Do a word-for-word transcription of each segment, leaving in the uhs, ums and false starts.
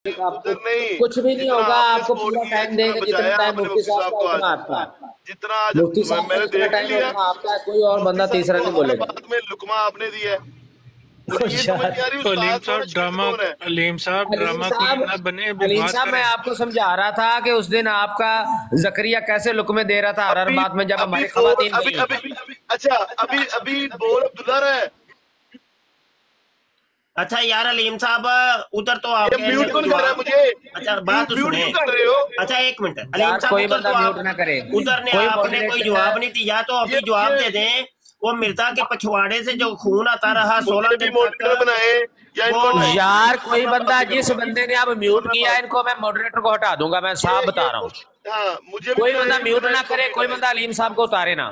आपको कुछ भी नहीं होगा, आपको पूरा टाइम देंगे जितना टाइम मुफ्ती साहब का उतना आपका, जितना मुफ्ती साहब का जितना टाइम उतना आपका, कोई और बंदा तीसरा नहीं बोलेगा। बाद में लुकमा आपने दिया है। अलीम साहब ड्रामा अलीम साहब ड्रामा ना बने। अलीम साहब मैं आपको समझा रहा था कि उस दिन आपका जकरिया कैसे लुकमे दे रहा था हर बात में जब हमारी खवातीन गई। अच्छा अभी अभी बोल अब्दुल्ला रहा है। अच्छा यार अलीम साहब उधर तो आप म्यूट कौन कर रहा है मुझे? अच्छा बात तो सुने। कर रहे हो? अच्छा एक मिनट अलीम साहब, कोई बंदा म्यूट ना करे। उधर ने आपने कोई जवाब नहीं दिया तो अभी जवाब दे दें। वो मिर्जा के पछवाड़े से जो खून आता रहा सोलह दिन तक बनाए यार, कोई बंदा जिस बंदे ने आप म्यूट किया इनको मैं मॉडरेटर को हटा दूंगा, मैं साफ बता रहा हूँ। कोई बंदा म्यूट ना करे, कोई बंदा अलीम साहब को उतारे ना।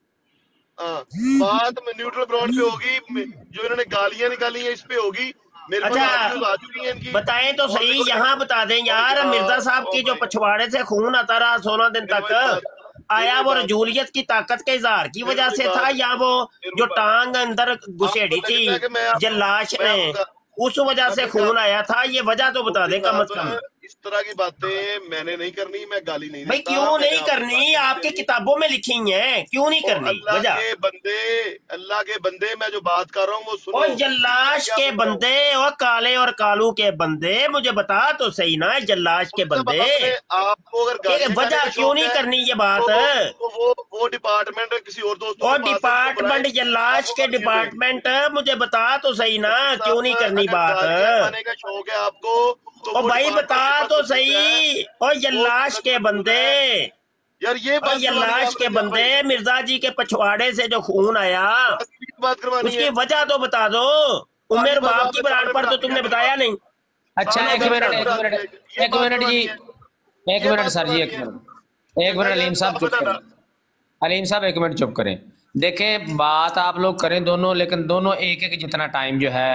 बात न्यूट्रल ग्राउंड पे होगी, जो इन्होंने गालियां निकाली हैं इस पे होगी। मेरे अच्छा आ चुकी हैं इनकी। बताएं तो सही, यहाँ बता दें यार मिर्जा साहब की जो पछवाड़े से खून आता रहा सोलह दिन तक, आया वो रजूलियत की ताकत के इजहार की वजह से था या वो जो टांग अंदर घुसेड़ी थी जल्लाश ने उस वजह से खून आया था? ये वजह तो बता दें कम अज कम। इस तरह की बातें मैंने नहीं करनी, मैं गाली नहीं भाई क्यों नहीं करनी? आपके किताबों में लिखी हैं, क्यों नहीं करनी? वजह के बंदे, अल्लाह के बंदे, मैं जो बात कर रहा हूँ वो सुनो। और जल्लाश के बंदे और काले और कालू के बंदे, मुझे बता तो सही ना जल्लाश के बंदे, आपको अगर वजह क्यों नहीं करनी ये बात? वो वो डिपार्टमेंट किसी और दोस्त और डिपार्टमेंट जल्लाश के डिपार्टमेंट, मुझे बता तो सही ना क्यों नहीं करनी बात? का शौक है आपको तो भाई बता तो सही। और जल्लाश के बंदे यार, ये जल्लाश के बंदे, मिर्जा जी के पछवाड़े से जो खून आया बात करवानी उसकी वजह तो बता दो। उमेर बाप की बराड़ पर तो तुमने बताया नहीं। अच्छा एक मिनट एक मिनट एक मिनट जी, एक मिनट सर जी, एक मिनट एक मिनट अलीम साहब चुप करें। अलीम साहब एक मिनट चुप करें। देखें बात आप लोग करें दोनों, लेकिन दोनों एक एक जितना टाइम जो है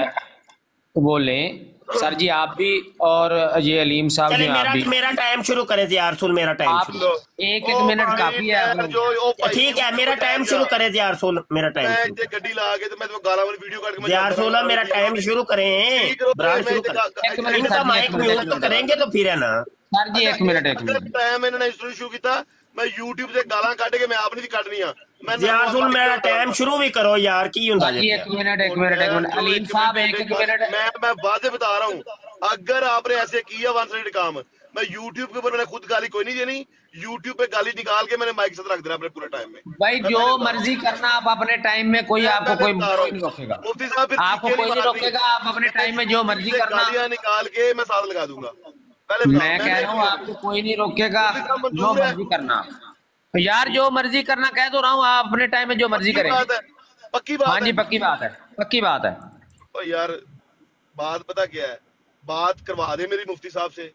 वो लें। सर जी आप भी और ये अलीम साहब जी आप भी। मेरा टाइम शुरू करें यार सुन, मेरा टाइम आप एक एक मिनट काफी है। ठीक है मेरा टाइम शुरू करें यार सोलह, मेरा टाइम गड्डी लगा के तो मैं गाला वाली वीडियो काट के यार सोलह मेरा टाइम शुरू करें। ब्रांड शुरू करें, इनका माइक म्यूट तो करेंगे तो फिर है ना। सर जी एक मिनट एक मिनट टाइम इन्होंने शुरू किया, मैं यूट्यूब से गाला काट के मैं आप नहीं काटनी है। यार सुन मेरा टाइम शुरू भी करो यार की एक मिनट एक मिनट एक मिनट अलीम साहब एक एक मिनट। मैं मैं वादे बता रहा हूँ, अगर आपने ऐसे किया वन साइड काम, मैं यूट्यूब के ऊपर मैंने खुद गाली कोई नहीं देनी, यूट्यूब पे गाली निकाल के मैंने माइक साथ रख देना अपने पूरे टाइम में। भाई जो मर्जी करना आप अपने टाइम में, कोई आपको कोई नहीं रोकेगा, मुफ्ती साहब आपको कोई नहीं रोकेगा, आप अपने टाइम में जो मर्जी करना। गालियां निकाल के मैं साथ लगा दूंगा। मैं कह रहा हूँ आपको कोई नहीं रोकेगा, जो मर्जी करना यार, जो मर्जी करना कह तो रहा हूँ, आप अपने टाइम में जो मर्जी करें। पक्की बात? हाँ जी पक्की बात है, पक्की बात है। ओ यार बात पता क्या है, बात करवा दे मेरी मुफ्ती साहब से,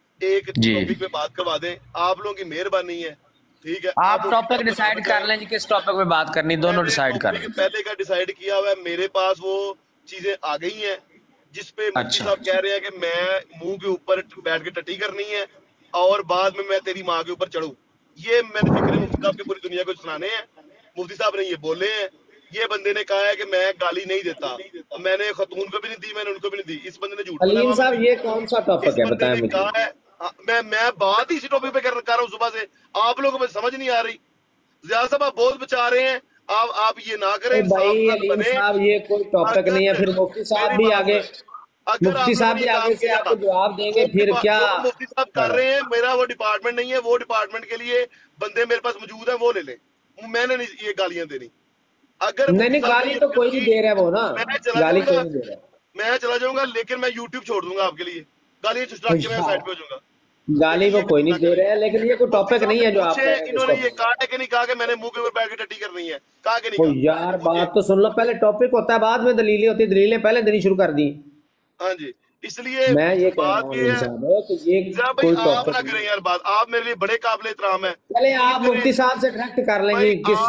एक टॉपिक पे बात करवा दें, आप लोगों की मेहरबानी है। ठीक है आप टॉपिक डिसाइड कर लें जी, किस टॉपिक पे बात करनी, दोनों डिसाइड कर लें। पहले का डिसाइड किया हुआ है, मेरे पास वो चीजें आ गई हैं जिसपे मुफ्ती साहब कह रहे हैं कि मैं मुंह के ऊपर बैठ के टट्टी करनी है और बाद में मैं तेरी माँ के ऊपर चढ़ूं। ये मैंने फिक्र मुफ्ती साहब की पूरी दुनिया को सुनाने हैं। मुफ्ती साहब ने ये बोले हैं, ये बंदे ने कहा है कि मैं गाली नहीं देता, मैंने खतून को भी नहीं दी, मैंने उनको भी नहीं दी। इस बंदे ने झूठ अलीम साहब ये कौन सा टॉपिक है बताएं मुझे। मैं मैं बात ही इसी टॉपिक पे कर रहा हूँ सुबह से, आप लोगों को समझ नहीं आ रही। ज़िया साहब आप बहुत बचा रहे हैं, आप आप ये ना करें भाई। अलीम साहब ये कोई टॉपिक नहीं है, फिर मुफ्ती साहब भी आगे मुफ्ती साहब भी आगे से आपको जवाब देंगे, फिर क्या मुफ्ती साहब कर रहे हैं। मेरा वो डिपार्टमेंट नहीं है, वो डिपार्टमेंट के लिए बंदे मेरे पास मौजूद है, वो ले लें, मैंने नहीं ये गालियां देनी। अगर नहीं नहीं गाली तो कोई नहीं दे रहा है वो ना, गाली कोई नहीं दे रहा। मैं चला जाऊंगा लेकिन मैं यूट्यूब छोड़ दूंगा आपके लिए, गाली साइड पे हो जाऊंगा। गाली वो कोई नहीं दे रहा है, लेकिन ये कोई टॉपिक नहीं है जो आप इन्होंने ये कहा है कि नहीं कहा कि मैंने मुंह के ऊपर बैठ के टट्टी करनी है, कहा कि नहीं। यार बात तो सुन लो, पहले टॉपिक होता है बाद में दलीलें होती है, दलीलें पहले देनी शुरू कर दी। हाँ जी, इसलिए मैं ये कह रहा हूँ कि ये कोई आप ना करें यार बात, आप मेरे लिए बड़े काबिल एहतराम है। पहले आप मुफ्ती साहब से डायरेक्ट कर लेंगे, किस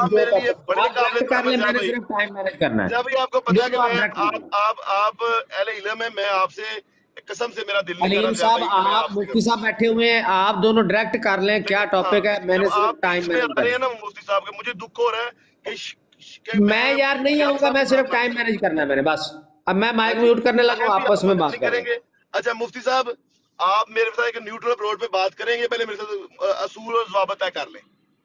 जो कर ले, मैंने सिर्फ टाइम मैनेज करना है। जब भी आपको पता है कि मैं आप आप आप अहले इल्म है, मैं आपसे कसम से मेरा दिल नहीं अलीम साहब आप मुफ्ती साहब बैठे हुए हैं, आप दोनों डायरेक्ट कर लें क्या टॉपिक है, मैंने सिर्फ टाइम मैनेज करना है ना। मुफ्ती साहब के मुझे दुख हो रहा है कि मैं यार नहीं आऊंगा, मैं सिर्फ टाइम मैनेज करना है मैंने बस। अब मैं माइक म्यूट करने लगा, आपस में बात करेंगे। अच्छा मुफ्ती साहब आप मेरे साथ एक न्यूट्रल अप्रोच पे बात करेंगे, पहले मेरे साथ असूल और ज़वाबित तय कर लें।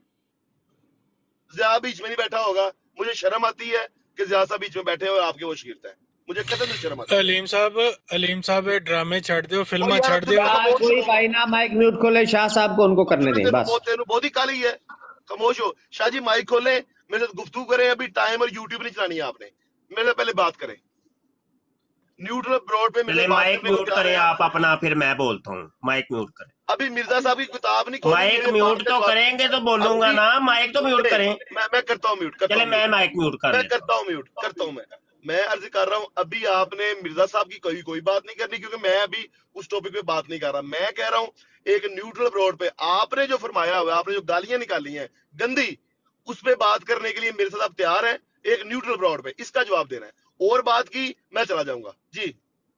ज़िया बीच में नहीं बैठा होगा, मुझे शर्म आती है कि ज़िया साहब बीच में बैठे और आपके वो शिरता है, मुझे कतई से शर्म आती है। अलीम साहब अलीम साहब ये ड्रामे छड़ दो, फिल्म यार, छड़ दो। यार कोई भाई ना माइक म्यूट खोले, शाह साहब को उनको करने दें बस। तेनू बहुत ही काली है, खामोश हो। शाह जी माइक खोलें, मेरे साथ गुफ्तगू करें, अभी टाइम और यूट्यूब नहीं चलानी है आपने, मेरे से पहले बात करें। न्यूट्रल ब्रॉड पे पहले माइक म्यूट करें आप अपना, फिर मैं बोलता हूँ। माइक म्यूट करें। अभी मिर्जा साहब की किताब नहीं खोली, माइक म्यूट तो करेंगे तो बोलूंगा ना, माइक तो म्यूट करें। मैं मैं करता हूँ म्यूट, चले मैं माइक म्यूट कर मैं करता हूँ म्यूट करता हूँ मैं मैं अर्ज कर रहा हूँ, अभी आपने मिर्जा साहब की कोई कोई बात नहीं करनी, क्योंकि मैं अभी उस टॉपिक पे बात नहीं कर रहा। मैं कह रहा हूँ एक न्यूट्रल ब्रॉड पे आपने जो फरमाया हुआ, आपने जो गालियां निकाली हैं गंदी, उस पे बात करने के लिए मेरे साथ आप तैयार हैं? एक न्यूट्रल ब्रॉड पे इसका जवाब देना है, और बात की मैं चला जाऊंगा। जी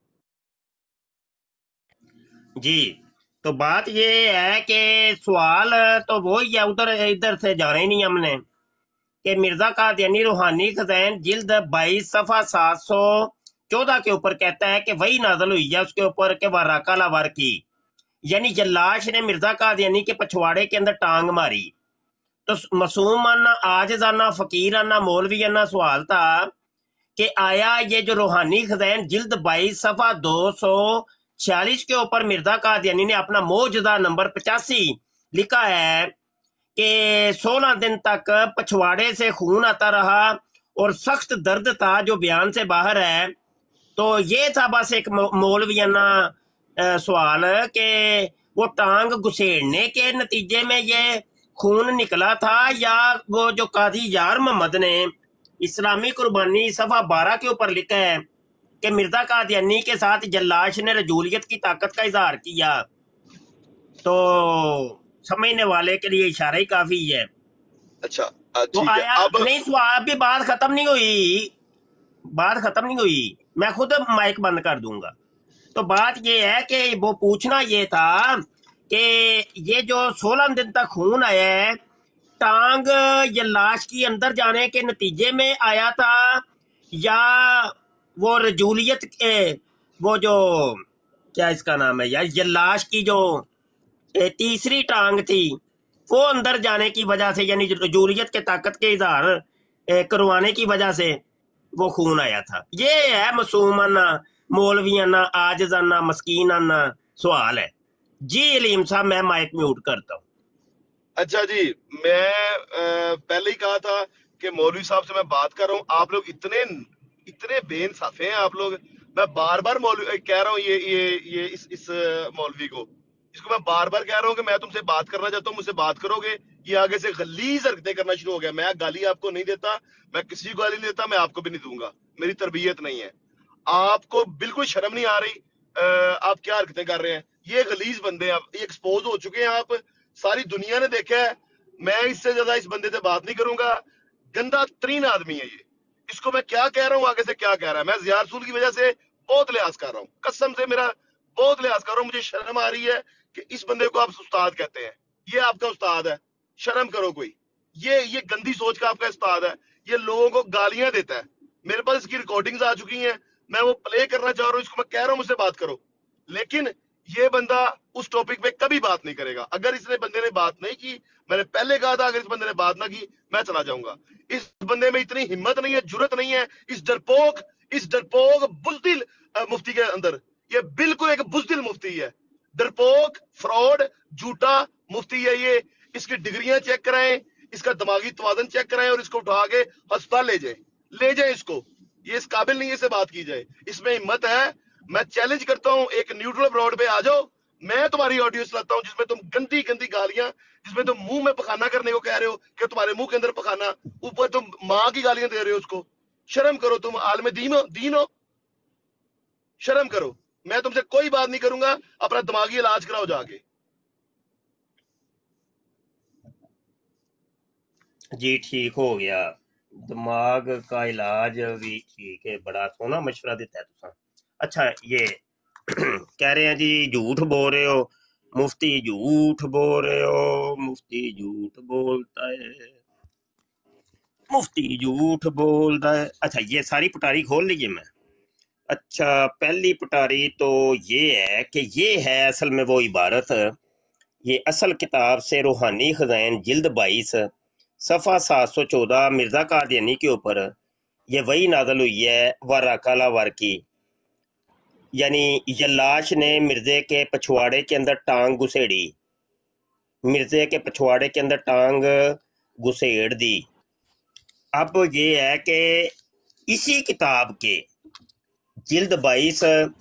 जी तो बात ये है कि सवाल तो वो ही है, उधर इधर से जाना ही नहीं हमने, कि मिर्जा कादियानी रूहानी खज़ाइन जिल्द बाईस सफ़ा सात सौ चौदह के ऊपर कहता है कि वही नाजल हुई है उसके ऊपर के वाराका लावार की, यानी जल्लाश ने मिर्जा कादियानी के पछवाड़े के अंदर टांग मारी। तो मासूम आना, आजिज आना, फकीर आना, मौलवी आना सवाल था कि आया ये जो रूहानी खज़ाइन जिल्द बाईस सफ़ा दो सौ छियालीस के ऊपर मिर्जा कादियानी ने अपना मौजूदा नंबर पचासी लिखा है कि सोलह दिन तक पछवाड़े से खून आता रहा और सख्त दर्द था जो बयान से बाहर है। तो ये था बस एक मौलवियाना सवाल कि वो टांग घुसेड़ने के नतीजे में ये खून निकला था, या वो जो काजी यार मोहम्मद ने इस्लामी कुर्बानी सफ़ा बारह के ऊपर लिखा है कि मिर्जा कादियानी के साथ जल्लाश ने रजूलियत की ताकत का इजहार किया। तो समझने वाले के लिए इशारा ही काफी है। अच्छा तो आया अब नहीं सवाल, अभी बात खत्म नहीं हुई, बात खत्म नहीं हुई, मैं खुद माइक बंद कर दूंगा। तो बात ये है कि वो पूछना ये था कि ये जो सोलह दिन तक खून आया है, टांग या लाश की अंदर जाने के नतीजे में आया था, या वो रजूलियत के वो जो क्या इसका नाम है यार, ये लाश की जो तीसरी टांग थी वो अंदर जाने की वजह से, यानी रजूलियत के ताकत के इजहार करवाने की वजह से वो खून आया था। ये है मासूमाना, मौलवियाना, आजिजाना, मस्कीनाना सवाल है। जी अलीम साहब मैं माइक म्यूट करता हूँ। अच्छा जी, मैं आ, पहले ही कहा था कि मौलवी साहब से मैं बात कर रहा हूँ, आप लोग इतने इतने बेइंसाफे हैं आप लोग। मैं बार बार मौलवी कह रहा हूँ, ये ये ये इस इस मौलवी को इसको मैं बार बार कह रहा हूँ कि मैं तुमसे बात करना चाहता हूँ, मुझसे बात करोगे, ये आगे से गलीज हरकतें करना शुरू हो गया। मैं गाली आपको नहीं देता, मैं किसी को गाली नहीं देता, मैं आपको भी नहीं दूंगा, मेरी तरबियत नहीं है। आपको बिल्कुल शर्म नहीं आ रही, आ, आप क्या हरकतें कर रहे हैं? ये गलीज बंदे आप ये एक्सपोज हो चुके हैं, आप सारी दुनिया ने देखा है। मैं इससे ज्यादा इस बंदे से बात नहीं करूंगा, गंदा तरीन आदमी है ये। इसको मैं क्या कह रहा हूँ, आगे से क्या कह रहा है। मैं ज़िया रसूल की वजह से बहुत लिहाज कर रहा हूँ, कसम से मेरा बहुत लिहाज कर रहा हूँ। मुझे शर्म आ रही है कि इस बंदे को आप उस्ताद कहते हैं, ये आपका उस्ताद है, शर्म करो कोई। ये ये गंदी सोच का आपका उस्ताद है, ये लोगों को गालियां देता है। मेरे पास इसकी रिकॉर्डिंग्स आ चुकी हैं, मैं वो प्ले करना चाह रहा हूँ, इसको मैं कह रहा हूँ मुझसे बात करो, लेकिन ये बंदा उस टॉपिक पे कभी बात नहीं करेगा। अगर इसने बंदे ने बात नहीं की, मैंने पहले कहा था, अगर इस बंदे ने बात ना की मैं चला जाऊंगा। इस बंदे में इतनी हिम्मत नहीं है, जुर्रत नहीं है, इस डरपोक इस डरपोक बुज़दिल मुफ्ती के अंदर। ये बिल्कुल एक बुज़दिल मुफ्ती है, डरपोक, फ्रॉड, झूठा मुफ्ती है ये। इसकी डिग्रियां चेक कराएं, इसका दिमागी तवाज़ुन चेक कराएं और इसको उठा के अस्पताल ले जाए ले जाए इसको। ये इस काबिल नहीं है इससे बात की जाए, इसमें हिम्मत है। मैं चैलेंज करता हूं, एक न्यूट्रल ब्रॉड पे आ जाओ, मैं तुम्हारी ऑडियो चलाता हूं जिसमें तुम गंदी गंदी गालियां, जिसमें तुम मुंह में पखाना करने को कह रहे हो कि तुम्हारे मुंह के अंदर पखाना, ऊपर तुम माँ की गालियां दे रहे हो उसको। शर्म करो, तुम आलम दीन हो, दीन हो, शर्म करो। मैं तुमसे कोई बात नहीं करूंगा, अपना दिमागी इलाज कराओ जाके। जी ठीक हो गया, दिमाग का इलाज भी ठीक है, बड़ा सोना मशवरा देता है तुसा। अच्छा ये कह रहे हैं जी झूठ बोल रहे हो, मुफ्ती झूठ बोल रहे हो, मुफ्ती झूठ बोलता है, मुफ्ती झूठ बोलता है। अच्छा ये सारी पटारी खोल लीजिए, मैं اچھا پہلی پٹاری تو یہ ہے کہ یہ ہے اصل میں وہ عبارت، یہ اصل کتاب سے روحانی خزائن جلد بائیس صفحہ سات سو چودہ مرزا قادیانی کے اوپر یہ وہی نازل ہوئی ہے وراکالا ور کی، یعنی یلاش نے مرزے کے پچھواڑے کے اندر ٹانگ گھسیڑی، مرزے کے پچھواڑے کے اندر ٹانگ گھسیڑ دی۔ اب یہ ہے کہ اسی کتاب کے جلد بائیس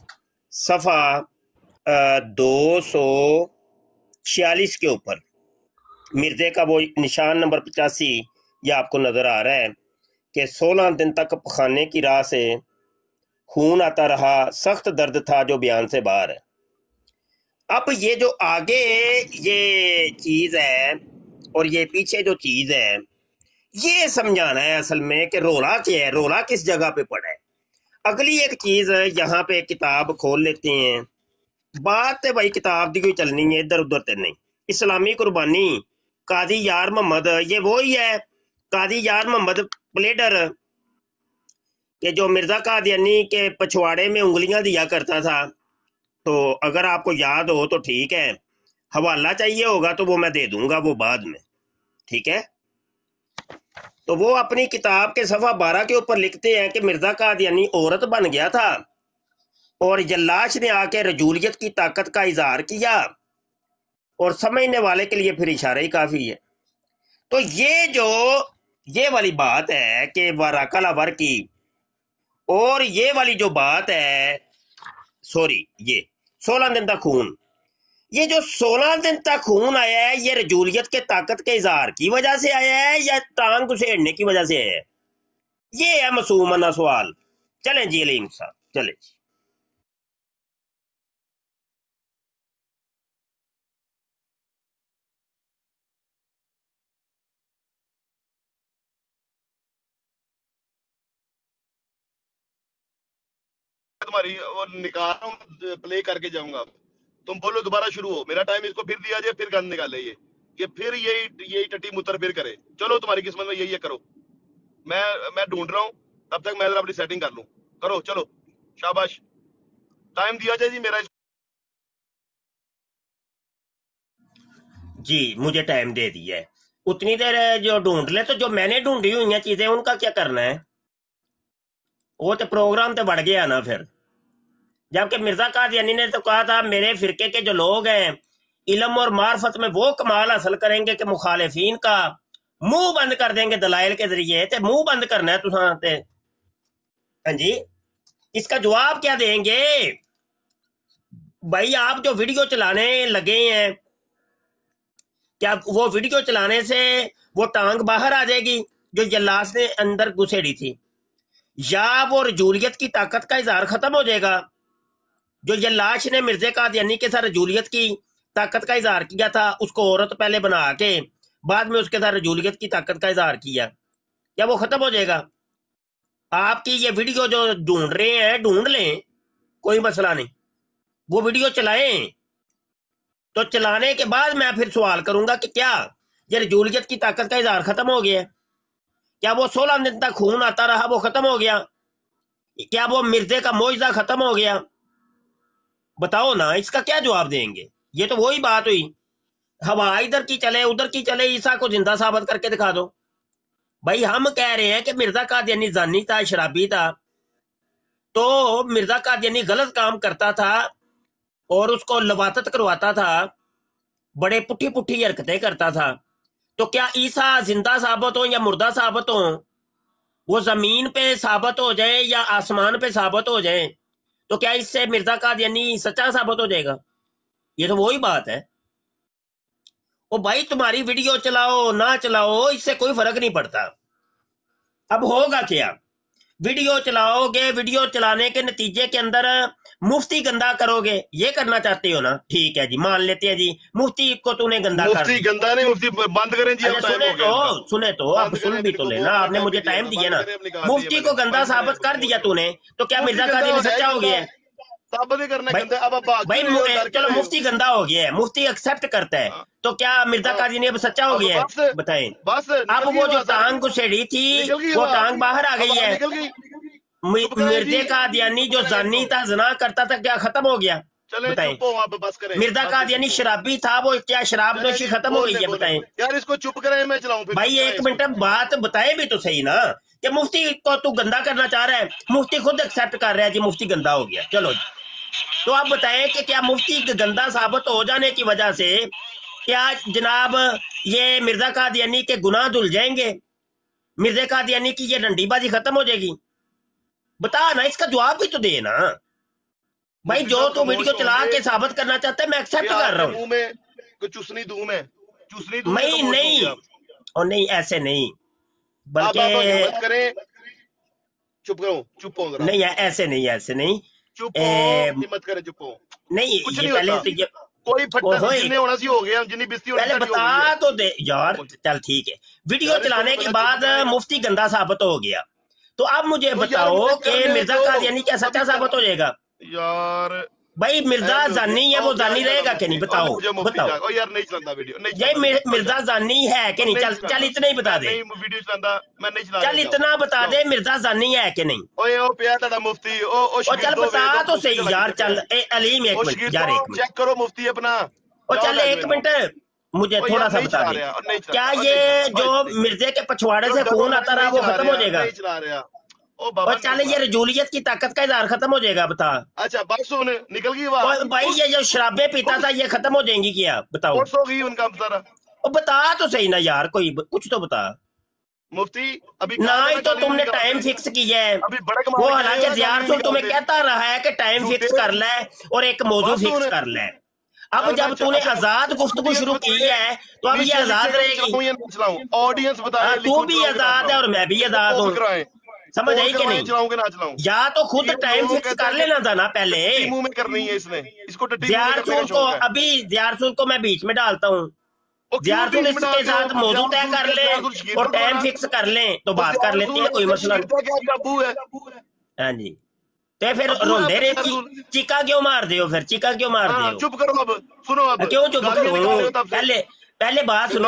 صفحہ دو سو چھیالیس کے اوپر مرزے کا وہ نشان نمبر پچاسی یہ آپ کو نظر آ رہا ہے کہ سولہ دن تک پخانے کی راہ سے خون آتا رہا، سخت درد تھا جو بیان سے باہر ہے۔ اب یہ جو آگے یہ چیز ہے اور یہ پیچھے جو چیز ہے یہ سمجھانا ہے اصل میں کہ رولا کیا ہے، رولا کس جگہ پہ پڑا ہے۔ اگلی ایک چیز یہاں پہ کتاب کھول لیتے ہیں، بات ہے بھائی کتاب دی کوئی چلنی ہے، ادھر ادھر تے نہیں۔ اسلامی قربانی قاضی یار محمد یہ وہی ہے، قاضی یار محمد پلیڈر کہ جو مرزا قادیانی کے پچھواڑے میں انگلیاں دیا کرتا تھا۔ تو اگر آپ کو یاد ہو تو ٹھیک ہے، حوالہ چاہیے ہوگا تو وہ میں دے دوں گا وہ بعد میں، ٹھیک ہے۔ تو وہ اپنی کتاب کے صفحہ بارہ کے اوپر لکھتے ہیں کہ مرزا قادیانی عورت بن گیا تھا اور جلاش نے آ کے رجولیت کی طاقت کا اظہار کیا، اور سمجھنے والے کے لیے پھر اشارہ ہی کافی ہے۔ تو یہ جو یہ والی بات ہے کہ وراکالا ور کی، اور یہ والی جو بات ہے سوری یہ سولہ دن تک خون، یہ جو سولہ دن تک خون آیا ہے یہ رجولیت کے طاقت کے اظہار کی وجہ سے آیا ہے یا ٹانگ گھسیڑنے کی وجہ سے ہے؟ یہ ہے معصومانہ سوال۔ چلیں جی علیم صاحب چلیں جی۔ تمہاری اور نکال پلے کر کے جاؤں گا، تم بولو دوبارہ شروع ہو، میرا ٹائم اس کو پھر دیا جائے، پھر گند نکالے یہ یہ پھر یہی یہی ٹٹی متر پھر کرے۔ چلو تمہاری قسمت میں یہی ہے، کرو، میں میں ڈھونڈ رہا ہوں، تب تک میں ذرا اپنی سیٹنگ کر لوں، کرو چلو شاباش، ٹائم دیا جائے جی میرا۔ جی مجھے ٹائم دے دیا ہے، اتنی دیر جو ڈھونڈ لے، تو جو میں نے ڈھونڈی ہوئی ہیں چیزیں ان کا کیا کرنا ہے؟ وہ تو پروگرام تو بڑھ گیا نا پھر، جبکہ مرزا قادیانی نے تو کہا تھا میرے فرقے کے جو لوگ ہیں علم اور معرفت میں وہ کمال حاصل کریں گے کہ مخالفین کا منہ بند کر دیں گے دلائل کے ذریعے۔ تے منہ بند کرنا ہے تو ہاں جی، اس کا جواب کیا دیں گے؟ بھائی آپ جو ویڈیو چلانے لگے ہیں، کیا وہ ویڈیو چلانے سے وہ ٹانگ باہر آ جائے گی جو جلاس نے اندر گھسیڑی تھی، یا وہ رجولیت کی طاقت کا اظہار ختم ہو جائے گا جو جلاش نے مرزا قادیانی کے ساتھ رجولیت کی طاقت کا اظہار کیا تھا، اس کو عورت پہلے بنا کے بعد میں اس کے ساتھ رجولیت کی طاقت کا اظہار کیا، کیا وہ ختم ہو جائے گا؟ آپ کی یہ ویڈیو جو ڈھونڈ رہے ہیں ڈھونڈ لیں، کوئی مسئلہ نہیں، وہ ویڈیو چلائیں، تو چلانے کے بعد میں پھر سوال کروں گا کہ کیا یہ رجولیت کی طاقت کا اظہار ختم ہو گیا؟ کیا وہ سولہ دن تک خون آتا رہا وہ ختم ہو گیا؟ کیا وہ مرزے کا معجزہ ختم ہو گیا؟ بتاؤ نا، اس کا کیا جواب دیں گے؟ یہ تو وہی بات ہوئی، ہوا ادھر کی چلے ادھر کی چلے، عیسیٰ کو زندہ ثابت کر کے دکھا دو۔ بھائی ہم کہہ رہے ہیں کہ مرزا قادیانی زانی تھا، شرابی تھا، تو مرزا قادیانی غلط کام کرتا تھا اور اس کو لواطت کرواتا تھا، بڑے پٹھی پٹھی حرکتیں کرتا تھا، تو کیا عیسیٰ زندہ ثابت ہوں یا مردہ ثابت ہوں، وہ زمین پہ ثابت ہو جائیں یا آسمان پہ ثابت ہو جائیں، تو کیا اس سے مرزا قادیانی سچا ثابت ہو جائے گا؟ یہ تو وہی بات ہے۔ او بھائی تمہاری ویڈیو چلاؤ نہ چلاؤ اس سے کوئی فرق نہیں پڑتا۔ اب ہوگا کیا؟ ویڈیو چلاؤ گے، ویڈیو چلانے کے نتیجے کے اندر مفتی گندا کرو گے، یہ کرنا چاہتے ہو نا؟ ٹھیک ہے جی، مان لیتے ہیں جی، مفتی کو تو نے گندا کر مفتی گندا نہیں، مفتی بند کریں جی۔ سنے تو سنے تو اب سن بھی تو لینا، آپ نے مجھے ٹائم دیا نا، مفتی کو گندا ثابت کر دیا تو نے، تو کیا مرزا قادیانی سچا ہو گیا ہے؟ بھائی چلو مفتی گندا ہو گیا ہے، مفتی ایکسپٹ کرتا ہے، تو کیا مرزا قادیانی اب سچا ہو گیا ہے؟ بتائیں۔ اب وہ جو ٹانگ گھسیڑی تھی وہ ٹانگ باہر آ گئی ہے، मिर्जे कादियानी जो जानी था, जना करता था, क्या खत्म हो गया? बताएं। बस करें। मिर्जा कादियानी शराबी था, वो क्या शराब नोशी खत्म हो गई है? बताएं यार, इसको चुप करें, मैं चलाऊं फिर। भाई एक मिनट, बात बताए भी तो सही ना, कि मुफ्ती को तू गंदा करना चाह रहा है। मुफ्ती खुद एक्सेप्ट कर रहा है कि मुफ्ती गंदा हो गया। चलो तो आप बताएं कि क्या मुफ्ती गंदा साबित हो जाने की वजह से क्या जनाब ये मिर्जा कादियानी के गुनाह धुल जाएंगे? मिर्जा कादियानी की ये डंडीबाजी खत्म हो जाएगी? बता ना, इसका जवाब भी तो दे ना भाई। जो तो वीडियो चला के साबित करना चाहता है मैं एक्सेप्ट कर रहा हूँ। में चुसनी दूं मैं चुसनी दूं नहीं नहीं और नहीं, ऐसे नहीं, बल्कि चुप करो, चुप हो। नहीं ऐसे नहीं, ऐसे नहीं, चुप हो, मत करे, चुप हो। नहीं ये पहले तो ये कोई फट्टा जिन्हें होना सी हो गया, जिन्हें बिस्ती होनी पहले बता तो दे यार। चल ठीक है, वीडियो चलाने के बाद मुफ्ती गंदा साबित हो गया, तो अब मुझे बताओ कि मिर्जा कादियानी क्या सच्चा साबित हो जाएगा? यार भाई मिर्जा जानी है, वो जानी रहेगा कि नहीं? बताओ बताओ यार। नहीं चलाता वीडियो, नहीं ये मिर्जा जानी है कि नहीं? चल चल इतना ही बता दे, वीडियो चलाता मैं नहीं चला। चल इतना बता दे, मिर्जा जानी है कि नहीं? ओए ओ पिया तेरा मुफ्ती, ओ ओ चल बता तो सही यार। चल ए अलीम एक मिनट यार, एक मिनट चेक करो मुफ्ती अपना। ओ चल एक मिनट, मुझे थोड़ा सा बता दे, क्या ये जो मिर्जे के पछवाड़े से खून आता रहा वो खत्म हो जाएगा? नहीं चला रहा। और चल ये रजूलियत की ताकत का इजहार खत्म हो जाएगा? बता। अच्छा बात सुन, निकल गई बात। भाई ये जो शराबे पीता था ये खत्म हो जाएंगी क्या? बताओ। हो गई उनका सारा। और बता तो सही ना यार, कोई कुछ तो बता। मुफ्ती अभी ना ही तो तुमने टाइम फिक्स किया है, वो हालांकि ज़ियारतुल तुम्हें कहता रहा है कि टाइम फिक्स कर ले और एक मौजू फिक्स कर ले। अब जब तूने आजाद गुफ्तगू शुरू की है तो अब ये आजाद रहेगी। ऑडियंस बता, तू भी आजाद है और मैं भी आजाद हूँ, समझ आई कि नहीं? चलाऊंगे ना चलाऊं, या तो खुद टाइम फिक्स कर लेना था ना पहले। मुंह में करनी है इसने, इसको ज़ियारतुल को अभी ज़ियारतुल को मैं बीच में डालता हूँ। ज़ियारतुल इसके साथ मौजू तय कर ले और टाइम फिक्स कर ले तो बात कर लेते हैं, कोई मसला नहीं। हाँ जी, तो फिर रोंदे रे चीका क्यों मार दे हो? फिर चीका क्यों मार दे हो? चुप करो अब, सुनो अब। क्यों चुप करो? पहले पहले बात सुनो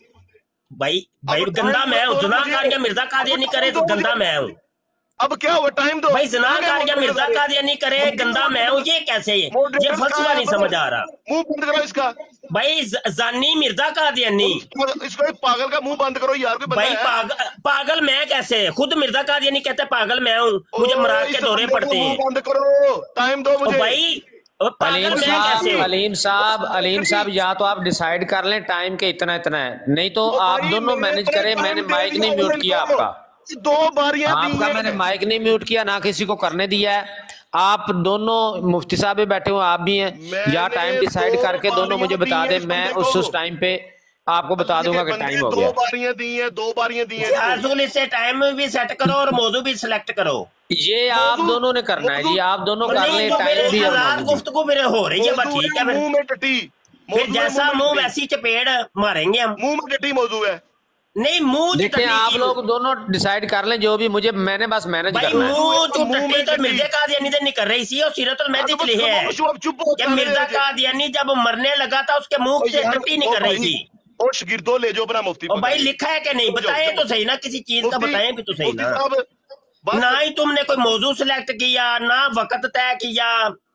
भाई। भाई गंदा मैं हूँ, जना कादिया मिर्जा कादियानी करे तो गंदा मैं हूँ। अब क्या हुआ? टाइम दो भाई। जना कादिया मिर्जा कादियानी करे गंदा मैं हूँ, ये कैसे? ये ये फलसफा नहीं समझ आ रहा। मुंह बंद करो इसका भाई। जानी मिर्जा कादियानी, इसको पागल का मुंह बंद करो यार। कोई भाई पागल पागल मैं कैसे? खुद मिर्जा कादियानी कहते पागल मैं हूँ, मुझे मराद के दौरे पड़ते हैं। बंद करो, टाइम दो मुझे भाई। अलीम साहब, अलीम साहब, अलीम साहब, या तो आप डिसाइड कर लें टाइम के इतना इतना है, नहीं तो आप दोनों मैनेज करें। मैंने माइक नहीं म्यूट किया आपका, दो बारियां आपका मैंने माइक नहीं म्यूट किया, ना किसी को करने दिया है। आप दोनों मुफ्ती साहब भी बैठे हुए, आप भी हैं, या टाइम डिसाइड करके दोनों मुझे बता दें, मैं उस उस टाइम पे आपको बता दूंगा कि टाइम हो गया। दो बारियां दी हैं, दो बारियां दी हैं। आरज़ुल इससे टाइम भी सेट करो और मौजू भी सिलेक्ट करो। ये आप दोनों ने करना है जी, आप दोनों कर ले, टाइम भी और मौजू। गुफ्तगू मेरे हो रही है, बस ठीक है। मुंह में टट्टी, फिर जैसा मुंह वैसी चपेड़ मारेंगे हम। मुंह में टट्टी मौजू है। नहीं मुंह देखिए आप लोग दोनों डिसाइड कर लें जो भी, मुझे मैंने बस मैनेज करना है। मुंह तो टट्टी तो मिर्जा कादियानी ने नहीं कर रही थी, और सीरतुल मेहदी लिखी है कि मिर्जा कादियानी जब मरने लगा था उसके मुंह से टट्टी नहीं कर रही थी। और शिगिर्दों ले जो अपना मुफ्ती। और भाई लिखा है कि नहीं? बताए तो सही ना, किसी चीज का बताए भी तो सही ना। ना ही तुमने कोई मौजू सिलेक्ट किया, ना वक्त तय किया,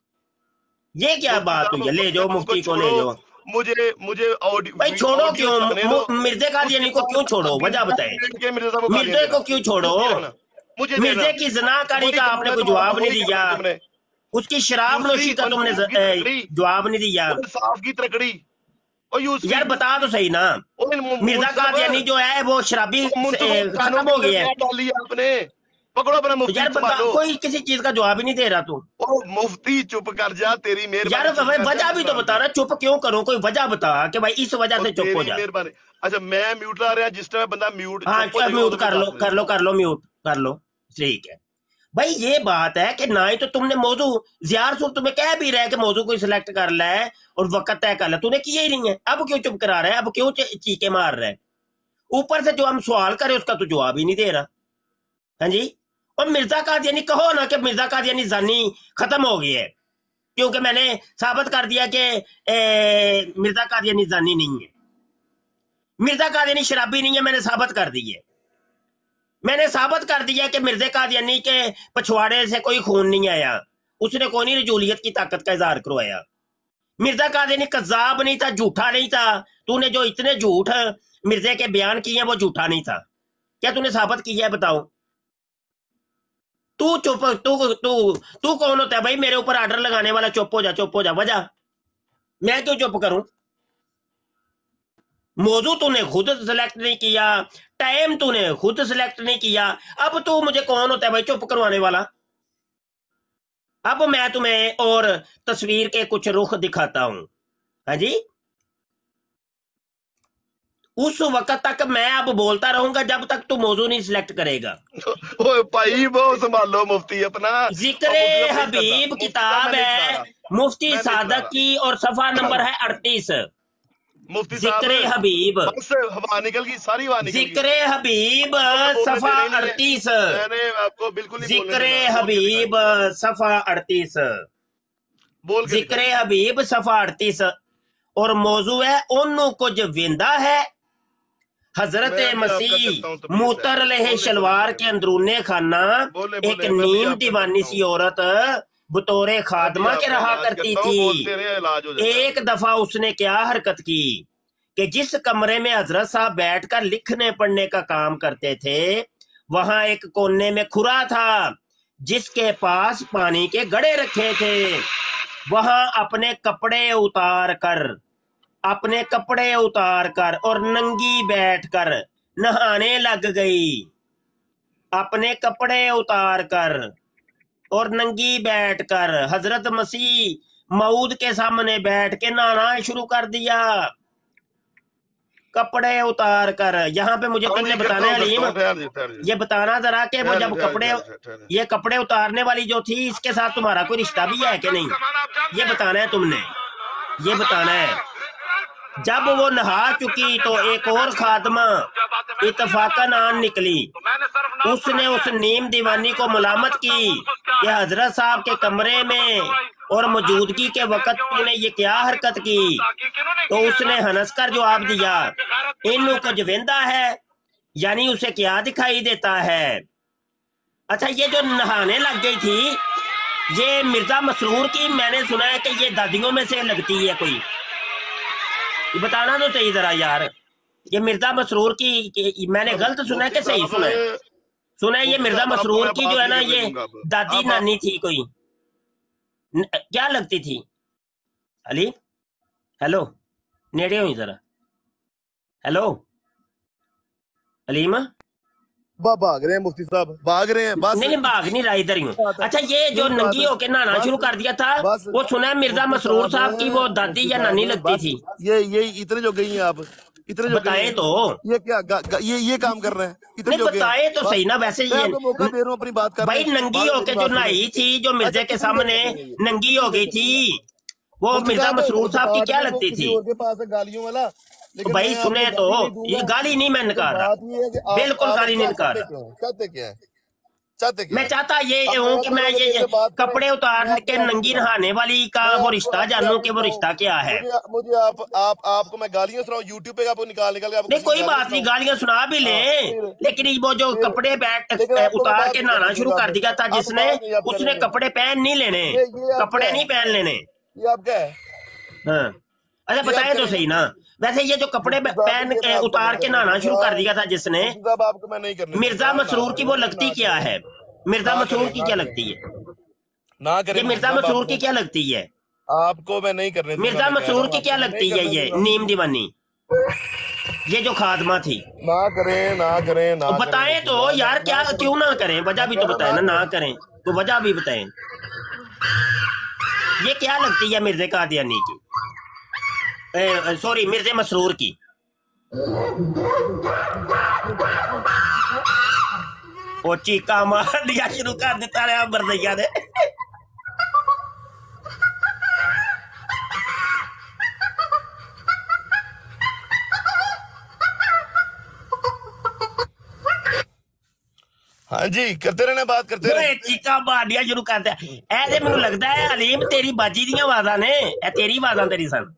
ये क्या बात हुई? ले जाओ मुफ्ती को, ले जाओ। मुझे मुझे भाई छोड़ो क्यों? मिर्जे कादियानी को क्यों छोड़ो? वजह बताए। मिर्जे को क्यों छोड़ो? मिर्जे की ज़नाकारी का आपने कोई जवाब नहीं दिया, उसकी शराब नोशी का तुमने जवाब नहीं दिया। साफ की तकड़ी यार बता तो सही ना। मिर्जा कादियानी जो है वो शराबी खत्म हो गया है। आपने पकड़ो अपना मुफ्ती। यार बता, कोई किसी चीज का जवाब ही नहीं दे रहा तू। ओ मुफ्ती चुप कर जा, तेरी मेहरबानी। यार वजह भी तो बता रहा, चुप क्यों करूं? कोई वजह बता कि भाई इस वजह से चुप हो जा। अच्छा मैं म्यूट ला रहा, जिस टाइम बंदा म्यूट। हाँ म्यूट कर लो, कर लो, कर लो, म्यूट कर लो, ठीक है। भाई ये बात है कि ना ही तो तुमने मौजू, ज़ियारतुल तुम्हें कह भी रहा है कि मौजू कोई सिलेक्ट कर ले और वक्त तय कर ले, तूने किया ही नहीं है। अब क्यों चुप करा रहा है? अब क्यों चीखे मार रहा है? ऊपर से जो हम सवाल करे उसका तो जवाब ही नहीं दे रहा। हाँ जी। और मिर्जा कादियानी कहो ना कि मिर्जा कादियानी जानी खत्म हो गई है, क्योंकि मैंने साबित कर दिया कि मिर्जा कादियानी जानी नहीं है, मिर्जा कादियानी शराबी नहीं है, मैंने साबित कर दी है। मैंने साबित कर दिया कि मिर्ज़ा कादियानी के पछवाड़े से कोई खून नहीं आया, उसने कोई नहीं रजूलियत की ताकत का इजहार करवाया। मिर्ज़ा कादियानी कज़्ज़ाब नहीं था, झूठा नहीं था। तूने जो इतने झूठ मिर्ज़ा के बयान किए हैं वो झूठा नहीं था। क्या तूने साबित किया है बताओ? तू चुप, तू तू तू कौन होता है भाई मेरे ऊपर आर्डर लगाने वाला? चुप हो जा, चुप हो जा। वजह मैं क्यों चुप करूं? मौजू तूने खुद सिलेक्ट नहीं किया, टाइम तूने खुद सिलेक्ट नहीं किया, अब तू मुझे कौन होता है भाई चुप करवाने वाला? अब मैं तुम्हें और तस्वीर के कुछ रुख दिखाता हूं। हाँ जी, उस वक्त तक मैं अब बोलता रहूंगा जब तक तू मौजू नहीं सिलेक्ट करेगा। ओए भाई वो संभालो मुफ्ती अपना। जिक्रे हबीब किताब है मुफ्ती सादक की और सफा नंबर है अड़तीस। मुफ्ती जिक्रे हबीब, बस हवा निकल गई, सारी हवा निकल गई। जिक्रे हबीब सफा अड़तीस, मैंने आपको बिल्कुल नहीं बोलने जिक्रे देना। हबीब सफा अड़तीस, बोल के जिक्रे हबीब सफा अड़तीस। और मौजू है ओनू कुछ विंदा है हजरत मैं भी आपका मसीह करता हूं तबलीग है। मूतर लहे बोले, शलवार के अंदरूने खाना बोले, एक बोले, मैं भी नीम आपका दीवानी करता सी औरत बतौरे खादमा के रहा करती थी। एक दफा उसने क्या हरकत की कि जिस कमरे में हजरत साहब बैठकर लिखने पढ़ने का काम करते थे वहां एक कोने में खुरा था जिसके पास पानी के गड़े रखे थे। वहां अपने कपड़े उतार कर अपने कपड़े उतार कर और नंगी बैठकर नहाने लग गई। अपने कपड़े उतार कर और नंगी बैठकर हजरत मसीह मऊद के सामने बैठ के नहाना शुरू कर दिया। कपड़े उतार कर, यहाँ पे मुझे तुमने बताना है अलीम, ये बताना जरा कि वो जब कपड़े ये कपड़े उतारने वाली जो थी इसके साथ तुम्हारा कोई रिश्ता भी है कि नहीं, ये बताना है तुमने, ये बताना है। जब वो नहा चुकी तो एक और खादमा इत्तफाकन आन निकली। उसने उस नीम दीवानी को मुलामत की कि हजरत साहब के कमरे में और मौजूदगी के वक्त तूने ये क्या हरकत की? तो उसने हंस कर जवाब दिया, इनू कुछ वेंदा है, यानी उसे क्या दिखाई देता है। अच्छा, ये जो नहाने लग गई थी ये मिर्जा मसरूर की, मैंने सुना है कि ये दादियों में से लगती है कोई, ये बताना तो सही जरा यार। ये मिर्जा मसरूर की, की मैंने गलत सुना है कि सही सुना है? सुना है ये मिर्जा मसरूर की जो है ना ये दादी नानी थी कोई, न, क्या लगती थी? अली हेलो, नेड़े हुई जरा, हेलो अलीमा। भाग रहे हैं मुफ्ती साहब, भाग रहे हैं। बस नहीं नहीं भाग नहीं रहा, इधर ही हूँ। अच्छा, ये जो नंगी होके नहाना शुरू कर दिया था वो सुना है मिर्जा मसरूर साहब की वो दादी या नानी लगती थी। ये ये इतने जो गई हैं आप, इतने जो बताए तो ये क्या गा, गा, ये ये काम कर रहे हैं, इतने नहीं बताए तो सही ना। वैसे ये मौका दे रहा हूं अपनी बात कर भाई नंगी होके जो नहाई थी, जो मिर्जे के सामने नंगी हो गई थी, वो मिर्जा मसरूर साहब की क्या लगती थी? गालियों वाला भाई सुने तो, ये गाली नहीं मैं नकार रहा, बिल्कुल गाली नहीं नकार रहा। चाहते क्या है? चाहते क्या? मैं चाहता ये हूँ कि मैं ये कपड़े उतार के नंगी नहाने वाली का वो रिश्ता जानूं कि वो रिश्ता क्या है। मुझे आप आप आपको मैं गालियां सुनाऊं यूट्यूब पे, आपको निकाल निकाल के नहीं कोई बात नहीं, गालियां सुना भी ले, लेकिन वो जो कपड़े बैठ उतार के नहाना शुरू कर दिया था जिसने, उसने कपड़े पहन नहीं लेने, कपड़े नहीं पहन लेने। ये आप क्या है? हाँ अच्छा बताए तो सही ना। वैसे ये जो कपड़े पहन के उतार के नहाना शुरू कर दिया था जिसने, आपको मैं नहीं करने मिर्जा मसरूर की वो लगती क्या है? मिर्जा मसरूर की क्या लगती है? ना करें। ये मिर्जा मसरूर की क्या लगती है? आपको मैं नहीं करने। मिर्जा मसरूर की क्या लगती है? ये नीम दीवानी, ये जो खादमा थी। ना करें ना करें ना तो बताएं तो यार, क्या क्यों ना करें? वजह भी तो बताएं ना, ना करें तो वजह भी बताएं। ये क्या लगती है मिर्जे कादियानी की, सॉरी मिर्जे मसरूर की? वो चीका मार दिया शुरू कर देता रहा मरदैया ने। हाँ जी करते रहना, बात करते रहे। चीका मार दिया शुरू कर दिया। ऐसे मैनू लगता है अलीम तेरी बाजी दी आवाज़ा ने, ए तेरी आवाज़ा तेरी सन।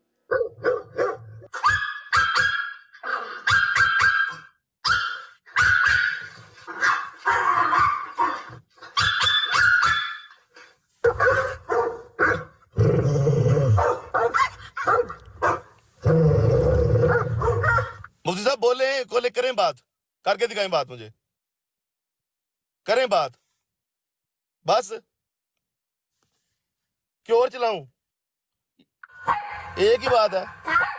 मुफ्ती साहब बोले कोले करें बात, करके दिखाएं बात, मुझे करें बात, बस क्यों और चलाऊं? एक ही बात है।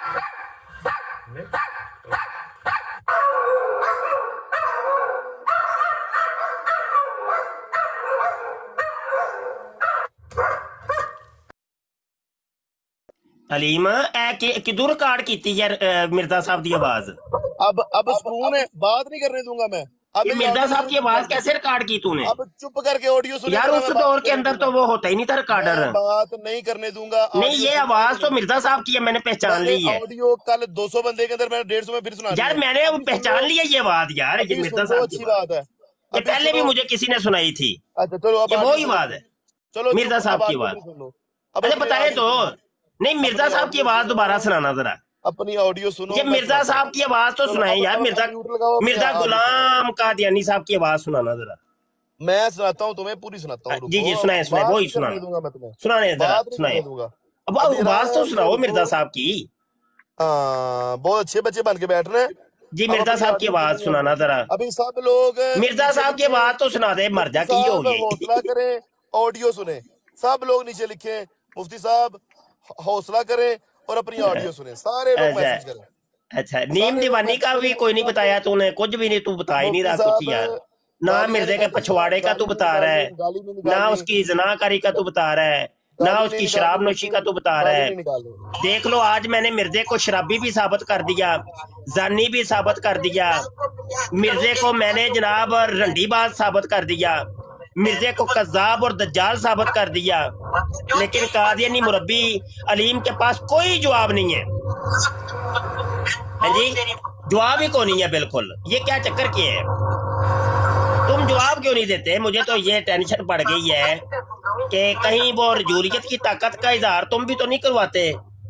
अलीम किदू रिकॉर्ड की यार मिर्जा साहब की आवाज? अब अब सुकून है, बात नहीं करने दूंगा मैं। अब ये मिर्जा साहब की आवाज कैसे रिकॉर्ड की तूने? अब चुप करके ऑडियो सुन यार, उस दौर के अंदर तो वो होता ही नहीं था रिकॉर्डर। बात नहीं करने दूंगा। नहीं, ये आवाज तो मिर्जा साहब की है, मैंने पहचान ली है। ऑडियो कल दो सौ बंदे के अंदर मैंने डेढ़ सौ में फिर सुना यार, मैंने पहचान लिया ये आवाज यार, ये मिर्जा साहब अच्छी बात है। ये पहले भी मुझे किसी ने सुनाई थी। अच्छा चलो, ये वो ही आवाज है, चलो मिर्जा साहब की आवाज। अच्छा बताए तो नहीं, मिर्जा साहब की आवाज दोबारा सुनाना जरा, अपनी ऑडियो सुनो। ये मिर्जा साहब की आवाज तो सुनाए यार, मिर्जा मिर्जा गुलाम कादियानी साहब की आवाज सुनाना जरा। मैं सुनाता हूँ तुम्हें, पूरी सुनाता हूँ। जी जी सुनाए सुनाए, वो ही सुनाना दूंगा मैं तुम्हें, सुनाने जरा सुनाए। अब आवाज तो सुनाओ मिर्जा साहब की। हाँ, बहुत अच्छे बच्चे बन के बैठ रहे हैं जी। मिर्जा साहब की आवाज सुनाना जरा। अभी सब लोग मिर्जा साहब की आवाज तो सुना दे, मर जा की होगी। हौसला करें, ऑडियो सुने, सब लोग नीचे लिखे मुफ्ती साहब हौसला करें और अपनी ऑडियो सुने, सारे लोग मैसेज करें। अच्छा, नीम दीवानी का भी कोई नहीं बताया तूने? कुछ भी नहीं, तू बता ही नहीं रहा कुछ यार। ना मिर्जे के पछवाड़े का तू बता रहा है, ना उसकी जनाकारी का तू बता रहा है, ना उसकी शराब नोशी का तू बता रहा है। देख लो, आज मैंने मिर्जे को शराबी भी साबित कर दिया, जानी भी साबित कर दिया, मिर्जे को मैंने जनाब रंडीबाज साबित कर दिया, मिर्जे को कज़्ज़ाब और दज्जाल साबित कर दिया। लेकिन कादियानी मुरब्बी अलीम के पास कोई जवाब नहीं है। हाँ जी, जवाब ही को नहीं है बिल्कुल। ये क्या चक्कर के है? तुम जवाब क्यों नहीं देते? मुझे तो ये टेंशन पड़ गई है कि कहीं वो रजूलियत की ताकत का इजहार तुम भी तो नहीं करवाते।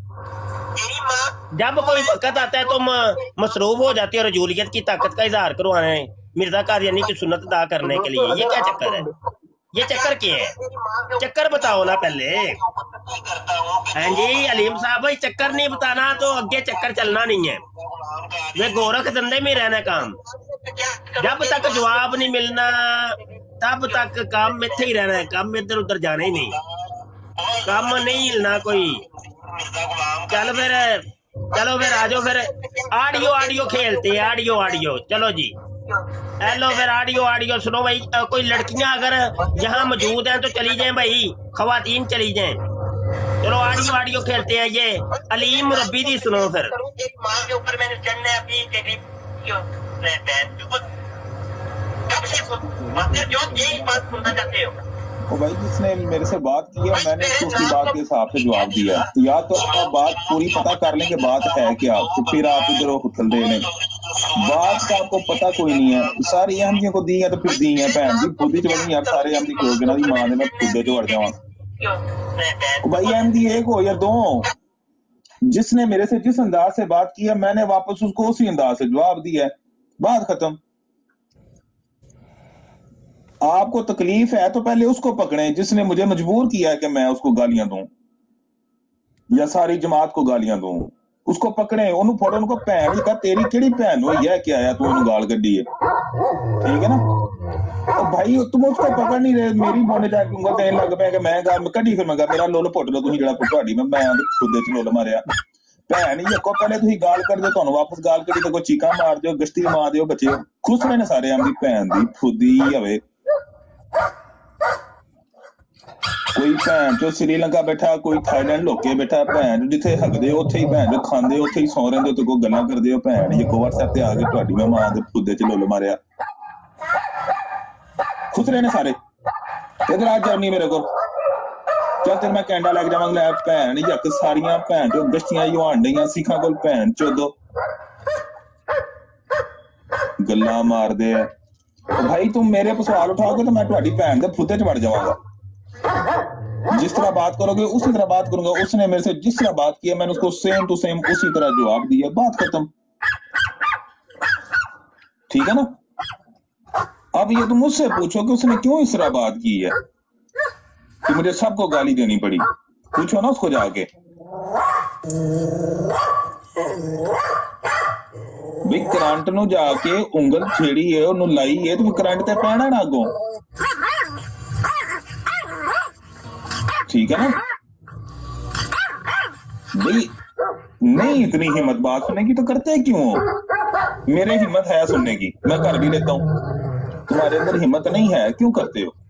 जब कोई वक्त आता है तुम मसरूफ हो जाती हो रजूलियत की ताकत का इजहार करवाने, मिर्जा कादियानी की सुन्नत अदा करने के लिए। ये क्या चक्कर है? ये चक्कर क्या है? चक्कर बताओ ना पहले। हाँ जी अलीम साहब, भाई चक्कर नहीं बताना तो आगे चक्कर चलना नहीं है। वे गोरख धंधे में रहना काम। जब तक जवाब नहीं मिलना तब तक काम में ही रहना है, काम में इधर उधर जाना ही नहीं, काम नहीं हिलना कोई। चल फिर, चलो फिर आ जाओ, फिर ऑडियो ऑडियो खेलते हैं, ऑडियो ऑडियो। चलो जी, हेलो, फिर ऑडियो ऑडियो सुनो भाई। कोई लड़कियां अगर यहाँ मौजूद हैं तो चली जाएं भाई, खवातीन चली जाएं। चलो ऑडियो ऑडियो खेलते हैं। ये अलीम मुरब्बी दी सुनो फिर। एक माँ के ऊपर मैंने चढ़ना है अपनी जो एक बात सुनना चाहते हो। ओ भाई, जिसने मेरे से बात की है मैंने तो उसकी बात के हिसाब से जवाब दिया। या तो आप बात पूरी पता कर लें कि बात है क्या, तो फिर आप इधर उथल दे लें। बात का आपको पता कोई नहीं है। सारी अहमदियों को दी है तो फिर दी है भैन जी, खुद ही चढ़ी यार। सारे अहमदी को ना दी मां ने, मैं खुदे चढ़ जावा भाई। अहमदी एक हो या दो, जिसने मेरे से जिस अंदाज से बात की है मैंने वापस उसको उसी अंदाज से जवाब दिया है, बात खत्म। आपको तकलीफ है तो पहले उसको पकड़ें जिसने मुझे मजबूर किया है कि मैं उसको गालियां दूं या सारी जमात को गालियां दूं। उसको पकड़े, उन्होंने फोड़ो, उनको भैन का तेरी केड़ी भैन हो यह क्या है, तू उन्होंने गाल कड्डी है, ठीक है ना। तो भाई तुम उसको पकड़ नहीं रहे, मेरी बोने जाके उंगल देने लग पे कि मैं गाल कड्डी, फिर मैं मेरा लोल पुट लो तुम जरा ਤੁਹਾਡੀ मैं मैं खुद च लोल मारिया भैन ही को पहले तुम गाल कर दो, तुहानू वापस गाल करी तो कोई चीका मार दो, गश्ती मार दो, बच्चे खुश रहे सारे आंदी भैन दी खुदी हवे। कोई भैन जो श्रीलंका बैठा, कोई थाईलैंड लोके बैठा, भैन जिथे हगदे उत्थे ही भैन जो खांदे उत्थे ही सौ रहिंदे ते कोई गल्लां करदे हो भैन जे को व्हाट्सएप ते आ गए तुहाडी मैं मां दे खुदे च लोल मारिया। खुश रहे ने सारे। इधर आ जाओ नहीं मेरे को, चल तेरे मैं कैंडा लग जावांगा लै भैन यक सारियां भैन जो गश्तियां युहान डईयां सिखां कोल भैन चोदो गल्लां मारदे है। भाई तुम मेरे पर सवाल उठाओगे तो मैं तुहाडी भैन दे फुदे च वड़ जावांगा। जिस तरह बात करोगे उसी तरह बात करूंगा। उसने मेरे से जिस तरह बात की है मैंने उसको सेम टू सेम उसी तरह जवाब दिया, बात खत्म, ठीक है ना। अब ये तुम मुझसे पूछो कि उसने क्यों इस तरह बात की है कि मुझे सबको गाली देनी पड़ी, पूछो ना उसको जाके। भाई करंट नूं जाके उंगल छेड़ी है उन्हों लाई है तो करंट ते पैना ना अगों, ठीक है ना भाई। नहीं इतनी हिम्मत बात सुनने की तो करते क्यों हो? मेरे हिम्मत है सुनने की, मैं कर भी लेता हूँ, तुम्हारे अंदर हिम्मत नहीं है, क्यों करते हो?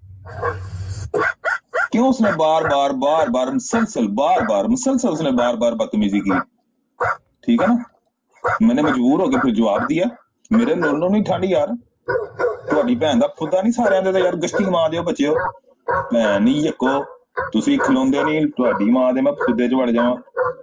क्यों उसने बार बार बार बार मुसलसल बार बार मुसलसल उसने बार बार बदतमीजी की, ठीक है ना। मैंने मजबूर हो गया फिर जवाब दिया, मेरे लोनों नहीं ठंड यार, ਤੁਹਾਡੀ ਭੈਣ ਦਾ ਖੁਦਾ ਨਹੀਂ ਸਾਰਿਆਂ ਦੇ ਯਾਰ ਗਸ਼ਤੀ ਮਾਂ ਦਿਓ ਬੱਚਿਓ, ਭੈਣ ਨਹੀਂ ਯਕੋ ਤੁਸੀਂ ਖਲੋਂਦੇ ਨਹੀਂ, ਤੁਹਾਡੀ ਮਾਂ ਦੇ ਮੈਂ ਖੁੱਦੇ ਚ ਵੜ ਜਾਵਾਂ।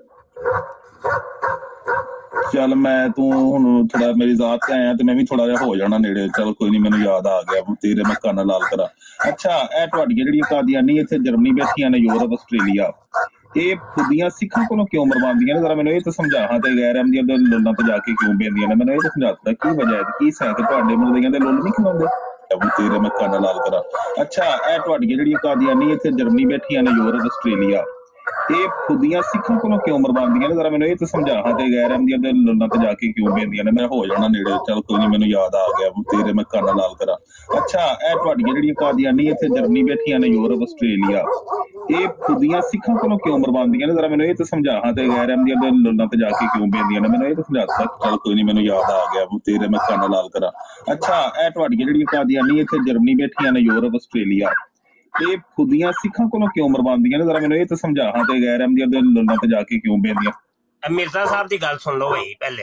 ਚੱਲ ਮੈਂ ਤੂੰ ਹੁਣ ਥੋੜਾ ਮੇਰੀ ਜ਼ਾਤ ਤੇ ਆਇਆ ਤੇ ਮੈਂ ਵੀ ਥੋੜਾ ਜਿਹਾ ਹੋ ਜਾਣਾ ਨੇੜੇ, ਚਲ ਕੋਈ ਨਹੀਂ ਮੈਨੂੰ ਯਾਦ ਆ ਗਿਆ ਤੇਰੇ ਮੈਂ ਕੰਨ ਲਾਲ ਕਰਾਂ। ਅੱਛਾ ਇਹ ਤੁਹਾਡੀਆਂ ਜਿਹੜੀਆਂ ਕਾਦੀਆਨੀ ਇੱਥੇ ਜਰਮਨੀ ਬੈਠੀਆਂ ਨੇ, ਯੂਰਪ ਆਸਟ੍ਰੇਲੀਆ, ਇਹ ਖੁੱਦੀਆਂ ਸਿੱਖਾਂ ਕੋਲੋਂ ਕਿਉਂ ਮਰਵਾਉਂਦੀਆਂ ਨੇ? ਜ਼ਰਾ ਮੈਨੂੰ ਇਹ ਤਾਂ ਸਮਝਾ ਹਾਂ, ਤੇ ਗੈਰ ਅਹਿਮਦੀਆਂ ਦੇ ਲੋਨਾਂ ਤੇ ਜਾ ਕੇ ਕਿਉਂ ਪੈਂਦੀਆਂ ਨੇ? ਮੈਨੂੰ ਇਹ ਤਾਂ ਸਮਝਾ ਦਿੱਤਾ ਕੀ ਵਜ੍ਹਾ ਹੈ, ਕੀ ਸੈਂਕ ਤੁਹਾਡੇ ਮੁਲਦੀਆਂ ਦੇ ਲੋਨ ਨਹੀਂ ਖਿਲਾਉਂਦੇ? ਤੇਰੇ ਮੈਂ ਕੰਨ ਲਾਲ ਕਰਾਂ। ਅੱਛਾ ਇਹ ਤੁਹਾਡੀਆਂ ਜਿਹੜੀਆਂ ਕਾਦੀਆਨੀ ਇੱਥੇ ਜਰਮਨੀ ਬੈਠੀਆਂ ਨੇ, ਯੂਰਪ ਆਸਟ੍ਰੇਲੀਆ, ਇਹ ਖੁੱਦੀਆਂ ਸਿੱਖਾਂ ਕੋਲੋਂ ਕਿਉਂ ਮਰਵਾਉਂਦੀਆਂ ਨੇ? ਜ਼ਰਾ ਮੈਨੂੰ ਇਹ ਤਾਂ ਸਮਝਾ ਹਾਂ, ਤੇ ਗੈਰ ਅਹਿਮਦੀਆਂ ਦੇ ਲੋਨਾਂ ਤੇ ਜਾ ਕੇ ਕਿਉਂ ਪੈਂਦੀਆਂ ਨੇ? ਮੈਂ ਹੋ ਜਾਣਾ ਨੇੜੇ, ਚਲ ਕੋਈ ਨਹੀਂ ਮੈਨੂੰ ਯਾਦ ਆ ਗਿਆ ਤੇਰੇ ਮੈਂ ਕੰਨ ਲਾਲ ਕਰਾਂ। ਅੱਛਾ ਇਹ ਤੁਹਾਡੀਆਂ ਜਿਹੜੀਆਂ ਕਾਦੀਆਨੀ ਇੱਥੇ ਜਰਮਨੀ ਬੈਠੀਆਂ ਨੇ, ਯੂਰਪ ਆਸਟ੍ਰੇਲੀਆ, ਇਹ ਖੁੱਦੀਆਂ ਸਿੱਖਾਂ ਕੋਲੋਂ ਕਿਉਂ ਮਰਵਾਉਂਦੀਆਂ ਨੇ? ਜ਼ਰਾ ਮੈਨੂੰ ਇਹ ਤਾਂ ਸਮਝਾ ਹਾਂ, ਤੇ ਗੈਰ ਅਹਿਮਦੀਆਂ ਦੇ ਲੋਨਾਂ ਤੇ ਜਾ ਕੇ ਕਿਉਂ ਪੈਂਦੀਆਂ ਨੇ? ਮੈਨੂੰ ਇਹ ਤਾਂ ਸਮਝਾ ਦਿੱਤਾ, ਚਲ ਕੋਈ ਨਹੀਂ ਮੈਨੂੰ ਯਾਦ ਆ ਗਿਆ ਤੇਰੇ ਮੈਂ ਕੰਨ ਲਾਲ ਕਰਾਂ। ਅੱਛਾ ਇਹ ਤੁਹਾਡੀਆਂ ਜਿਹੜੀਆਂ ਕਾਦੀਆਨੀ ਇੱਥੇ ਜਰਮਨੀ ਬੈਠੀਆਂ ਨੇ, ਯੂਰਪ ਆਸਟ੍ਰੇਲੀਆ, ਇਹ ਖੁੱਦੀਆਂ ਸਿੱਖਾਂ ਕੋਲੋਂ ਕਿਉਂ ਮਰਵਾਉਂਦੀਆਂ ਨੇ? ਜ਼ਰਾ ਮੈਨੂੰ ਇਹ ਤਾਂ ਸਮਝਾ ਹਾਂ, ਤੇ ਗੈਰ ਅਹਿਮਦੀਆਂ ਦੇ ਲੋਨਾਂ ਤੇ ਜਾ ਕੇ ਕਿਉਂ ਪੈਂਦੀਆਂ? ਮਿਰਜ਼ਾ ਸਾਹਿਬ ਦੀ ਗੱਲ ਸੁਣ ਲਓ ਬਈ ਪਹਿਲੇ।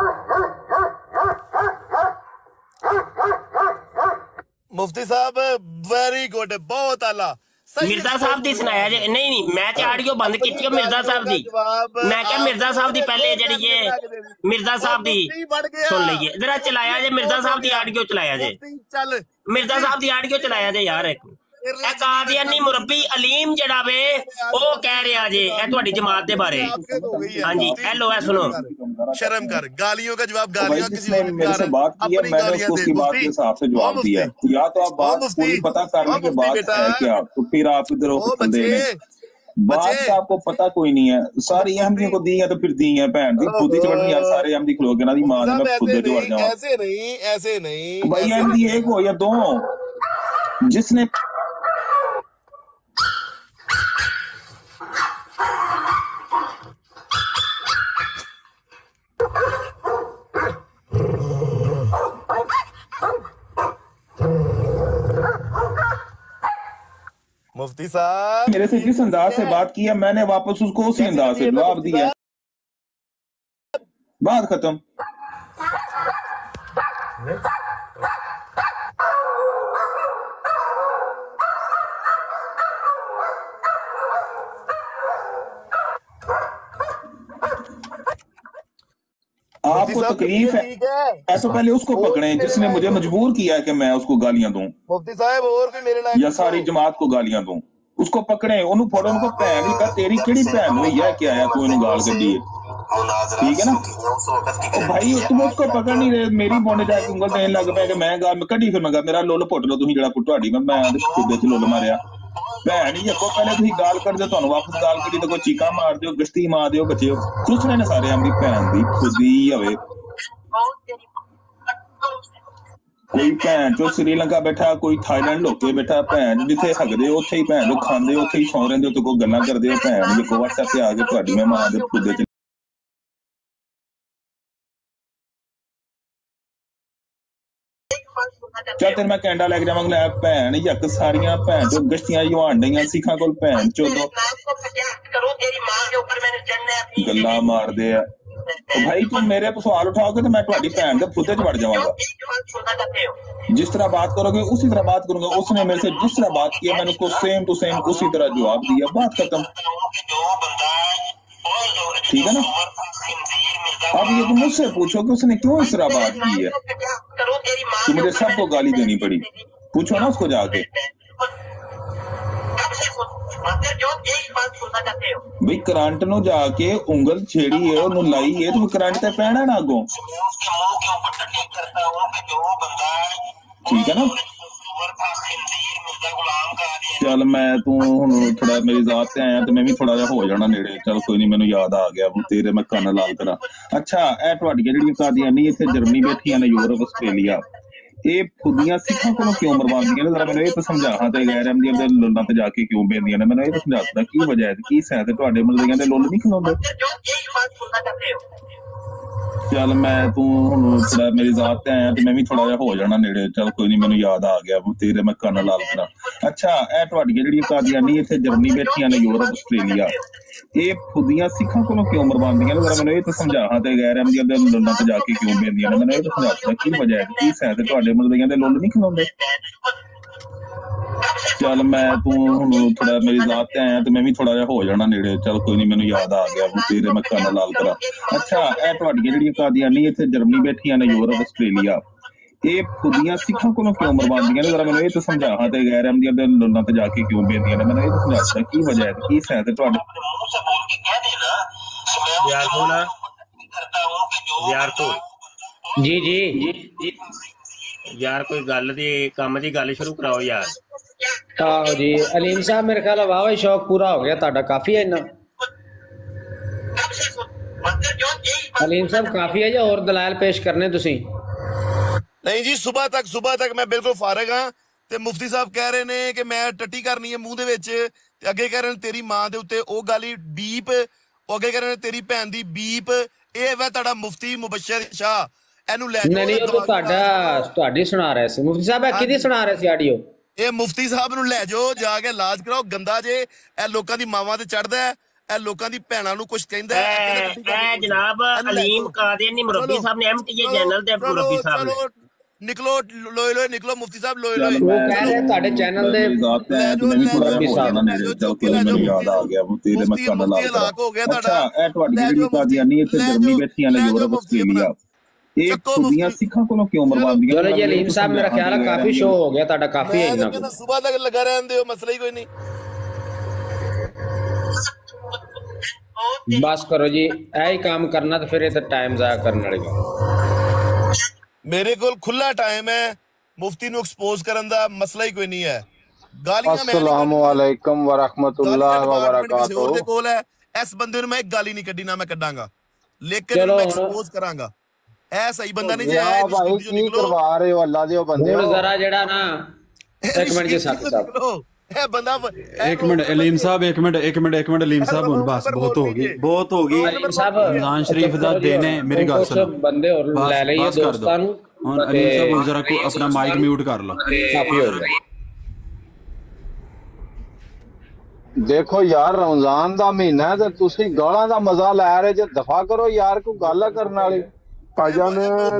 मुफ्ती साहब वेरी गुड, बहुत आला। ਮਿਰਜ਼ਾ ਸਾਹਿਬ ਦੀ ਸੁਣਾਇਆ ਜੇ। ਨਹੀਂ ਨਹੀਂ ਮੈਂ ਤੇ ਆਡੀਓ ਬੰਦ ਕੀਤੀ ਹੈ ਮਿਰਜ਼ਾ ਸਾਹਿਬ ਦੀ। ਮੈਂ ਕਿਹਾ ਮਿਰਜ਼ਾ ਸਾਹਿਬ ਦੀ ਪਹਿਲੇ ਜਿਹੜੀ ਇਹ ਮਿਰਜ਼ਾ ਸਾਹਿਬ ਦੀ ਸੁਣ ਲਈਏ, ਜਰਾ ਚਲਾਇਆ ਜੇ ਮਿਰਜ਼ਾ ਸਾਹਿਬ ਦੀ ਆਡੀਓ ਚਲਾਇਆ ਜੇ, ਚੱਲ ਮਿਰਜ਼ਾ ਸਾਹਿਬ ਦੀ ਆਡੀਓ ਚਲਾਇਆ ਜੇ ਯਾਰ। ਇੱਕ ਇਹ ਕਾਦੀਆਨੀ ਮੁਰੱਬੀ ਅਲੀਮ ਜਿਹੜਾ ਵੇ ਉਹ ਕਹਿ ਰਿਹਾ ਜੇ ਇਹ ਤੁਹਾਡੀ ਜਮਾਤ ਦੇ ਬਾਰੇ। ਹਾਂਜੀ हेलो है सुनो, शर्म कर, गालियों का जवाब गालियां किसी ने मेरे से बात की है, मैंने उसको उसकी बात के हिसाब से जवाब दिया है। या तो आप बात पूरी पता करने के बाद है क्या, तो फिर आप इधर बात का आपको पता कोई नहीं है। सारी अहमदियों को दी है तो फिर दी है भैन दी खुद ही चढ़नी यार, सारे अहमदी खलोगे ना दी मां ने मैं खुद ही चढ़ जाऊं। ऐसे नहीं ऐसे नहीं भाई अहमदी एक हो या दो, जिसने मुफ्ती साहब मेरे से जिस अंदाज से बात किया मैंने वापस उसको उसी अंदाज से जवाब दिया, बात खत्म। आपको तकलीफ है, ऐसा पहले उसको पकड़े जिसने मुझे मजबूर किया है कि मैं उसको गालियां दूं, मुफ्ती साहब और भी मेरे या सारी जमात को गालियां दूं। उसको पकड़े, ओनू फोड़ो, उनको भैन ही कर, तेरी केड़ी भैन हुई है क्या है तू इन्हें गाल कड्डी है, ठीक है ना। तो भाई तुम उसको पकड़ नहीं रहे, मेरी बोने जाके उंगल देने लग पे कि मैं गाल कड्डी, फिर मैं मेरा लोल पुट लो तुसीं जेड़ा पुट्टाड़ी मैं मैं खुदे च लोल मारिया भैन ही जको, पहले तुसीं गाल कड्ड दे तुहानू वापस गाल कड्डी तो कोई चीका मार दियो, गश्ती मार दियो बच्चे चूसने ने सारे अपनी भैन दी खुदी हवे। कोई भैन चो श्रीलंका बैठा, कोई थाईलैंड लोके बैठा, भैन जिथे हगदे उत्थे ही भैन जो खांदे उत्थे ही सौ रहिंदे तो कोई गल्लां करदे हो भैन जो को व्हाट्सएप ते आ के तुहाडी मैं मां दे खुदे च चल तेरे मैं कैनेडा लेके जावांगा भैन यक सारियां भैन जो गश्तियां जवान डईयां सिखां कोल भैन चो तो गल्लां मारदे आ। तो भाई तुम मेरे पे सवाल उठाओगे तो मैं तुम्हारी भैन के फुदे च वड़ जाऊंगा। जिस तरह बात करोगे उसी तरह बात करूंगा। उसने मेरे से जिस तरह बात किया मैंने उसको सेम टू सेम उसी तरह जवाब दिया, बात खत्म, ठीक है ना। अब ये तुम मुझसे पूछो कि उसने क्यों इस तरह बात की है, तो मुझे सबको गाली देनी पड़ी, पूछो ना उसको जाके। भाई करंट नु जाके उंगल छेड़ी है उन्हों लाई है तो करंट ते पैना ना अगों, ठीक है ना। ਚੱਲ ਮੈਂ ਤੂੰ ਹੁਣ ਥੋੜਾ ਮੇਰੀ ਜ਼ਾਤ ਤੇ ਆਇਆ ਤੇ ਮੈਂ ਵੀ ਥੋੜਾ ਜਿਹਾ ਹੋ ਜਾਣਾ ਨੇੜੇ। ਚੱਲ ਕੋਈ ਨਹੀਂ, ਮੈਨੂੰ ਯਾਦ ਆ ਗਿਆ ਤੇਰੇ, ਮੈਂ ਕੰਨ ਲਾਲ ਕਰਾਂ। ਅੱਛਾ, ਇਹ ਤੁਹਾਡੀਆਂ ਜਿਹੜੀਆਂ ਕਾਦੀਆਨੀ ਇੱਥੇ ਜਰਮਨੀ ਬੈਠੀਆਂ ਨੇ, ਯੂਰਪ, ਆਸਟ੍ਰੇਲੀਆ, ਇਹ ਖੁਦੀਆਂ ਸਿੱਖਾਂ ਕੋਲੋਂ ਕਿਉਂ ਮਰਵਾਉਂਦੀਆਂ ਨੇ? ਜ਼ਰਾ ਮੈਨੂੰ ਇਹ ਤਾਂ ਸਮਝਾ। ਹਾਂ, ਤੇ ਗੈਰ ਅਹਿਮਦੀਆਂ ਦੇ ਲੁੱਲਾਂ ਤੇ ਜਾ ਕੇ ਕਿਉਂ ਬਹਿੰਦੀਆਂ ਨੇ? ਮੈਨੂੰ ਇਹ ਤਾਂ ਸਮਝਾ ਦਿੱਤਾ ਕੀ ਵਜ੍ਹਾ ਹੈ, ਕੀ ਸੈਂ ਤੇ ਤੁਹਾਡੇ ਮਤਲਬ ਕਹਿੰਦੇ ਲੁੱਲ ਨਹੀਂ ਖਿਲਾਉਂਦੇ? ਚੱਲ ਮੈਂ ਤੂੰ ਹੁਣ ਥੋੜਾ ਮੇਰੀ ਜ਼ਾਤ ਤੇ ਆਇਆ ਤੇ ਮੈਂ ਵੀ ਥੋੜਾ ਜਿਹਾ ਹੋ ਜਾਣਾ ਨੇੜੇ। ਚੱਲ ਕੋਈ ਨਹੀਂ, ਮੈਨੂੰ ਯਾਦ ਆ ਗਿਆ ਤੇਰੇ, ਮੈਂ ਕੰਨ ਲਾਲ ਕਰਾਂ। ਅੱਛਾ, ਇਹ ਤੁਹਾਡੀਆਂ ਜਿਹੜੀਆਂ ਕਾਦੀਆਨੀ ਇੱਥੇ ਜਰਮਨੀ ਬੈਠੀਆਂ ਨੇ, ਯੂਰਪ, ਆਸਟ੍ਰੇਲੀਆ, ਇਹ ਖੁਦੀਆਂ ਸਿੱਖਾਂ ਕੋਲੋਂ ਕਿਉਂ ਮਰਵਾਉਂਦੀਆਂ ਨੇ? ਜ਼ਰਾ ਮੈਨੂੰ ਇਹ ਤਾਂ ਸਮਝਾ। ਹਾਂ, ਤੇ ਗੈਰ ਅਹਿਮਦੀਆਂ ਦੇ ਲੁੱਲਾਂ ਤੇ ਜਾ ਕੇ ਕਿਉਂ ਬਹਿੰਦੀਆਂ ਨੇ? ਮੈਨੂੰ ਇਹ ਤਾਂ ਸਮਝਾ ਦਿੱਤਾ ਕੀ ਵਜ੍ਹਾ ਹੈ, ਕੀ ਸੈਂ ਤੇ ਤੁਹਾਡੇ ਮਤਲਬ ਕਹਿੰਦੇ ਲੁੱਲ ਨਹੀਂ ਖਿਲਾਉਂਦੇ? ਚੱਲ ਮੈਂ ਤੂੰ ਹੁਣ ਥੋੜਾ ਮੇਰੀ ਜ਼ਾਤ ਤੇ ਆਇਆ ਤੇ ਮੈਂ ਵੀ ਥੋੜਾ ਜਿਹਾ ਹੋ ਜਾਣਾ ਨੇੜੇ। ਚੱਲ ਕੋਈ ਨਹੀਂ, ਮੈਨੂੰ ਯਾਦ ਆ ਗਿਆ ਤੇਰੇ, ਮੈਂ ਕੰਨ ਲਾਲ ਕਰਾਂ। ਅੱਛਾ, ਇਹ ਤੁਹਾਡੀਆਂ ਜਿਹੜੀਆਂ ਕਾਦੀਆਨੀ ਇੱਥੇ ਜਰਮਨੀ ਬੈਠੀਆਂ ਨੇ, ਯੂਰਪ, ਆਸਟ੍ਰੇਲੀਆ, ਇਹ ਖੁਦੀਆਂ ਸਿੱਖਾਂ ਕੋਲੋਂ ਕਿਉਂ ਮਰਵਾਉਂਦੀਆਂ ਨੇ? ਜ਼ਰਾ ਮੈਨੂੰ ਇਹ ਤਾਂ ਸਮਝਾ। ਹਾਂ, ਤੇ ਗੈਰ ਅਹਿਮਦੀਆਂ ਦੇ ਲੁੱਲਾਂ ਤੇ ਜਾ ਕੇ ਕਿਉਂ ਬਹਿੰਦੀਆਂ ਨੇ? ਮੈਨੂੰ ਇਹ ਤਾਂ ਸਮਝਾ ਦਿੱਤਾ ਕੀ ਵਜ੍ਹਾ ਹੈ, ਕੀ ਸੈਂ ਤੇ ਤੁਹਾਡੇ जी जी यार कोई गल दी काम दी गल शुरू कराओ यार। ਆਹੋ ਜੀ ਅਲੀਮ ਸਾਹਿਬ, ਮੇਰੇ ਖਿਆਲ ਵਾਵਾ ਸ਼ੌਕ ਪੂਰਾ ਹੋ ਗਿਆ ਤੁਹਾਡਾ, ਕਾਫੀ ਹੈ ਇੰਨਾ? ਅਲੀਮ ਸਾਹਿਬ ਕਾਫੀ ਹੈ ਜਾਂ ਹੋਰ ਦਲਾਇਲ ਪੇਸ਼ ਕਰਨੇ ਤੁਸੀਂ? ਨਹੀਂ ਜੀ, ਸਵੇਰ ਤੱਕ ਸਵੇਰ ਤੱਕ ਮੈਂ ਬਿਲਕੁਲ ਫਾਰਗ ਹਾਂ। ਤੇ ਮੁਫਤੀ ਸਾਹਿਬ ਕਹਿ ਰਹੇ ਨੇ ਕਿ ਮੈਂ ਟੱਟੀ ਕਰਨੀ ਹੈ ਮੂੰਹ ਦੇ ਵਿੱਚ, ਤੇ ਅੱਗੇ ਕਹਿ ਰਹੇ ਨੇ ਤੇਰੀ ਮਾਂ ਦੇ ਉੱਤੇ ਉਹ ਗੱਲ ਹੀ ਬੀਪ, ਉਹ ਅੱਗੇ ਕਹਿ ਰਹੇ ਨੇ ਤੇਰੀ ਭੈਣ ਦੀ ਬੀਪ। ਇਹ ਵਾ ਤੁਹਾਡਾ ਮੁਫਤੀ ਮੁਬਸ਼ਰ ਸ਼ਾਹ, ਇਹਨੂੰ ਲੈ ਨਹੀਂ ਨਹੀਂ, ਉਹ ਤਾਂ ਤੁਹਾਡਾ ਤੁਹਾਡੀ ਸੁਣਾ ਰਹੇ ਸੀ ਮੁਫਤੀ ਸਾਹਿਬ। ਇਹ ਕਿਹਦੀ ਸੁਣਾ ਰਹੇ ਸੀ ਆਡੀਓ? ਇਹ ਮੁਫਤੀ ਸਾਹਿਬ ਨੂੰ ਲੈ ਜਾਓ, ਜਾ ਕੇ ਇਲਾਜ ਕਰਾਓ। ਗੰਦਾ ਜੇ ਇਹ ਲੋਕਾਂ ਦੀ ਮਾਵਾਂ ਤੇ ਚੜਦਾ ਹੈ, ਇਹ ਲੋਕਾਂ ਦੀ ਭੈਣਾਂ ਨੂੰ ਕੁਝ ਕਹਿੰਦਾ ਹੈ। ਇਹ ਜਨਾਬ ਅਲੀਮ ਕਾਦੀਆਨੀ ਮੁਰੱਬੀ ਸਾਹਿਬ ਨੇ ਐਮਟੀਏ ਚੈਨਲ ਦੇ ਮੁਰੱਬੀ ਸਾਹਿਬ ਨੇ। ਨਿਕਲੋ ਲੋਏ ਲੋਏ ਨਿਕਲੋ ਮੁਫਤੀ ਸਾਹਿਬ, ਲੋਏ ਲੋਏ। ਉਹ ਕਹਿ ਰਹੇ ਤੁਹਾਡੇ ਚੈਨਲ ਦੇ ਮੁਰੱਬੀ ਸਾਹਿਬ ਨੇ। ਚੱਲ ਕੋਈ ਨਹੀਂ, ਮੈਨੂੰ ਯਾਦ ਆ ਗਿਆ ਤੇਰੇ, ਮੈਂ ਕੰਨ ਲਾਲ ਕਰਾਂ। ਅੱਛਾ, ਇਹ ਤੁਹਾਡੀਆਂ ਜਿਹੜੀਆਂ ਕਾਦੀਆਨੀ ਇੱਥੇ ਜਰਮਨੀ ਬੈਠੀਆਂ ਨੇ, ਯੂਰਪ, ਆਸਟ੍ਰੇਲੀਆ, ਇਹ ਖੁਦੀਆਂ ਸਿੱਖਾਂ ਕੋਲੋਂ ਕਿਉਂ ਮਰਵਾਉਂਦੀਆਂ? ਚਲੋ ਜੀ ਅਲੀਮ ਸਾਹਿਬ, ਮੇਰਾ ਖਿਆਲ ਹੈ ਕਾਫੀ ਸ਼ੋ ਹੋ ਗਿਆ ਤੁਹਾਡਾ, ਕਾਫੀ ਹੈ ਇੰਨਾ। ਮੈਂ ਸਵੇਰ ਤੱਕ ਲੱਗਾ ਰਹਿੰਦੇ ਹੋ, ਮਸਲਾ ਹੀ ਕੋਈ ਨਹੀਂ। ਬਸ ਕਰੋ ਜੀ, ਇਹ ਹੀ ਕੰਮ ਕਰਨਾ ਤੇ ਫਿਰ ਇਹ ਤਾਂ ਟਾਈਮ ਜ਼ਾਇਆ ਕਰਨ ਵਾਲੀ ਗੱਲ। ਮੇਰੇ ਕੋਲ ਖੁੱਲਾ ਟਾਈਮ ਹੈ, ਮੁਫਤੀ ਨੂੰ ਐਕਸਪੋਜ਼ ਕਰਨ ਦਾ ਮਸਲਾ ਹੀ ਕੋਈ ਨਹੀਂ ਹੈ। ਗਾਲੀਆਂ ਮੈਂ अस्सलामु अलैकुम व रहमतुल्लाह व बरकातहू। ਦੇ ਕੋਲ ਹੈ, ਇਸ ਬੰਦੇ ਨੂੰ ਮੈਂ ਇੱਕ ਗਾਲੀ ਨਹੀਂ ਕੱਢੀ, ਨਾ ਮੈਂ ਕੱਢਾਂਗਾ, ਲੇਕਿਨ ਮੈਂ ਐਕਸਪੋਜ਼ ਕਰਾਂਗਾ। ਇਹ ਸਹੀ ਬੰਦਾ ਨਹੀਂ ਜੇ ਆਇਆ भाई की करवा रहे हो अल्लाह दे बंदे ਹੁਣ ਜ਼ਰਾ ਜਿਹੜਾ ਨਾ ਇੱਕ ਮਿੰਟ ਜੀ ਸਾਥੀ ਸਾਹਿਬ, ਇਹ ਬੰਦਾ एक मिनट अलीम साहब, एक मिनट एक मिनट एक मिनट अलीम साहब, ਹੁਣ ਬਸ ਬਹੁਤ ਹੋ ਗਈ, ਬਹੁਤ ਹੋ ਗਈ। ਅਲੀਮ ਸਾਹਿਬ ਰਮਜ਼ਾਨ ਸ਼ਰੀਫ ਦਾ ਦਿਨ ਹੈ, ਮੇਰੀ ਗੱਲ ਸੁਣੋ। ਬੰਦੇ ਹੋਰ ਲੈ ਲਈਏ ਦੋਸਤਾਂ ਨੂੰ। ਹੁਣ ਅਲੀਮ ਸਾਹਿਬ ਹੁਣ ਜ਼ਰਾ ਕੋ ਆਪਣਾ ਮਾਈਕ ਮਿਊਟ ਕਰ ਲਓ, ਕਾਫੀ ਹੋ ਗਿਆ। देखो यार, रमजान ਦਾ ਮਹੀਨਾ ਤੇ ਤੁਸੀਂ ਗਾਲਾਂ ਦਾ ਮਜ਼ਾ ਲੈ ਰਹੇ ਜੇ, ਦਫਾ ਕਰੋ ਯਾਰ, ਕੋਈ ਗੱਲ ਕਰਨ ਵਾਲੀ। ਭਾਈਜਾਨ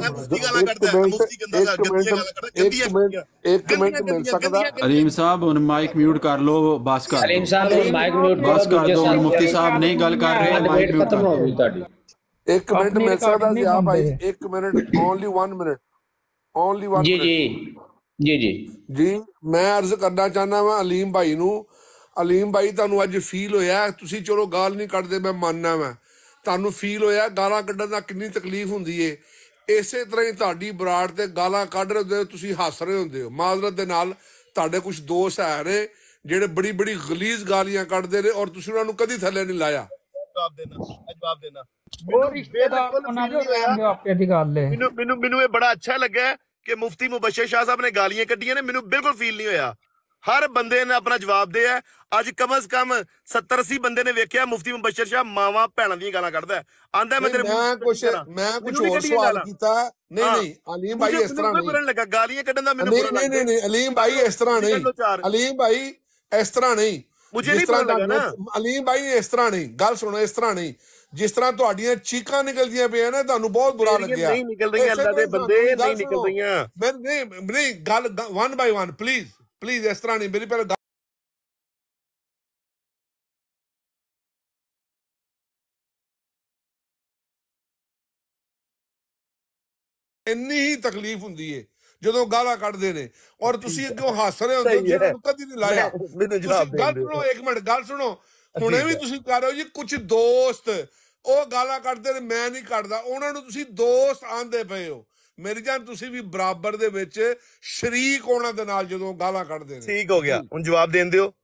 ਇੱਕ ਮਿੰਟ ਮਿਲ ਸਕਦਾ? ਅਲੀਮ ਸਾਹਿਬ ਹੁਣ ਮਾਈਕ ਮਿਊਟ ਕਰ ਲਓ, ਬਸ ਕਰ ਅਲੀਮ ਸਾਹਿਬ ਮਾਈਕ ਮਿਊਟ ਬਸ ਕਰ ਦਿਓ। ਮੁਫਤੀ ਸਾਹਿਬ ਨਹੀਂ ਗੱਲ ਕਰ ਰਹੇ, ਮਾਈਕ ਮਿਊਟ ਖਤਮ ਹੋ ਗਈ ਤੁਹਾਡੀ। ਇੱਕ ਮਿੰਟ ਮਿਲ ਸਕਦਾ ਜੀ? ਆ ਭਾਈ ਇੱਕ minute, only one minute, only one. ਜੀ ਜੀ ਜੀ ਜੀ ਜੀ ਮੈਂ ਅਰਜ਼ ਕਰਨਾ ਚਾਹੁੰਦਾ ਵਾਂ ਅਲੀਮ ਭਾਈ ਨੂੰ। ਅਲੀਮ ਭਾਈ, ਤੁਹਾਨੂੰ ਅੱਜ ਫੀਲ ਹੋਇਆ, ਤੁਸੀਂ ਚਲੋ ਗਾਲ ਨਹੀਂ ਕੱਢਦੇ, ਮੈਂ ਮੰਨਣਾ ਵਾ, ਤੁਹਾਨੂੰ ਫੀਲ ਹੋਇਆ ਗਾਲਾਂ ਕੱਢਣ ਦਾ ਕਿੰਨੀ ਤਕਲੀਫ ਹੁੰਦੀ ਏ। ਇਸੇ ਤਰ੍ਹਾਂ ਹੀ ਤੁਹਾਡੀ ਬਰਾੜ ਤੇ ਗਾਲਾਂ ਕੱਢ ਰਹੇ ਹੁੰਦੇ, ਤੁਸੀਂ ਹੱਸ ਰਹੇ ਹੁੰਦੇ ਹੋ। ਮਾਜ਼ਰਤ ਦੇ ਨਾਲ ਤੁਹਾਡੇ ਕੁਝ ਦੋਸਤ ਹੈ ਨੇ ਜਿਹੜੇ ਬੜੀ ਬੜੀ ਗਲੀਜ਼ ਗਾਲੀਆਂ ਕੱਢਦੇ ਨੇ, ਔਰ ਤੁਸੀਂ ਉਹਨਾਂ ਨੂੰ ਕਦੀ ਥੱਲੇ ਨਹੀਂ ਲਾਇਆ। ਜਵਾਬ ਦੇਣਾ, ਜਵਾਬ ਦੇਣਾ। ਮੈਨੂੰ ਮੈਨੂੰ ਮੈਨੂੰ ਇਹ ਬੜਾ ਅੱਛਾ ਲੱਗਾ ਕਿ ਮੁਫਤੀ ਮੁਬਸ਼ਰ ਸ਼ਾਹ ਸਾਹਿਬ ਨੇ ਗਾਲੀਆਂ ਕੱਢੀਆਂ ਨੇ, ਮੈਨੂੰ ਬਿਲਕੁਲ ਫੀਲ ਨਹੀਂ ਹੋਇਆ। ਹਰ ਬੰਦੇ ਨੇ ਆਪਣਾ ਜਵਾਬ ਦਿਆ। ਅੱਜ ਕਮ ਅਜ਼ ਕਮ ਸੱਤਰ ਅੱਸੀ ਬੰਦੇ ਨੇ ਵੇਖਿਆ ਮੁਫਤੀ ਮੁਬਸ਼ਰ ਸ਼ਾਹ ਮਾਵਾਂ ਭੈਣਾਂ ਦੀਆਂ ਗਾਲਾਂ ਕੱਢਦਾ। ਆਂਦਾ ਮੈਂ ਤੇਰੇ ਮੈਂ ਕੁਛ ਮੈਂ ਕੁਛ ਹੋਰ ਸਵਾਲ ਕੀਤਾ। ਨਹੀਂ ਨਹੀਂ ਅਲੀਮ ਭਾਈ, ਇਸ ਤਰ੍ਹਾਂ ਨਹੀਂ ਲੱਗਾ ਗਾਲੀਆਂ ਕੱਢਣ ਦਾ ਮੈਨੂੰ। ਨਹੀਂ ਨਹੀਂ ਨਹੀਂ ਅਲੀਮ ਭਾਈ, ਇਸ ਤਰ੍ਹਾਂ ਨਹੀਂ। ਅਲੀਮ ਭਾਈ ਇਸ ਤਰ੍ਹਾਂ ਨਹੀਂ, ਜਿਸ ਤਰ੍ਹਾਂ ਅਲੀਮ ਭਾਈ ਇਸ ਤਰ੍ਹਾਂ ਨਹੀਂ। ਗੱਲ ਸੁਣੋ, ਇਸ ਤਰ੍ਹਾਂ ਨਹੀਂ। ਜਿਸ ਤਰ੍ਹਾਂ ਤੁਹਾਡੀਆਂ ਚੀਕਾਂ ਨਿਕਲਦੀਆਂ ਪਈਆਂ ਨੇ, ਤੁਹਾਨੂੰ ਬਹੁਤ ਬੁਰਾ ਲੱਗਿਆ। ਨਹੀਂ ਨਿਕਲ ਰਹੀਆਂ, ਅੱਲਾ ਦੇ ਬੰਦੇ ਨਹੀਂ ਨਿਕਲ ਰਹੀਆਂ। ਮੈਂ ਨਹੀਂ ਨਹੀਂ ਗੱਲ one by one, please please, ਇਸ ਤਰ੍ਹਾਂ ਨਹੀਂ। ਮੇਰੀ ਪਹਿਲਾਂ ਇੰਨੀ ਹੀ ਤਕਲੀਫ ਹੁੰਦੀ ਹੈ ਜਦੋਂ ਗਾਲਾਂ ਕੱਢਦੇ ਨੇ, ਔਰ ਤੁਸੀਂ ਅੱਗੋਂ ਹੱਸ ਰਹੇ ਹੁੰਦੇ ਹੋ, ਜਿਹਨਾਂ ਨੂੰ ਕਦੀ ਨਹੀਂ ਲਾਇਆ। ਗੱਲ ਸੁਣੋ ਇੱਕ ਮਿੰਟ, ਗੱਲ ਸੁਣੋ। ਹੁਣੇ ਵੀ ਤੁਸੀਂ ਕਰ ਰਹੇ ਹੋ ਜੀ, ਕੁਝ ਦੋਸਤ ਉਹ ਗਾਲਾਂ ਕੱਢਦੇ ਨੇ, ਮੈਂ ਨਹੀਂ ਕੱਢਦਾ, ਉਹਨਾਂ ਨੂੰ ਤੁਸੀਂ ਦੋਸਤ ਆਂਦੇ ਪਏ ਹੋ। ਮੇਰੀ ਜਾਨ, ਤੁਸੀਂ ਵੀ ਬਰਾਬਰ ਦੇ ਵਿੱਚ ਸ਼ਰੀਕ ਉਹਨਾਂ ਦੇ ਨਾਲ ਜਦੋਂ ਗਾਲਾਂ ਕੱਢਦੇ ਨੇ। ਠੀਕ ਹੋ ਗਿਆ, ਹੁਣ ਜਵਾਬ ਦੇਣ ਦਿਓ।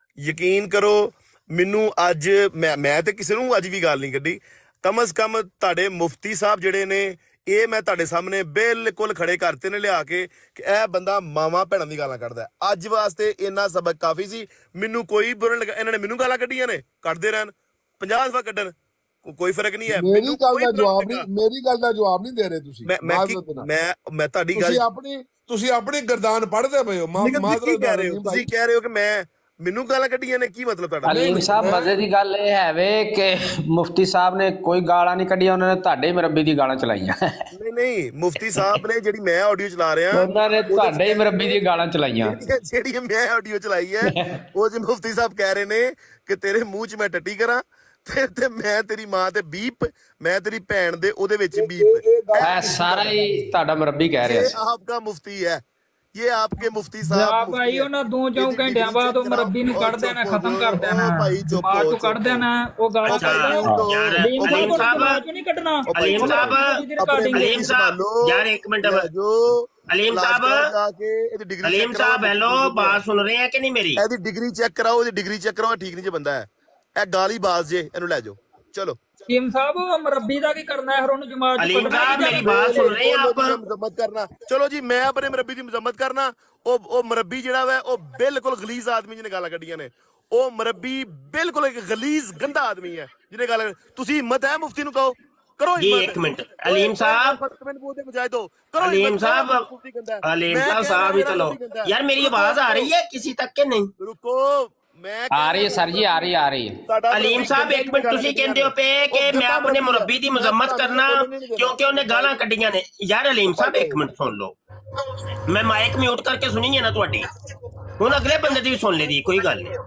ਯਕੀਨ ਕਰੋ ਮੈਨੂੰ ਅੱਜ ਮੈਂ ਮੈਂ ਤੇ ਕਿਸੇ ਨੂੰ ਅੱਜ ਵੀ ਗੱਲ ਨਹੀਂ ਕੱਢੀ, ਕਮ ਅਜ਼ ਕਮ ਤੁਹਾਡੇ ਮੁਫਤੀ ਸਾਹਿਬ ਜਿਹੜੇ ਨੇ ਇਹ ਮੈਂ ਤੁਹਾਡੇ ਸਾਹਮਣੇ ਬਿਲਕੁਲ ਖੜੇ ਕਰਤੇ ਨੇ ਲਿਆ ਕੇ ਕਿ ਇਹ ਬੰਦਾ ਮਾਵਾਂ ਭੈਣਾਂ ਦੀ ਗਾਲਾਂ ਕੱਢਦਾ। ਅੱਜ ਵਾਸਤੇ ਇੰਨਾ ਸਬਕ ਕਾਫੀ ਸੀ, ਮੈਨੂੰ ਕੋਈ ਬੁਰਾ ਲੱਗਾ। ਇਹਨਾਂ ਨੇ ਮੈਨੂੰ ਗਾਲਾਂ ਕੱਢੀਆਂ ਨੇ, ਕੱਢਦੇ ਰਹਿਣ, ਪੰਜਾਹ ਦਫਾ ਕੱਢਣ, ਕੋਈ ਫਰਕ ਨਹੀਂ ਹੈ। ਮੇਰੀ ਗੱਲ ਦਾ ਜਵਾਬ ਨਹੀਂ ਮੇਰੀ ਗੱਲ ਦਾ ਜਵਾਬ ਨਹੀਂ ਦੇ ਰਹੇ ਤੁਸੀਂ। ਮੈਂ ਮੈਂ ਮੈਂ ਤੁਹਾਡੀ ਗੱਲ, ਤੁਸੀਂ ਆਪਣੀ ਤੁਸੀਂ ਆਪਣੀ ਗਰਦਾਨ ਪੜ੍ਹਦੇ ਪਏ ਹੋ। ਤੁਸੀਂ ਕਹਿ ਰਹੇ ਹੋ ਤੁਸੀਂ ਕਹਿ ਰਹੇ ਹੋ ਕਿ ਮੈਂ ਮੈਨੂੰ ਗਾਲਾਂ ਕੱਢੀਆਂ ਨੇ, ਕੀ ਮਤਲਬ ਤੁਹਾਡਾ? ਅਲੀਮ ਸਾਹਿਬ ਮਜ਼ੇ ਦੀ ਗੱਲ ਇਹ ਹੈ ਵੇ ਕਿ ਮੁਫਤੀ ਸਾਹਿਬ ਨੇ ਕੋਈ ਗਾਲਾਂ ਨਹੀਂ ਕੱਢੀਆਂ, ਉਹਨਾਂ ਨੇ ਤੁਹਾਡੇ ਮਰੱਬੀ ਦੀ ਗਾਲਾਂ ਚਲਾਈਆਂ। ਨਹੀਂ ਨਹੀਂ ਮੁਫਤੀ ਸਾਹਿਬ ਨੇ ਜਿਹੜੀ ਮੈਂ ਆਡੀਓ ਚਲਾ ਰਿਹਾ ਉਹਨਾਂ ਨੇ ਤੁਹਾਡੇ ਹੀ ਮਰੱਬੀ ਦੀ ਗਾਲਾਂ ਚਲਾਈਆਂ। ਜਿਹੜੀ ਮੈਂ ਆਡੀਓ ਚਲਾਈ ਹੈ ਉਹ ਜੀ ਮੁਫਤੀ ਸਾਹਿਬ ਕਹਿ ਰਹੇ ਨੇ ਕਿ ਤੇਰੇ ਮੂੰਹ 'ਚ ਮੈਂ ਟੱਟੀ ਕਰਾਂ ਤੇ ਤੇ ਮੈਂ ਤੇਰੀ ਮਾਂ ਤੇ ਬੀਪ, ਮੈਂ ਤੇਰੀ ਭੈਣ ਦੇ ਉਹਦੇ ਵਿੱਚ ਬੀਪ। ਇਹ ਸਾਰਾ ਹੀ ਤੁਹਾਡਾ ਮਰੱਬੀ ਕਹਿ ਰਿਹਾ ਸੀ। ਆਪਕਾ ਮੁਫਤੀ ਹੈ ये, आपके मुफ्ती साहब भाई ਉਹਨਾਂ ਦੋ ਚੌਂ ਘੰਟਿਆਂ ਬਾਅਦ ਉਹ ਮਰੱਬੀ ਨੂੰ ਕੱਢ ਦੇਣਾ, ਖਤਮ ਕਰ ਦੇਣਾ, ਮਾਰ ਤੋਂ ਕੱਢ ਦੇਣਾ। ਉਹ ਗਾਲਾਂ ਕੱਢਦਾ ਅਲੀਮ ਸਾਹਿਬ ਨਹੀਂ ਕੱਢਣਾ। ਅਲੀਮ ਸਾਹਿਬ ਅਲੀਮ ਸਾਹਿਬ ਯਾਰ ਇੱਕ ਮਿੰਟ ਜੋ ਅਲੀਮ ਸਾਹਿਬ ਅਲੀਮ ਸਾਹਿਬ ਹੈਲੋ ਬਾਤ ਸੁਣ ਰਹੇ ਹੈ ਕਿ ਨਹੀਂ ਮੇਰੀ? ਇਹਦੀ ਡਿਗਰੀ ਚੈੱਕ ਕਰਾਓ, ਇਹਦੀ ਡਿਗਰੀ ਚੈੱਕ ਕਰਾਓ, ਠੀਕ ਨਹੀਂ ਜੇ ਬੰਦਾ ਹੈ ਇਹ ਗਾਲੀ ਬਾਜ਼ ਜੇ, ਇਹਨੂੰ ਲੈ ਜਾਓ। ਚਲੋ ਅਲੀਮ ਸਾਹਿਬ ਮਰੱਬੀ ਦਾ ਕੀ ਕਰਨਾ ਹੈ? ਉਹਨੂੰ ਜਮਾਤ ਚ ਅਲੀਮ ਸਾਹਿਬ ਮੇਰੀ ਬਾਤ ਸੁਣ ਰਹੇ ਆਪ? ਮਜ਼ਮਤ ਕਰਨਾ, ਚਲੋ ਜੀ ਮੈਂ ਆਪਣੇ ਮਰੱਬੀ ਦੀ ਮਜ਼ਮਤ ਕਰਨਾ। ਉਹ ਉਹ ਮਰੱਬੀ ਜਿਹੜਾ ਵਾ ਉਹ ਬਿਲਕੁਲ ਗਲੀਜ਼ ਆਦਮੀ ਜਿਹਨੇ ਗਾਲਾਂ ਕੱਢੀਆਂ ਨੇ, ਉਹ ਮਰੱਬੀ ਬਿਲਕੁਲ ਇੱਕ ਗਲੀਜ਼ ਗੰਦਾ ਆਦਮੀ ਹੈ ਜਿਹਨੇ ਗਾਲਾਂ। ਤੁਸੀਂ ਹਿੰਮਤ ਹੈ ਮੁਫਤੀ ਨੂੰ ਕਹੋ ਕਰੋ ਜੀ ਇੱਕ ਮਿੰਟ ਅਲੀਮ ਸਾਹਿਬ ਅਲੀਮ ਸਾਹਿਬ ਅਲੀਮ ਸਾਹਿਬ ਸਾਹਿਬ ਹੀ ਚਲੋ यार मेरी आवाज आ रही है किसी तक के नहीं? रुको मैं आ रही है सर जी, आ रही आ रही है। अलीम साहब एक मिनट तुसी कहंदे हो पे कि मैं अपने मुरब्बी दी मजम्मत करना क्योंकि उन्हें गालां कड्डियां ने। यार अलीम साहब एक मिनट सुन लो, मैं माइक म्यूट करके सुनी है ना तुहाडी, हुण अगले बंदे दी सुन लेदी, कोई गल नहीं,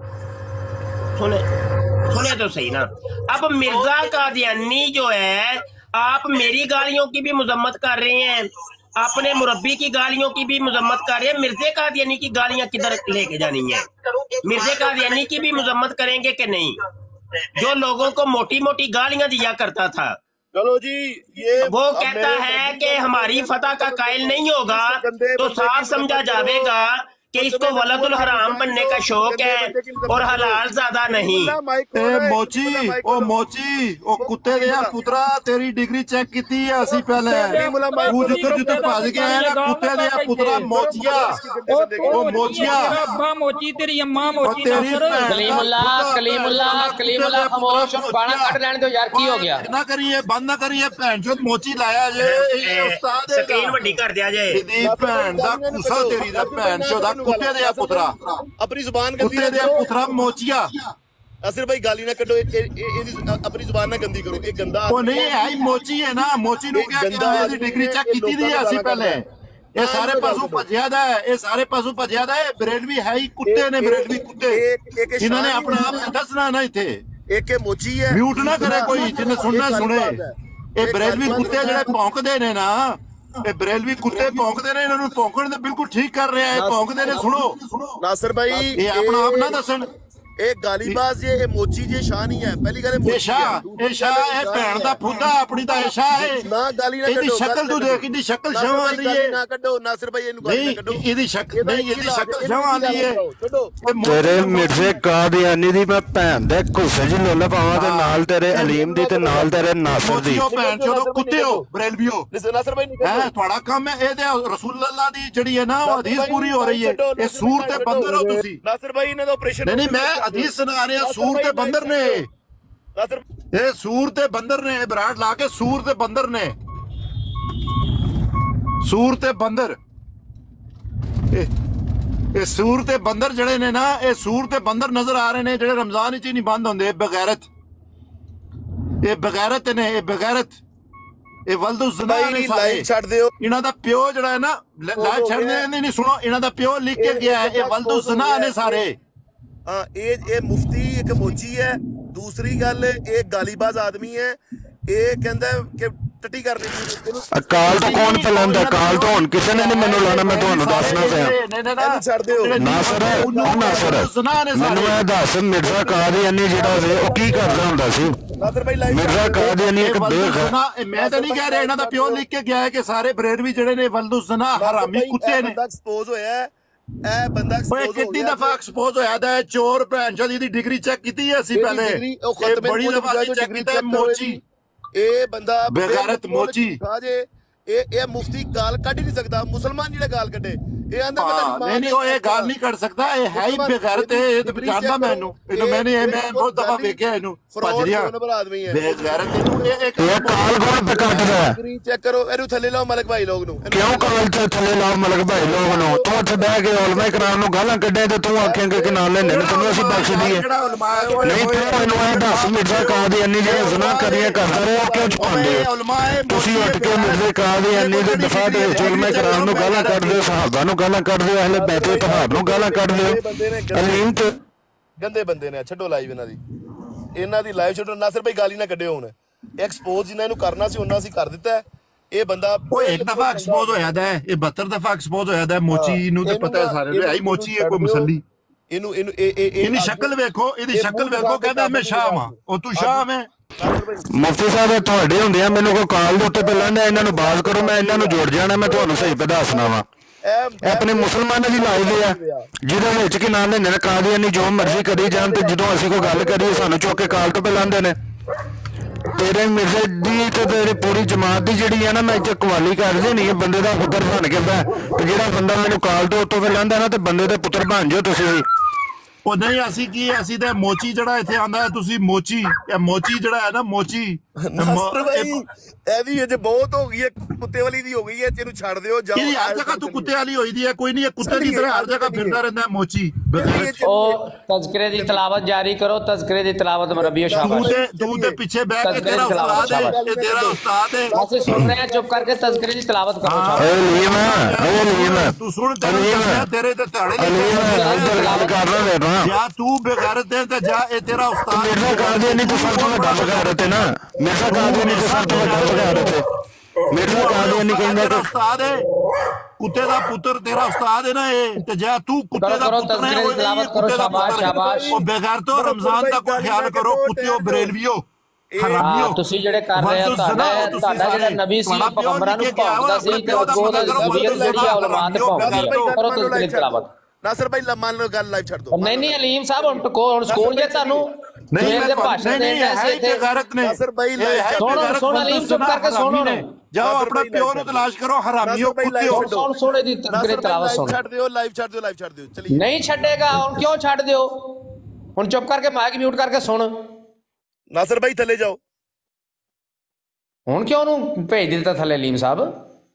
सुने सुने तो सही ना। अब मिर्जा कादियानी जो है आप मेरी गालियों की भी मजम्मत कर रहे हैं, अपने मुरब्बी की गालियों की भी मजम्मत कर रहे हैं, मिर्जे कादियानी की गालियां किधर लेके जानी है? मिर्जे कादियानी की भी मजम्मत करेंगे कि नहीं, जो लोगों को मोटी मोटी गालियां दिया करता था? चलो जी ये वो कहता है कि हमारी फतह का कायल नहीं होगा तो साफ समझा जाएगा कि इसको वलदुल हराम बनने का शौक है और हलाल ज्यादा नहीं। ए मोची ओ मोची ओ कुत्ते दे पुत्रा तेरी डिग्री चेक कीती है ਅਸੀਂ ਪਹਿਲੇ ਤੂੰ ਜਿੱਥੇ ਜਿੱਥੇ ਭੱਜ ਗਿਆ ਨਾ ਕੁੱਤੇ ਦੇ ਪੁੱਤਰਾ ਮੋਚੀਆ ਉਹ ਮੋਚੀਆ ਅੱਬਾ ਮੋਚੀ ਤੇਰੀ ਅੰਮਾ ਮੋਚੀ ਨਾਸਰ। ਕਲੀਮੁੱਲਾ ਕਲੀਮੁੱਲਾ ਕਲੀਮੁੱਲਾ ਖਾਮੋਸ਼, ਗਾਣਾ ਕੱਢ ਲੈਣ ਦਿਓ ਯਾਰ, ਕੀ ਹੋ ਗਿਆ? ਨਾ ਕਰੀਏ ਬੰਦ ਨਾ ਕਰੀਏ, ਭੈਣ ਚੋਦ ਮੋਚੀ ਲਾਇਆ ਜੇ ਇਹ ਉਸਤਾਦ ਹੈ, ਸਕਰੀਨ ਵੱਡੀ ਕਰ ਦਿਆ ਜੇ ਇਹਦੀ ਭੈਣ ਦਾ ਕੁਸਾ ਤੇਰੀ ਦਾ ਭੈਣ ਚੋਦ ਕੁੱਤੇ ਦੇ ਪੁੱਤਰਾ अपनी जुबान कुत्ते दे पुत्रा मोचिया। असर भाई गाली ना कटो, अपनी जुबान ना गंदी करो, एक गंदा वो नहीं है मोची है ना, मोची नु क्या किया है? डिग्री चेक कीती दी है ਅਸੀਂ ਪਹਿਲੇ। ਇਹ ਸਾਰੇ ਪਾਸੋਂ ਭੱਜਿਆ ਦਾ ਹੈ, ਇਹ ਸਾਰੇ ਪਾਸੋਂ ਭੱਜਿਆ ਦਾ ਹੈ, ਬਰੇਲਵੀ ਹੈ ਹੀ ਕੁੱਤੇ ਨੇ, ਬਰੇਲਵੀ ਕੁੱਤੇ ਇਹਨਾਂ ਨੇ ਆਪਣਾ ਆਪ ਦੱਸਣਾ ਨਾ ਇੱਥੇ। ਇੱਕ ਮੋਚੀ ਹੈ, ਮਿਊਟ ਨਾ ਕਰੇ ਕੋਈ, ਜਿਹਨੇ ਸੁਣਨਾ ਸੁਣੇ। ਇਹ ਬਰੇਲਵੀ ਕੁੱਤੇ ਜਿਹੜੇ ਭੌਂਕਦੇ ਨੇ ਨਾ, ਇਹ ਬਰੇਲਵੀ ਕੁੱਤੇ ਭੌਂਕਦੇ ਨੇ, ਇਹਨਾਂ ਨੂੰ ਭੌਂਕਣ ਦੇ ਬਿਲਕੁਲ ਠੀਕ ਕਰ ਰਿਹਾ ਹੈ, ਭੌਂਕਦੇ ਨੇ। ਸੁਣੋ ਨਾਸਰ ਭਾਈ ਇਹ ਆਪਣਾ ਆਪ ਨਾ ਦੱਸਣ, ਇਹ ਗਾਲੀਬਾਜ਼ ਜੇ ਇਹ ਮੋਚੀ ਜੇ ਸ਼ਾਹ ਨਹੀਂ ਹੈ। ਪਹਿਲੀ ਗੱਲ ਇਹ ਸ਼ਾਹ ਇਹ ਸ਼ਾਹ ਇਹ ਭੈਣ ਦਾ ਫੁੱਦਾ ਆਪਣੀ ਦਾ ਇਹ ਸ਼ਾਹ ਹੈ ਨਾ। ਗਾਲੀ ਨਾ ਕੱਢੋ, ਇਹਦੀ ਸ਼ਕਲ ਤੂੰ ਦੇਖ, ਇਹਦੀ ਸ਼ਕਲ ਸ਼ਾਹ ਵਾਲੀ ਹੈ ਨਾ ਕੱਢੋ ਨਾਸਰ ਭਾਈ, ਇਹਨੂੰ ਗਾਲੀ ਨਾ ਕੱਢੋ। ਇਹਦੀ ਸ਼ਕਲ ਨਹੀਂ, ਇਹਦੀ ਸ਼ਕਲ ਸ਼ਾਹ ਵਾਲੀ ਹੈ। ਤੇਰੇ ਮਿਰਜ਼ੇ ਕਾਦੀਆਨੀ ਦੀ ਮੈਂ ਭੈਣ ਦੇ ਘੁੱਸੇ ਜੀ ਲੋਲਾ ਪਾਵਾਂ ਤੇ ਨਾਲ ਤੇਰੇ ਅਲੀਮ ਦੀ ਤੇ ਨਾਲ ਤੇਰੇ ਨਾਸਰ ਦੀ। ਭੈਣ ਚੋਦੋ ਕੁੱਤਿਓ ਬਰੇਲਵੀਓ, ਨਾਸਰ ਭਾਈ ਹੈ ਤੁਹਾਡਾ ਕੰਮ ਹੈ ਇਹ ਤੇ ਰਸੂਲ ਅੱਲਾਹ ਦੀ ਜਿਹੜੀ ਹੈ ਨਾ ਉਹ ਹਦੀਸ ਪੂਰੀ ਹੋ ਰਹੀ ਹੈ। ਇਹ ਸੂਰ ਤੇ ਬੰਦਰ ਹੋ ਤੁਸੀਂ। ਨਾਸਰ ਭਾਈ ਇਹਨਾਂ ਦਾ ਆਪਰੇਸ਼ਨ ਨਹੀਂ ਨਹੀਂ ਮੈਂ ਹਦੀਸ ਸੁਣਾ ਰਿਹਾ, ਸੂਰ ਤੇ ਬੰਦਰ ਨੇ, ਇਹ ਸੂਰ ਤੇ ਬੰਦਰ ਨੇ, ਬਰਾੜ ਲਾ ਕੇ ਸੂਰ ਤੇ ਬੰਦਰ ਨੇ, ਸੂਰ ਤੇ ਬੰਦਰ, ਇਹ ਸੂਰ ਤੇ ਬੰਦਰ ਜਿਹੜੇ ਨੇ ਨਾ, ਇਹ ਸੂਰ ਤੇ ਬੰਦਰ ਨਜ਼ਰ ਆ ਰਹੇ ਨੇ ਜਿਹੜੇ ਰਮਜ਼ਾਨ ਵਿੱਚ ਹੀ ਨਹੀਂ ਬੰਦ ਹੁੰਦੇ। ਬਗੈਰਤ, ਇਹ ਬਗੈਰਤ ਨੇ, ਇਹ ਬਗੈਰਤ, ਇਹ ਵਲਦੁ ਜ਼ਨਾ ਨੇ ਸਾਰੇ। ਛੱਡ ਦਿਓ ਇਹਨਾਂ ਦਾ ਪਿਓ ਜਿਹੜਾ ਹੈ ਨਾ, ਲਾਈਵ ਛੱਡਦੇ ਨਹੀਂ, ਸੁਣੋ ਇਹਨਾਂ ਦਾ ਪਿਓ ਲਿਖ ਕੇ ਗਿਆ ਹੈ, ਇਹ ਵਲਦੁ ਜ਼ਨਾ ਨੇ ਸਾਰੇ। ਹਾਂ ਇਹ ਇਹ ਮੁਫਤੀ ਇੱਕ ਮੋਚੀ ਹੈ। ਦੂਸਰੀ ਗੱਲ ਇਹ ਗਾਲੀਬਾਜ਼ ਆਦਮੀ ਹੈ, ਇਹ ਕਹਿੰਦਾ ਕਿ ਟੱਟੀ ਕਰਨੀ ਅਕਾਲ ਤੋਂ ਕੌਣ ਪਲਾਂਦਾ? ਅਕਾਲ ਤੋਂ ਹੁਣ ਕਿਸੇ ਨੇ ਨਹੀਂ ਮੈਨੂੰ ਲਾਣਾ, ਮੈਂ ਤੁਹਾਨੂੰ ਦੱਸਣਾ ਪਿਆ। ਇਹਨੂੰ ਛੱਡ ਦਿਓ ਨਾਸਰ ਨਾਸਰ ਮੈਨੂੰ ਇਹ ਦੱਸ, ਮਿਰਜ਼ਾ ਕਾਦੀਆਨੀ ਜਿਹੜਾ ਵੇ ਉਹ ਕੀ ਕਰਦਾ ਹੁੰਦਾ ਸੀ? ਮਿਰਜ਼ਾ ਕਾਦੀਆਨੀ ਇੱਕ ਬੇਗੈਰਤ, ਮੈਂ ਤਾਂ ਨਹੀਂ ਕਹਿ ਰਿਹਾ, ਇਹਨਾਂ ਦਾ ਪਿਓ ਲਿਖ ਕੇ ਗਿਆ ਹੈ ਕਿ ਸਾਰੇ ਬਰੇਲਵੀ ਜਿਹੜੇ ਨੇ ਵਲਦੁ ਜ਼ਨਾ ਹਰਾਮੀ ਕੁੱਤੇ ਨੇ। ਐਕਸਪੋਜ਼ ਹੋਇਆ ਇਹ ਬੰਦਾ ਓਏ ਕਿੰਨੀ ਦਫਾ ਐਕਸਪੋਜ਼ ਹੋਇਆ ਦਾ ਚੋਰ ਭੈਣ ਚੋਦ ਦੀ ਡਿਗਰੀ ਚੈੱਕ ਕੀਤੀ ਹੈ ਅਸੀਂ ਪਹਿਲੇ ਇਹ ਬੜੀ ਦਫਾ ਅਸੀਂ ਚੈੱਕ ਕੀਤਾ ਮੋਚੀ ਇਹ ਬੰਦਾ ਬੇਗੈਰਤ ਮੋਚੀ ਇਹ ਇਹ ਮੁਫਤੀ ਗਾਲ ਕੱਢ ਹੀ ਨਹੀਂ ਸਕਦਾ ਮੁਸਲਮਾਨ ਜਿਹੜੇ ਗਾਲ ਕੱਢੇ ਇਹ ਆਂਦਾ ਮੈਂ ਨਹੀਂ ਨਹੀਂ ਉਹ ਇਹ ਗੱਲ ਨਹੀਂ ਕਰ ਸਕਦਾ ਇਹ ਹੈ ਹੀ ਬੇਗੈਰਤ ਇਹ ਤੇ ਜਾਣਦਾ ਮੈਨੂੰ ਇਹਨੂੰ ਮੈਂ ਨਹੀਂ ਮੈਂ ਬਹੁਤ ਦਫਾ ਵੇਖਿਆ ਇਹਨੂੰ ਭੱਜ ਰਿਹਾ ਬੇਗੈਰਤ ਇਹਨੂੰ ਇਹ ਇੱਕ ਕਾਲ ਕੋਲ ਤੇ ਕੱਟਦਾ ਡਿਗਰੀ ਚੈੱਕ ਕਰੋ ਇਹਨੂੰ ਥੱਲੇ ਲਾਓ ਮਲਕ ਭਾਈ ਲੋਕ ਨੂੰ ਕਿਉਂ ਕਾਲ ਤੇ ਥੱਲੇ ਲਾਓ ਮਲਕ ਭਾਈ ਲੋਕ ਨੂੰ ਤੂੰ ਉੱਥੇ ਬਹਿ ਕੇ ਉਲਮਾ ਕਰਾਮ ਨੂੰ ਗਾਲਾਂ ਕੱਢੇ ਤੇ ਤੂੰ ਆਖੇਂਗੇ ਕਿ ਨਾਲ ਲੈਣੇ ਨੇ ਤੈਨੂੰ ਅਸੀਂ ਬਖਸ਼ ਦਈਏ ਨਹੀਂ ਤੂੰ ਇਹਨੂੰ ਇਹ ਦੱਸ ਮਿਰਜ਼ਾ ਕਾਦੀਆਨੀ ਜਿਹੜੇ ਜ਼ਨਾ ਕਰੀਏ ਕਰਦਾ ਰਿਹਾ ਕਿਉਂ ਛੁਪਾਉਂਦੇ ਤੁਸੀਂ ਉੱਠ ਕੇ ਮਿਰਜ਼ਾ ਕਾਦੀਆਨੀ ਦੇ ਦਫਾ ਦੇ ਵਿੱਚ ਉਲਮਾ ਕਰਾਮ ਨੂੰ ਗਾਲਾਂ ਕੱਢਦੇ ਸਹਾਬਾ ਨੂੰ ਗਾਲਾਂ ਕੱਢਦੇ ਅਹਲੇ ਬੈਤੇ ਤੁਹਾਰ ਨੂੰ ਗਾਲਾਂ ਕੱਢਦੇ ਅਲੀਮ ਤੇ ਗੰਦੇ ਬੰਦੇ ਨੇ ਛੱਡੋ ਲਾਈਵ ਇਹਨਾਂ ਦੀ ਇਹਨਾਂ ਦੀ ਲਾਈਵ ਛੱਡੋ ਨਾਸਰ ਭਾਈ ਗਾਲੀ ਨਾ ਕੱਢਿਓ ਹੁਣ ਐਕਸਪੋਜ਼ ਜਿੰਨਾ ਇਹਨੂੰ ਕਰਨਾ ਸੀ ਉਹਨਾਂ ਅਸੀਂ ਕਰ ਦਿੱਤਾ ਇਹ ਬੰਦਾ ਉਹ ਇੱਕ ਦਫਾ ਐਕਸਪੋਜ਼ ਹੋਇਆ ਦਾ ਇਹ ਬਹੱਤਰ ਦਫਾ ਐਕਸਪੋਜ਼ ਹੋਇਆ ਦਾ ਮੋਚੀ ਨੂੰ ਤੇ ਪਤਾ ਹੈ ਸਾਰੇ ਨੂੰ ਆਈ ਮੋਚੀ ਹੈ ਕੋਈ ਮੁਸੱਲੀ ਇਹਨੂੰ ਇਹਨੂੰ ਇਹ ਇਹਦੀ ਸ਼ਕਲ ਵੇਖੋ ਇਹਦੀ ਸ਼ਕਲ ਵੇਖੋ ਕਹਿੰਦਾ ਮੈਂ ਸ਼ਾਹ ਹਾਂ ਉਹ ਤੂੰ ਸ਼ਾਹ ਮੈਂ ਮੁਫਤੀ ਸਾਹਿਬ ਤੁਹਾਡੇ ਹੁੰਦੇ ਆ ਮੈਨੂੰ ਕੋਈ ਕਾਲ ਦੇ ਉੱਤੇ ਪਹਿਲਾਂ ਇਹਨਾਂ ਨੂੰ ਬਾਜ਼ ਕਰੋ ਮੈਂ ਇਹਨਾਂ ਨੂੰ ਜੋੜ ਜਾਣਾ ਮੈਂ ਤੁਹਾਨੂੰ ਸਹੀ ਪਤਾ ਦੱਸਣਾ ਵਾ ਆਪਣੇ ਮੁਸਲਮਾਨਾਂ ਦੀ ਲਾਈਵ ਆ ਜਿਹਦੇ ਵਿੱਚ ਕਿ ਨਾਂ ਲੈਣੇ ਨੇ ਕਾਦੀਆਨੀ ਜੋ ਮਰਜ਼ੀ ਕਰੀ ਜਾਣ ਤੇ ਜਦੋਂ ਅਸੀਂ ਕੋਈ ਗੱਲ ਕਰੀਏ ਸਾਨੂੰ ਚੁੱਕ ਕੇ ਕਾਲ ਤੋਂ ਪਹਿਲਾਂਦੇ ਨੇ ਤੇਰੇ ਮਿਰਜ਼ੇ ਦੀ ਤੇ ਤੇਰੀ ਪੂਰੀ ਜਮਾਤ ਦੀ ਜਿਹੜੀ ਆ ਨਾ ਮੈਂ ਇੱਥੇ ਕਵਾਲੀ ਕਰਦੇ ਨਹੀਂ ਇਹ ਬੰਦੇ ਦਾ ਪੁੱਤਰ ਬਣ ਕੇ ਬੈ ਤੇ ਜਿਹੜਾ ਬੰਦਾ ਮੈਨੂੰ ਕਾਲ ਤੋਂ ਉੱਤੋਂ ਪਹਿਲਾਂਦਾ ਨਾ ਤੇ ਬੰਦੇ ਦੇ ਪੁੱਤਰ ਬਣ ਜਾਓ ਤੁਸੀਂ ਵੀ ਉਹ ਨਹੀਂ ਅਸੀਂ ਕੀ ਅਸੀਂ ਤੇ ਮੋਚੀ ਜਿਹੜਾ ਇੱਥੇ ਆਂਦਾ ਹੈ ਤੁਸੀਂ ਮੋਚੀ ਇਹ ਮੋਚੀ ਜਿਹੜਾ ਹੈ ਨਾ ਮੋਚੀ ਇਹਦੀ ਅਜੇ ਬਹੁਤ ਹੋ ਗਈ ਹੈ ਕੁੱਤੇ ਵਾਲੀ ਦੀ ਹੋ ਗਈ ਹੈ ਇਹਨੂੰ ਛੱਡ ਦਿਓ ਜਾਓ ਇਹ ਹਰ ਜਗ੍ਹਾ ਤੂੰ ਕੁੱਤੇ ਵਾਲੀ ਹੋਈ ਦੀ ਹੈ ਕੋਈ ਨਹੀਂ ਇਹ ਕੁੱਤੇ ਦੀ ਤਰ੍ਹਾਂ ਹਰ ਜਗ੍ਹਾ ਫਿਰਦਾ ਰਹਿੰਦਾ ਹੈ ਮੋਚੀ ਉਹ ਤਜ਼ਕਰੇ ਦੀ ਤਲਾਵਤ ਜਾਰੀ ਕਰੋ ਤਜ਼ਕਰੇ ਦੀ ਤਲਾਵਤ ਮਰਬੀਓ ਸ਼ਾਬਾਸ਼ ਤੂੰ ਤੇ ਤੂੰ ਤੇ ਪਿੱਛੇ ਬੈਠ ਕੇ ਤੇਰਾ ਉਸਤਾਦ ਹੈ ਇਹ ਤੇਰਾ ਉਸਤਾਦ ਹੈ ਅਸੀਂ ਸੁਣ ਰਹੇ ਹਾਂ ਚੁੱਪ ਕਰਕੇ ਤਜ਼ਕਰੇ ਦੀ ਤਲਾਵਤ ਕਰੋ ਏ ਲੀਮ ਏ ਲੀਮ ਤੂੰ ਸੁਣ ਤੇਰੇ ਤੇ ਧਾੜੇ ਗੱਲ ਕਰ ਰਿਹਾ ਜਾਂ ਤੂੰ ਬੇਗੈਰਤ ਹੈ ਤੇ ਜਾਂ ਇਹ ਤੇਰਾ ਉਸਤਾਦ ਮਿਰਜ਼ਾ ਕਾਦੀਆਨੀ ਤੋਂ ਸਭ ਤੋਂ ਵੱਡਾ ਬੇਗੈਰਤ ਹੈ ਨਾ ਮਿਰਜ਼ਾ ਕਾਦੀਆਨੀ ਤੋਂ ਸਭ ਤੋਂ ਵੱਡਾ ਬੇਗੈਰਤ ਹੈ ਮਿਰਜ਼ਾ ਕਾਦੀਆਨੀ ਕਹਿੰਦਾ ਕਿ ਉਸਤਾਦ ਹੈ ਕੁੱਤੇ ਦਾ ਪੁੱਤਰ ਤੇਰਾ ਉਸਤਾਦ ਹੈ ਨਾ ਇਹ ਤੇ ਜਾਂ ਤੂੰ ਕੁੱਤੇ ਦਾ ਪੁੱਤਰ ਹੈ ਕੁੱਤੇ ਦਾ ਪੁੱਤਰ ਉਹ ਬੇਗੈਰਤੋ ਰਮਜ਼ਾਨ ਦਾ ਕੋਈ ਖਿਆਲ ਕਰੋ ਕੁੱਤਿਓ ਬਰੇਲਵੀਓ ਤੁਸੀਂ ਜਿਹੜੇ ਕਰ ਰਹੇ ਹੋ ਤੁਹਾਡਾ ਤੁਹਾਡਾ ਜਿਹੜਾ ਨਬੀ ਸੀ ਪੈਗੰਬਰਾਂ ਨੂੰ ਭੌਂਕਦਾ ਸੀ ਤੇ ਉਹਦਾ ਜ਼ਰੀਅਤ ਜਿਹੜੀ ਆ ਉਲਮਾ ਤੇ ਭੌਂਕਦੀ ਹੈ ਕਰੋ ਤਜ਼ਕਰੇ ਦੀ ਤਲਾਵਤ ਨਾਸਰ ਭਾਈ ਮੰਨ ਲਓ ਗੱਲ ਲਾਈਵ ਛੱਡ ਦੋ ਨਹੀਂ ਨਹੀਂ ਅਲੀਮ ਸਾਹਿਬ ਹੁਣ ਟਕੋ ਹੁਣ ਸਕੂਨ ਜੇ ਤੁਹਾਨੂੰ ਨਹੀਂ ਦੇ ਭਾਸ਼ਣ ਦੇਣ ਐਸੇ ਤੇ ਗੈਰਤ ਨੇ ਨਾਸਰ ਭਾਈ ਸੁਣੋ ਸੁਣੋ ਅਲੀਮ ਚੁੱਪ ਕਰਕੇ ਸੁਣੋ ਜਾਓ ਆਪਣਾ ਪਿਓ ਨੂੰ ਤਲਾਸ਼ ਕਰੋ ਹਰਾਮੀਓ ਕੁੱਤਿਓ ਸੁਣ ਸੁਣ ਇਹਦੀ ਤਜ਼ਕਰੇ ਤਲਾਵਤ ਸੁਣ ਛੱਡ ਦਿਓ ਲਾਈਵ ਛੱਡ ਦਿਓ ਲਾਈਵ ਛੱਡ ਦਿਓ ਚਲਿਏ ਨਹੀਂ ਛੱਡੇਗਾ ਹੁਣ ਕਿਉਂ ਛੱਡ ਦਿਓ ਹੁਣ ਚੁੱਪ ਕਰਕੇ ਮਾਈਕ ਮਿਊਟ ਕਰਕੇ ਸੁਣ ਨਾਸਰ ਭਾਈ ਥੱਲੇ ਜਾਓ ਹੁਣ ਕਿਉਂ ਉਹਨੂੰ ਭੇਜ ਦਿੱਤਾ ਥੱਲੇ ਅਲੀਮ ਸਾਹਿਬ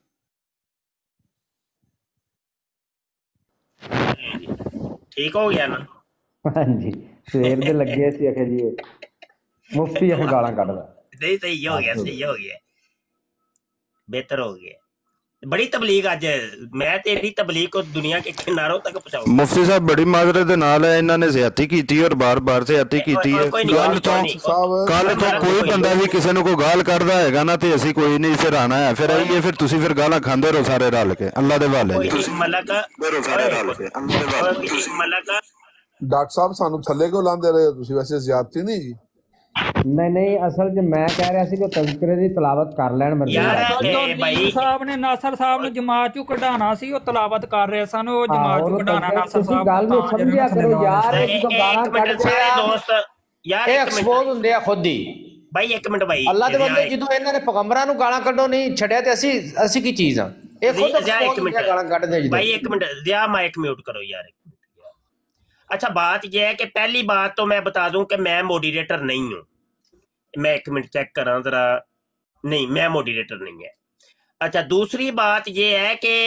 ਠੀਕ ਹੋ ਗਿਆ ਨਾ ਹਾਂਜੀ ਸਵੇਰ ਦੇ ਲੱਗੇ ਸੀ ਆਖੇ ਜੀ ਮੁਫਤੀ ਇਹ ਗਾਲਾਂ ਕੱਢਦਾ ਨਹੀਂ ਸਹੀ ਹੋ ਗਿਆ ਸਹੀ ਹੋ ਗਿਆ ਬਿਹਤਰ ਹੋ ਗਿਆ बड़ी तबलीग आज मैं तेरी तबलीग को दुनिया के किनारों तक पहुंचाऊंगा मुफ्ती साहब बड़ी माजरत दे नाल है इन्होंने ज़्यादती की थी और बार बार ज़्यादती की थी कल तो कल तो कोई बंदा भी किसी ने कोई गाल करदा हैगा ना ते असी कोई नहीं फिर आना है फिर आइए फिर तुसी फिर गालां खांदे रहो सारे रल के अल्लाह दे वाले मलक सारे रल के मलक डॉक्टर साहब सानू थल्ले क्यों लांदे रहे हो तुसी वैसे ज़्यादती नहीं नहीं नहीं असल च मैं कह रहा सी कि तज़किरे दी तलावत कर लैण मर्जी यार साहब ने नासर साहब ने जमात चों कढाना सी ਉਹ ਤਲਾਵਤ ਕਰ ਰਹੇ ਸਨ ਉਹ ਜਮਾਤ ਚੋਂ ਕਢਾਣਾ ਨਾਸਰ ਸਾਹਿਬ ਗੱਲ ਨੂੰ ਸਮਝਿਆ ਕਰੋ ਯਾਰ ਇੱਕ ਤਾਂ ਗਾਲਾਂ ਕੱਢਦੇ ਆ ਦੋਸਤ ਯਾਰ ਇਹ ਐਕਸਪੋਜ਼ ਹੁੰਦੇ ਆ ਖੁਦ ਹੀ ਭਾਈ ਇੱਕ ਮਿੰਟ ਭਾਈ ਅੱਲਾਹ ਦੇ ਬੰਦੇ ਜਦੋਂ ਇਹਨਾਂ ਨੇ ਪੈਗੰਬਰਾਂ ਨੂੰ ਗਾਲਾਂ ਕੱਢੋ ਨਹੀਂ ਛੱਡਿਆ ਤੇ ਅਸੀਂ ਅਸੀਂ ਕੀ ਚੀਜ਼ ਆ ਇਹ ਖੁਦ ਐਕਸਪੋਜ਼ ਹੁੰਦੇ ਗਾਲਾਂ ਕੱਢਦੇ ਜਦੋਂ ਭਾਈ ਇੱਕ ਮਿੰਟ ਦਿਆ ਮਾਈਕ म्यूट करो यार अच्छा बात यह है कि पहली बात तो मैं बता दूं कि मैं मॉडरेटर नहीं हूं मैं एक मिनट चेक करा जरा नहीं मैं मॉडरेटर नहीं है अच्छा दूसरी बात यह है कि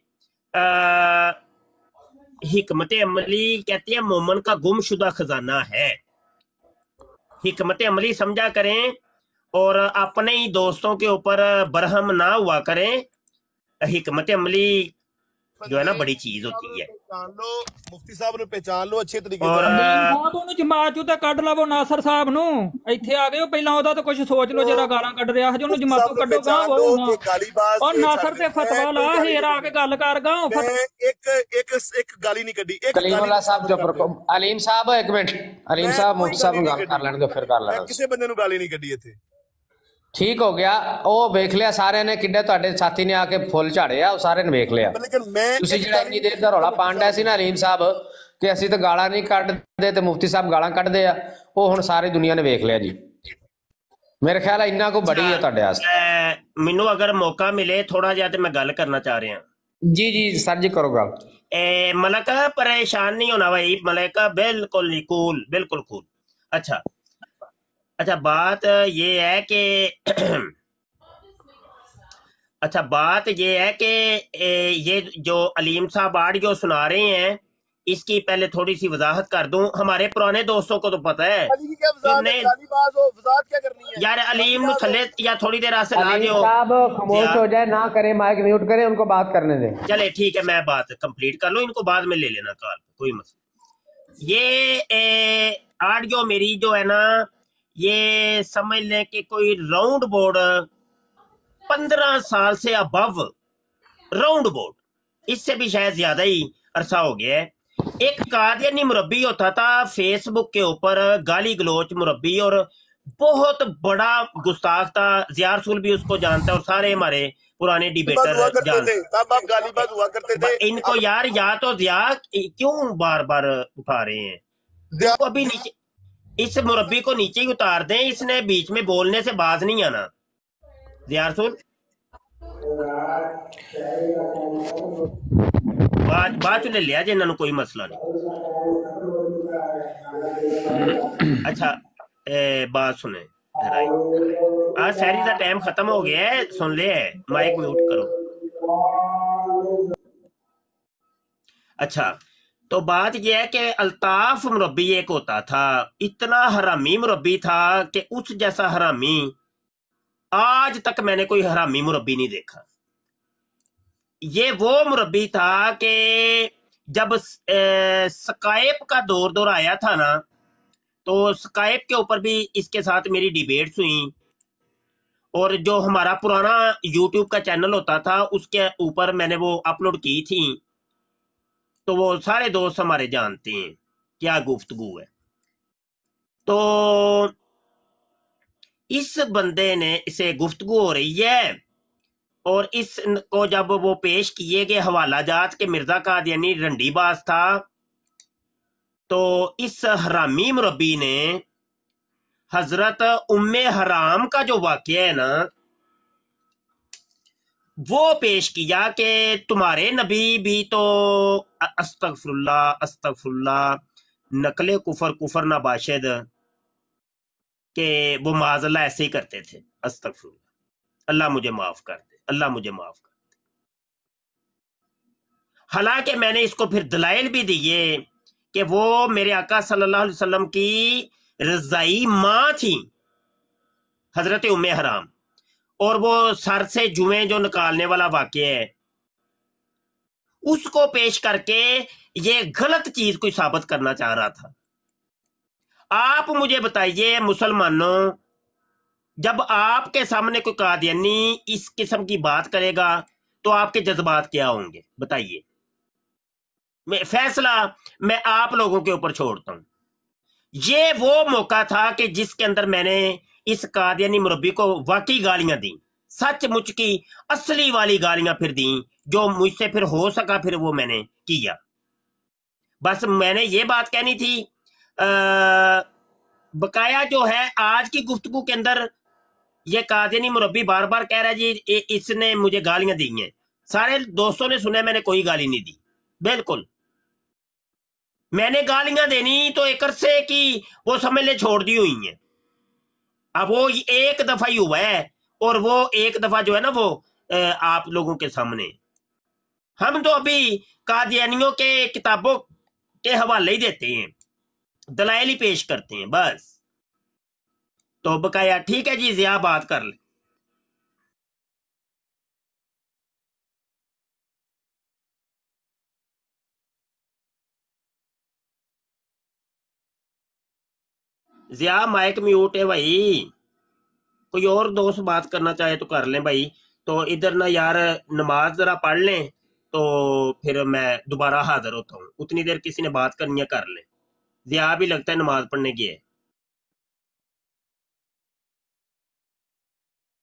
हिकमत अमली कहती है मोमन का गुमशुदा खजाना है हिकमत अमली समझा करें और अपने ही दोस्तों के ऊपर बरहम ना हुआ करें हिकमत अमली जो है ना बड़ी चीज होती है पहचान लो मुफ्ती साहब ने पहचान लो अच्छे तरीके और ਉਹਨੂੰ ਜਮਾਤ ਚੋਂ ਤਾਂ ਕੱਢ ਲਵੋ ਨਾਸਰ ਸਾਹਿਬ ਨੂੰ ਇੱਥੇ ਆ ਗਏ ਪਹਿਲਾਂ ਉਹਦਾ ਤਾਂ ਕੁਝ ਸੋਚ ਲਓ ਜਿਹੜਾ ਗਾਲਾਂ ਕੱਢ ਰਿਹਾ ਹੈ ਉਹਨੂੰ ਜਮਾਤ ਤੋਂ ਕੱਢੋ ਗਾਂ ਉਹ ਔਰ ਨਾਸਰ ਤੇ ਫਤਵਾ ਲਾ ਹੀਰ ਆ ਕੇ ਗੱਲ ਕਰ ਗਾਂ ਇੱਕ ਇੱਕ ਇੱਕ ਗਾਲੀ ਨਹੀਂ ਕੱਢੀ ਇੱਕ ਕਲੀਮ ਅੱਲਾ ਸਾਹਿਬ ਚੁੱਪ ਰੱਖੋ ਅਲੀਮ ਸਾਹਿਬ ਇੱਕ ਮਿੰਟ ਅਲੀਮ ਸਾਹਿਬ ਮੁਫਤੀ ਸਾਹਿਬ ਨੂੰ ਗੱਲ ਕਰ ਲੈਣ ਦਿਓ ਫਿਰ ਕਰ ਲੈਣਾ ਕਿਸੇ ਬੰਦੇ ਨੂੰ ਗਾਲੀ ਨਹੀਂ ਕੱਢੀ ਇੱਥੇ ਠੀਕ ਹੋ ਗਿਆ, ਉਹ ਵੇਖ ਲਿਆ ਸਾਰਿਆਂ ਨੇ, ਕਿੱਡੇ ਤੁਹਾਡੇ ਸਾਥੀ ਨੇ ਆ ਕੇ ਫੁੱਲ ਝਾੜੇ ਆ, ਉਹ ਸਾਰਿਆਂ ਨੇ ਵੇਖ ਲਿਆ। ਤੁਸੀਂ ਜਿਹੜਾ ਇੰਨੀ ਦੇਰ ਦਾ ਰੌਲਾ ਪਾਉਂਦਾ ਸੀ ਨਾ ਅਲੀਮ ਸਾਹਿਬ ਕਿ ਅਸੀਂ ਤਾਂ ਗਾਲਾਂ ਨਹੀਂ ਕੱਢਦੇ ਤੇ ਮੁਫਤੀ ਸਾਹਿਬ ਗਾਲਾਂ ਕੱਢਦੇ ਆ, ਉਹ ਹੁਣ ਸਾਰੀ ਦੁਨੀਆ ਨੇ ਵੇਖ ਲਿਆ ਜੀ। ਮੇਰੇ ਖਿਆਲ ਹੈ ਇੰਨਾ ਕੋ ਬੜੀ ਹੈ ਤੁਹਾਡੇ ਵਾਸਤੇ। ਮੈਨੂੰ ਅਗਰ ਮੌਕਾ ਮਿਲੇ ਥੋੜਾ ਜਿਹਾ ਤੇ ਮੈਂ ਗੱਲ ਕਰਨਾ ਚਾਹ ਰਿਹਾ। जी जी सर जी करो गल। मलक परेशान नहीं होना भाई, मलक बिल्कुल नहीं, कूल, बिल्कुल कूल। अच्छा अच्छा बात ये है कि अच्छा बात ये है कि ये जो अलीम साहब ऑडियो सुना रहे हैं इसकी पहले थोड़ी सी वजाहत कर दूं। हमारे पुराने दोस्तों को तो पता है यार, अलीम नु थले या थोड़ी देर से ला दियो। साहब खामोश हो जाए, ना करे, माइक म्यूट करें, उनको बात करने दें। चले ठीक है, मैं बात कंप्लीट कर लूं, इनको बाद में ले लेना कॉल, कोई मसला। ये ऑडियो मेरी जो है ना, ये समझ लें कि कोई राउंड बोर्ड पंद्रह साल से अबव राउंड बोर्ड, इससे भी शायद ज्यादा ही अरसा हो गया है। एक कादियानी मुरब्बी होता था फेसबुक के ऊपर, गाली गलोच मुरब्बी, और बहुत बड़ा गुस्ताख था। ज़िया रसूल भी उसको जानता है और सारे हमारे पुराने डिबेटर जानते हैं। तब आप गालीबाज हुआ करते थे। इनको यार या तो ज़िया क्यों बार बार उठा रहे हैं, तो अभी नीचे इस मुरब्बी को नीचे ही उतार दें, इसने बीच में बोलने से बाज नहीं आना। ज़िया रसूल बात बात ले लिया जे, इन्होंने कोई मसला नहीं। अच्छा ए, बात सुने आज शहरी का टाइम खत्म हो गया है, सुन ले, माइक म्यूट करो। अच्छा तो बात यह है कि अल्ताफ मुरब्बी एक होता था, इतना हरामी मुरब्बी था कि उस जैसा हरामी आज तक मैंने कोई हरामी मुरब्बी नहीं देखा। ये वो मुरब्बी था कि जब स्काइप का दौर दौर आया था ना, तो स्काइप के ऊपर भी इसके साथ मेरी डिबेट्स हुई, और जो हमारा पुराना यूट्यूब का चैनल होता था उसके ऊपर मैंने वो अपलोड की थी, तो वो सारे दोस्त हमारे जानते हैं क्या गुफ्तगू है। तो इस बंदे ने इसे गुफ्तगू हो रही है, और इसको जब वो पेश किए गए हवाला जात के मिर्जा कादियानी रंडी बाज था, तो इस हरामी मुरब्बी ने हजरत उम्मे हराम का जो वाक़या है ना वो पेश किया कि तुम्हारे नबी भी तो अस्तगफुरुल्लाह अस्तगफुरुल्लाह नकले कुफर कुफर नाबाशिद के वो माज़अल्लाह ऐसे ही करते थे, अस्तगफुरुल्लाह, अल्लाह मुझे माफ कर दे, अल्लाह मुझे माफ कर दे। हालांकि मैंने इसको फिर दलाइल भी दिए कि वो मेरे आका सल्लल्लाहु अलैहि वसल्लम की रज़ाई माँ थी हजरत उम्मे हराम, और वो सर से जुएं जो निकालने वाला वाक़या है उसको पेश करके ये गलत चीज कोई साबित करना चाह रहा था। आप मुझे बताइए मुसलमानों, जब आपके सामने कोई कादियानी इस किस्म की बात करेगा तो आपके जज्बात क्या होंगे बताइए। मैं फैसला मैं आप लोगों के ऊपर छोड़ता हूं। ये वो मौका था कि जिसके अंदर मैंने इस कादियानी मुरब्बी को वाकई गालियां दी, सचमुच की असली वाली गालियां फिर दी, जो मुझसे फिर हो सका फिर वो मैंने किया। बस मैंने ये बात कहनी थी। आ, बकाया जो है आज की गुफ्तगू के अंदर ये कादियानी मुरब्बी बार बार कह रहा है जी इसने मुझे गालियां दी हैं। सारे दोस्तों ने सुना, मैंने कोई गाली नहीं दी, बिल्कुल। मैंने गालियां देनी तो एक अरसे की वो समझ ले छोड़ दी हुई हैं। अब वो एक दफा ही हुआ है, और वो एक दफा जो है ना वो आप लोगों के सामने, हम तो अभी कादियानियों के किताबों के हवाले ही देते हैं, दलाइल ही पेश करते हैं बस। तो बकाया ठीक है जी, ज़िया बात कर ले। ज़िया माइक म्यूट है भाई, कोई और दोस्त बात करना चाहे तो कर लें भाई। तो इधर ना यार नमाज जरा पढ़ लें तो फिर मैं दोबारा हाजिर होता हूँ। उतनी देर किसी ने बात करनी है कर लें। ज़िया भी लगता है नमाज पढ़ने की है।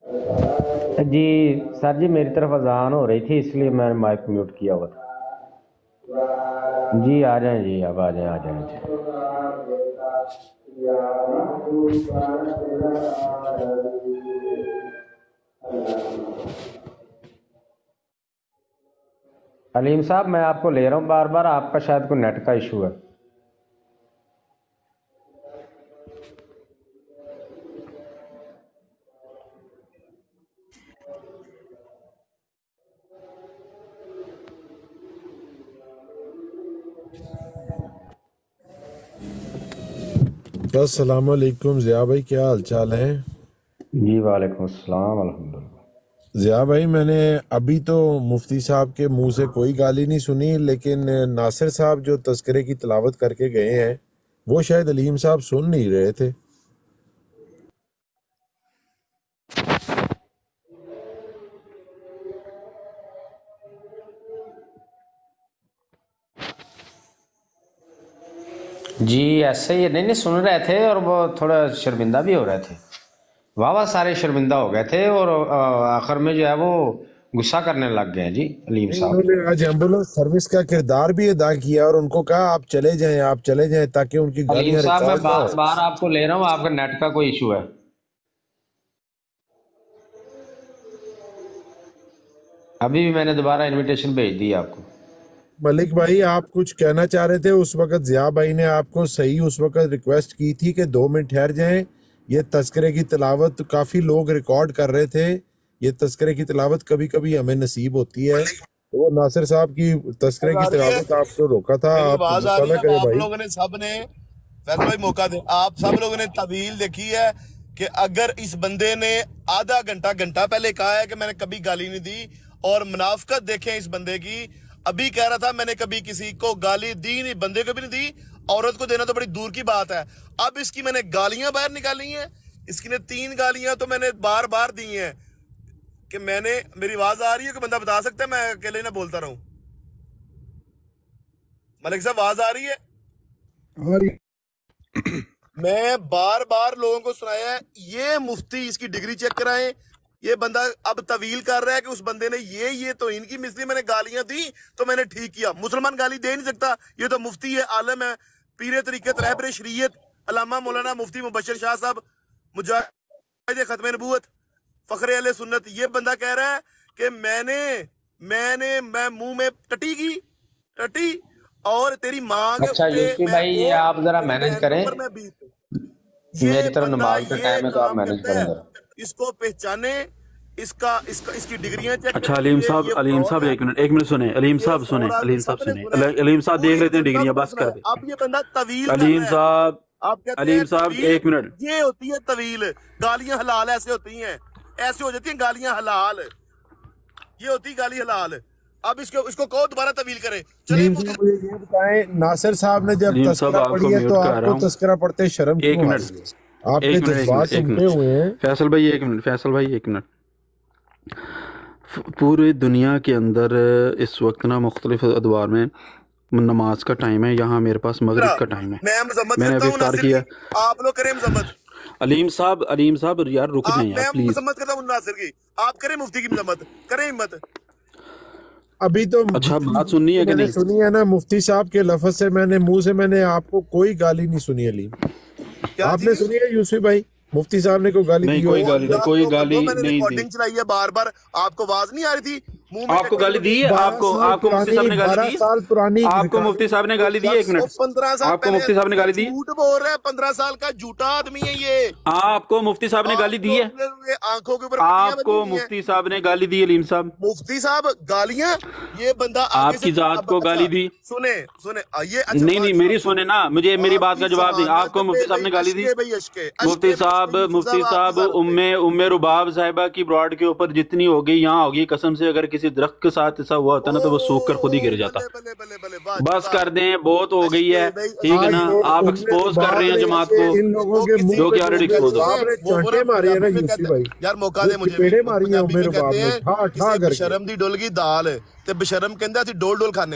जी सर जी मेरी तरफ अजान हो रही थी इसलिए मैंने माइक म्यूट किया हुआ था। जी आ जाएं जी, अब आ जाएं आ जाएं जी। अलीम साहब मैं आपको ले रहा हूँ बार बार, आपका शायद कोई नेट का इशू है। अस्सलाम वालेकुम ज़िया भाई, क्या हाल चाल है? जी वालेकुम अस्सलाम अल्हम्दुलिल्लाह। ज़िया भाई मैंने अभी तो मुफ्ती साहब के मुंह से कोई गाली नहीं सुनी, लेकिन नासिर साहब जो तज़किरे की तिलावत करके गए हैं वो शायद अलीम साहब सुन नहीं रहे थे। जी ऐसे ही नहीं नहीं सुन रहे थे और वो थोड़ा शर्मिंदा भी हो रहे थे, वाह वाह सारे शर्मिंदा हो गए थे और आखिर में जो है वो गुस्सा करने लग गए जी अलीम साहब। उन्होंने आज एम्बुलेंस सर्विस का किरदार भी अदा किया और उनको कहा आप चले जाएं आप चले जाएं ताकि उनकी अलीम गालियां साहब मैं रिकॉर्ड ना बार हो। बार आपको ले रहा हूँ, आपका नेट का कोई इशू है। अभी भी मैंने दोबारा इनविटेशन भेज दी आपको। मलिक भाई आप कुछ कहना चाह रहे थे, उस वक्त ज़िया भाई ने आपको सही उस वक्त रिक्वेस्ट की थी कि दो मिनट ठहर जाएं, ये तज़किरे की तिलावत काफी लोग रिकॉर्ड कर रहे थे, ये तज़किरे की तिलावत कभी कभी हमें नसीब होती है। तो वो नासिर साहब की तज़किरे की तिलावत आपको रोका था, आप गुस्सा न करें आप भाई। लोगों ने सब ने वैसे भाई मौका दे, आप सब लोगों ने तवील देखी है कि अगर इस बंदे ने आधा घंटा घंटा पहले कहा है कि मैंने कभी गाली नहीं दी, और मुनाफिकत देखें इस बंदे की, अभी कह रहा था मैंने कभी किसी को गाली दी नहीं, बंदे को भी नहीं दी, औरत को देना तो बड़ी दूर की बात है। अब इसकी मैंने गालियां बाहर निकाली हैं, इसकी ने तीन गालियां तो मैंने बार बार दी हैं कि मैंने, मेरी आवाज आ रही है कि बंदा बता सकता है, मैं अकेले ना बोलता रहूं। मलिक साहब आवाज आ रही है? मैं बार बार लोगों को सुनाया है, ये मुफ्ती इसकी डिग्री चेक कराएं, ये बंदा अब तवील कर रहा है कि उस बंदे ने ये ये तो इनकी मिसली मैंने गालियां दी तो मैंने ठीक किया। मुसलमान गाली दे नहीं सकता, ये तो मुफ्ती है, आलम है, पीरे तरीक़त, रहबर शरीयत अल्लामा मौलाना मुफ्ती मुबश्शिर शाह साहब, मुजाहिद खत्म नबूवत, फखरे अहले सुन्नत। ये बंदा कह रहा है कि मैंने मैंने मैं मुंह में टटी की टटी और तेरी मांग। अच्छा यूसुफ भाई ये आप जरा मैनेज करें, मेरी तरफ नमाज का टाइम है तो आप मैनेज करें जरा। इसको पहचाने, इसका इसका इसकी डिग्रियां चेक। अच्छा अलीम साहब, अलीम साहब एक मिनट एक मिनट सुने, अलीम साहब सुने, अलीम साहब सुने, अलीम साहब देख लेते हैं डिग्रियां, बस कर दे। अब ये बंदा तवील अलीम साहब, आप कहते अलीम हैं साहब तवील, एक मिनट, ये होती है तवील। गालियां हलाल ऐसे होती हैं, ऐसे हो जाती हैं गालियां हलाल, ये होती है गाली हलाल। अब इसको इसको कहो दोबारा तवील करे। चलिए मुझे ये बताएं, नासिर साहब ने जब तज़किरा पढ़ी है तो आपको तज़किरा पढ़ते शर्म एक क्यों आ मिनट रही है? आपके जज्बात उमटे हुए हैं। फैसल भाई एक मिनट, फैसल भाई एक मिनट। पूरी दुनिया के अंदर इस वक्त ना मुख्तलिफ अदवार में नमाज का टाइम है, यहाँ मेरे पास मगरिब का टाइम है, मैं मजम्मत मैंने अभी इफ्तार किया। आप लोग करें मजम्मत। अलीम साहब, अलीम साहब यार रुक जाएं यार मैं प्लीज। मजम्मत करता हूँ नासिर की, आप करें मुफ्ती की मजम्मत, करें हिम्मत। अभी तो अच्छा बात सुननी है कि मैंने नहीं? सुनी है ना, मुफ्ती साहब के लफ्ज से मैंने मुंह से मैंने आपको कोई गाली नहीं सुनी। अली आपने सुनी है यूसुफ भाई, मुफ्ती साहब ने कोई गाली नहीं, की कोई गाली नहीं, कोई गाली मैंने नहीं रिकॉर्डिंग चलाई है बार बार, आपको आवाज नहीं आ रही थी? मुंह में आपको गाली दी है? आपको आपको मुफ्ती साहब ने गाली दी? साल पुरानी आपको मुफ्ती साहब ने गाली दी है? एक मिनट, पंद्रह साल आपको मुफ्ती साहब ने गाली दी? झूठ बोल रहा है, पंद्रह साल का झूठा आदमी है ये। आपको मुफ्ती साहब ने गाली दी है? आंखों के ऊपर आपको मुफ्ती साहब ने गाली दी? अलीम साहब, मुफ्ती साहब गालियां, ये बंदा आपकी जात को गाली दी? सुने सुने ये नहीं नहीं मेरी सुने ना, मुझे मेरी बात का जवाब दें। आपको मुफ्ती साहब ने गाली दी? मुफ्ती साहब, मुफ्ती साहब उम्मे उम्मे रुबाब साहिबा की ब्रॉड के ऊपर जितनी हो गई यहाँ होगी, कसम से अगर किसी दरख्त के साथ ऐसा हुआ होता ना तो वो सूख कर खुद ही गिर जाता। बस कर दें, बहुत हो गई है, ठीक है ना? आप एक्सपोज कर रहे हैं जमात को, जो कि ऑलरेडी एक्सपोज हो। मारी है ना यूसुफ भाई, यार मौका दे मुझे। पेड़े मारी है मेरे बाप ने, ठा ठा करके। शर्म दी डुल गई दाल ते बेशरम कहंदा ਅਸੀਂ ਡੋਲ ਡੋਲ ਖਾਣੇ ਆ।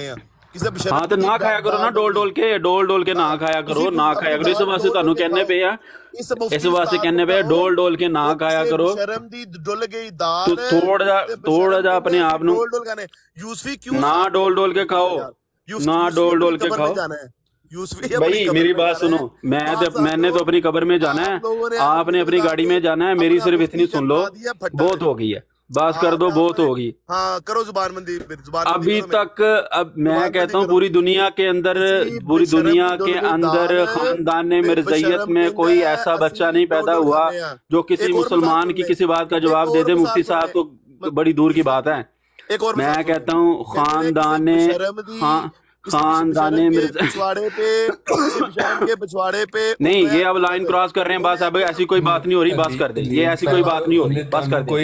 ہاں تو نہ کھایا کرو نا ڈول ڈول کے ڈول ڈول کے نہ کھایا کرو نہ کھایا کرو اس واسطے تانوں کہنے پے آ اس واسطے کہنے پے ڈول ڈول کے نہ کھایا کرو تو تھوڑا جا تھوڑا جا اپنے آپ نو نہ ڈول ڈول کے کھاؤ نہ ڈول ڈول کے کھاؤ بھائی میری بات سنو میں میں نے تو اپنی قبر میں جانا ہے آپ نے اپنی گاڑی میں جانا ہے میری صرف اتنی سن لو بہت ہو گئی ہے بس کر دو بہت ہوگی ہاں کرو زبان بندی ابھی تک اب میں کہتا ہوں پوری دنیا کے اندر پوری دنیا کے اندر خاندان مرزیت میں کوئی ایسا بچہ نہیں پیدا ہوا جو کسی مسلمان کی کسی بات کا جواب دے دے مفتی صاحب تو بڑی دور کی بات ہے میں کہتا ہوں خاندان خاندان نہیں یہ اب لائن کراس کر رہے ہیں بس اب ایسی کوئی بات نہیں ہو رہی بس کر دیں یہ ایسی کوئی بات نہیں ہو رہی بس کر دیں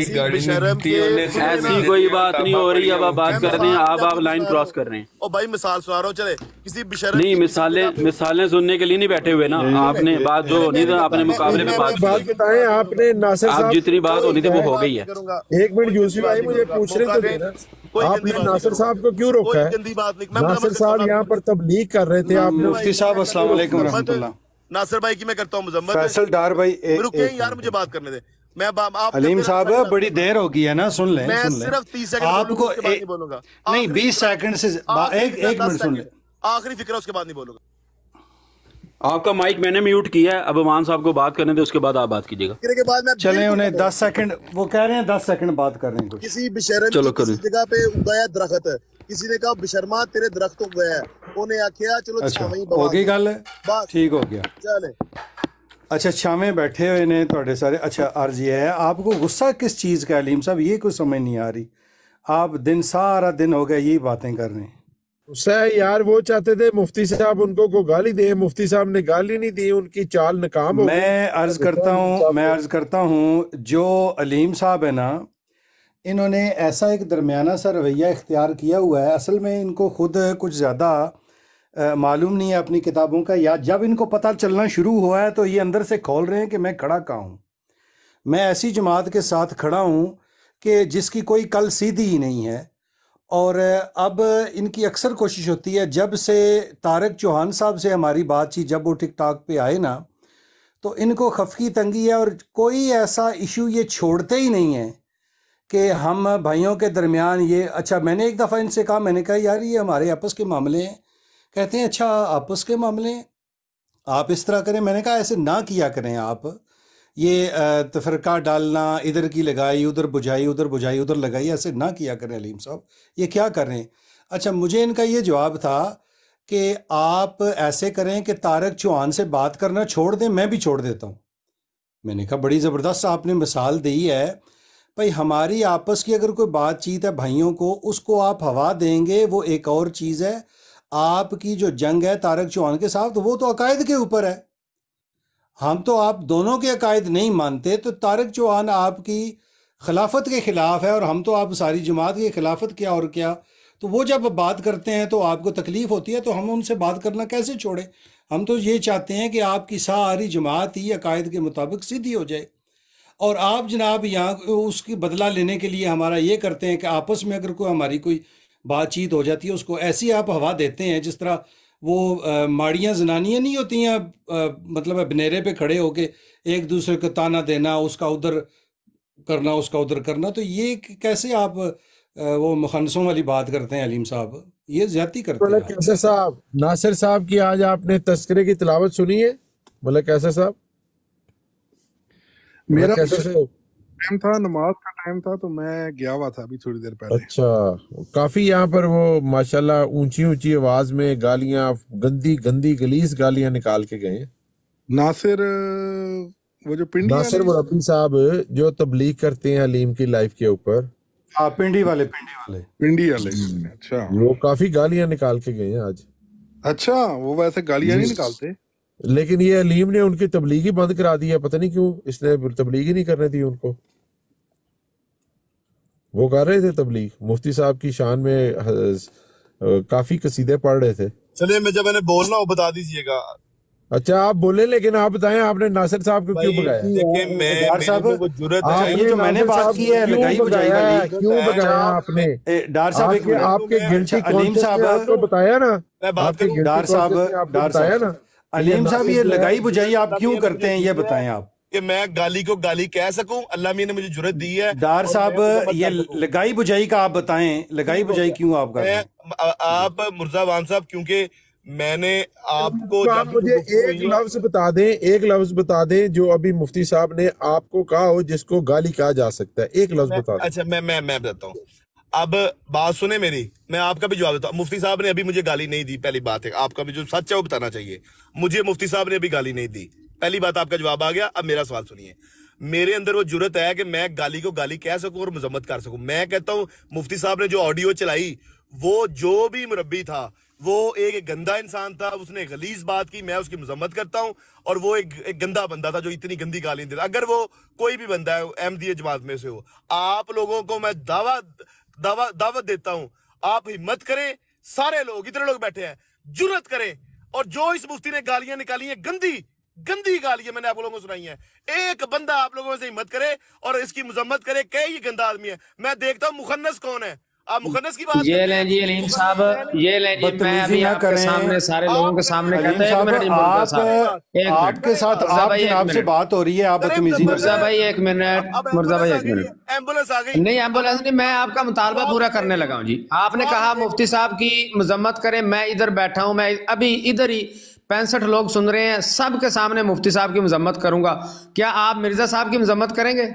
ایسی کوئی بات نہیں ہو رہی اب آپ بات کر دیں آپ آپ لائن کراس کر رہے ہیں او بھائی مثال سنا رہا ہوں چلے کسی بشرم نہیں مثالیں مثالیں سننے کے لیے نہیں بیٹھے ہوئے نا آپ نے بات جو ہونی تھا آپ نے مقابلے میں بات بتائیں آپ نے ناصر صاحب آپ جتنی بات ہونی تھی وہ ہو گئی ہے ایک منٹ یوسف بھائی مجھے پوچھ رہے تھے آپ نے ناصر صاحب کو کیوں روکا ہے ناصر صاحب یہاں پر تبلیغ کر رہے تھے آپ مفتی صاحب السلام علیکم ورحمۃ اللہ ناصر بھائی کی میں کرتا ہوں مذمت فیصل ڈار بھائی رکیں یار مجھے بات کرنے دیں میں علیم صاحب بڑی دیر ہو گئی ہے نا سن لیں میں سن لیں صرف تیس سیکنڈ آپ کو نہیں بولوں گا نہیں بیس سیکنڈ سے ایک ایک منٹ سن لیں آخری فکرہ اس کے بعد نہیں بولوں گا آپ کا مائک میں نے میوٹ کیا ہے اب امان صاحب کو بات کرنے دے اس کے بعد آپ بات کیجیے گا چلیں انہیں دس سیکنڈ وہ کہہ رہے ہیں دس سیکنڈ بات کر رہے ہیں کسی بشرم چلو کسی جگہ پہ اگایا درخت کسی نے کہا بشرما تیرے درخت اگایا انہیں آکھیا چلو اچھا ہو گئی گل ٹھیک ہو گیا چلے اچھا چھاویں بیٹھے ہوئے نے تھوڑے سارے اچھا عرض یہ ہے آپ کو غصہ کس چیز کا علیم صاحب یہ کوئی سمجھ نہیں آ رہی آپ دن سارا دن ہو گیا یہی باتیں کر رہے ہیں غصہ ہے یار وہ چاہتے تھے مفتی صاحب ان کو کوئی گالی دے مفتی صاحب نے گالی نہیں دی ان کی چال ناکام ہو میں عرض کرتا ہوں میں عرض کرتا ہوں جو علیم صاحب ہے نا انہوں نے ایسا ایک درمیانہ سا رویہ اختیار کیا ہوا ہے اصل میں ان کو خود کچھ زیادہ معلوم نہیں ہے اپنی کتابوں کا یا جب ان کو پتہ چلنا شروع ہوا ہے تو یہ اندر سے کھول رہے ہیں کہ میں کھڑا کہاں ہوں میں ایسی جماعت کے ساتھ کھڑا ہوں کہ جس کی کوئی کل سیدھی ہی نہیں ہے اور اب ان کی اکثر کوشش ہوتی ہے جب سے طارق چوہان صاحب سے ہماری بات چیت جب وہ ٹک ٹاک پہ آئے نا تو ان کو خفقی تنگی ہے اور کوئی ایسا ایشو یہ چھوڑتے ہی نہیں ہیں کہ ہم بھائیوں کے درمیان یہ اچھا میں نے ایک دفعہ ان سے کہا میں نے کہا یار یہ ہمارے آپس کے معاملے ہیں کہتے ہیں اچھا آپس کے معاملے ہیں آپ اس طرح کریں میں نے کہا ایسے نہ کیا کریں آپ یہ تفرقہ ڈالنا ادھر کی لگائی ادھر بجھائی ادھر بجھائی ادھر لگائی ایسے نہ کیا کریں علیم صاحب یہ کیا کر رہے ہیں اچھا مجھے ان کا یہ جواب تھا کہ آپ ایسے کریں کہ طارق چوہان سے بات کرنا چھوڑ دیں میں بھی چھوڑ دیتا ہوں میں نے کہا بڑی زبردست آپ نے مثال دی ہے بھائی ہماری آپس کی اگر کوئی بات چیت ہے بھائیوں کو اس کو آپ ہوا دیں گے وہ ایک اور چیز ہے آپ کی جو جنگ ہے طارق چوہان کے ساتھ وہ تو عقائد کے اوپر ہے ہم تو آپ دونوں کے عقائد نہیں مانتے تو طارق چوہان آپ کی خلافت کے خلاف ہے اور ہم تو آپ ساری جماعت کی خلافت کیا اور کیا تو وہ جب بات کرتے ہیں تو آپ کو تکلیف ہوتی ہے تو ہم ان سے بات کرنا کیسے چھوڑیں ہم تو یہ چاہتے ہیں کہ آپ کی ساری جماعت ہی عقائد کے مطابق سیدھی ہو جائے اور آپ جناب یہاں اس کی بدلہ لینے کے لیے ہمارا یہ کرتے ہیں کہ آپس میں اگر کوئی ہماری کوئی بات چیت ہو جاتی ہے اس کو ایسی آپ ہوا دیتے ہیں جس طرح وہ ماڑیاں زنانیاں نہیں ہوتی ہیں مطلب بنیرے پہ کھڑے ہو کے ایک دوسرے کو تانا دینا اس کا ادھر کرنا اس کا ادھر کرنا تو یہ کیسے آپ وہ مخنصوں والی بات کرتے ہیں علیم صاحب یہ زیادتی کرتے ہیں کیسر صاحب ناصر صاحب کی آج آپ نے تذکرے کی تلاوت سنی ہے بولے کیسر صاحب میرا ٹائم تھا نماز کا ٹائم تھا تو میں گیا ہوا تھا ابھی تھوڑی دیر پہلے اچھا کافی یہاں پر وہ ماشاءاللہ اونچی اونچی آواز میں گالیاں گندی گندی گلیز گالیاں نکال کے گئے ناصر وہ جو پنڈی ناصر مربی صاحب جو تبلیغ کرتے ہیں علیم کی لائف کے اوپر ہاں پنڈی والے پنڈی والے پنڈی والے اچھا وہ کافی گالیاں نکال کے گئے ہیں آج اچھا وہ ویسے گالیاں نہیں نکالتے لیکن یہ علیم نے ان کی تبلیغ ہی بند کرا دی ہے پتہ نہیں کیوں اس نے تبلیغ ہی نہیں کرنے دی ان کو وہ کر رہے تھے تبلیغ مفتی صاحب کی شان میں کافی قصیدے پڑھ رہے تھے چلیے میں جب میں نے بولنا ہو بتا دیجئے گا अच्छा आप बोले, लेकिन आप बताएं आपने नासिर साहब को क्यों भगाया? देखिए मैं डार साहब वो जरूरत अच्छा ये जो मैंने बात की है लगाई बुझाई वाली, क्यों भगाया आपने? डार साहब एक मिनट, आपके गिल्टी अलीम साहब आपको बताया ना, आपके डार साहब डार साहब अलीम साहब ये लगाई बुझाई आप क्यों करते हैं, ये बताएं आप। कि मैं गाली को गाली कह सकूं, अल्लाह मियां ने मुझे जुर्रत दी है। डार साहब ये लगाई बुझाई का आप बताएं, लगाई बुझाई क्यों आप कर रहे हैं? आप मुर्जावान साहब, क्योंकि मैंने आपको आप मुझे एक लफ्ज बता दें, एक लफ्ज बता दें जो अभी मुफ्ती साहब ने आपको कहा हो जिसको गाली कहा जा सकता है, एक लफ्ज बता दें। अच्छा मैं मैं मैं बताता हूँ, अब बात सुने मेरी, मैं आपका भी जवाब देता हूँ। मुफ्ती साहब ने अभी मुझे गाली नहीं दी, पहली बात है, आपका भी जो सच है वो बताना चाहिए। मुझे मुफ्ती साहब ने अभी गाली नहीं दी, पहली बात, आपका जवाब आ गया। अब मेरा सवाल सुनिए, मेरे अंदर वो जुर्रत है कि मैं गाली को गाली कह सकूं और मजम्मत कर सकूं। मैं कहता हूं मुफ्ती साहब ने जो ऑडियो चलाई, वो जो भी मुरब्बी था वो एक गंदा इंसान था, उसने गलीज बात की, मैं उसकी मजम्मत करता हूं। और वो एक, एक गंदा बंदा था जो इतनी गंदी गाली देता। अगर वो कोई भी बंदा है अहमदिया जमात में से हो, आप लोगों को मैं दावा दावा दावत देता हूं, आप हिम्मत करें, सारे लोग इतने लोग बैठे हैं, जुर्रत करें, और जो इस मुफ्ती ने गालियां निकाली हैं, गंदी गंदी गालियां मैंने आप लोगों को सुनाई है, एक बंदा आप लोगों से हिम्मत करे और इसकी मजम्मत करे कि ये गंदा आदमी है। मैं देखता हूं मुखन्नस कौन है, आप मुखन्नस की बात ये लें जी अलीम साहब, ये लें जी, मैं अभी आपके सामने सारे लोगों के सामने कहता हूं, एक मिनट आप आपके साथ आप जनाब से बात हो रही है, आप बदतमीजी मुर्जा भाई एक मिनट, मुर्जा भाई एक मिनट, एम्बुलेंस आ गई। नहीं एम्बुलेंस नहीं, मैं आपका मुतालबा पूरा करने लगा हूं जी। आपने कहा मुफ्ती साहब की मजम्मत करें, मैं इधर बैठा हूं, मैं अभी इधर ही पैंसठ लोग सुन रहे हैं, सब के सामने मुफ्ती साहब की मजम्मत करूंगा, क्या आप मिर्जा साहब की मजम्मत करेंगे?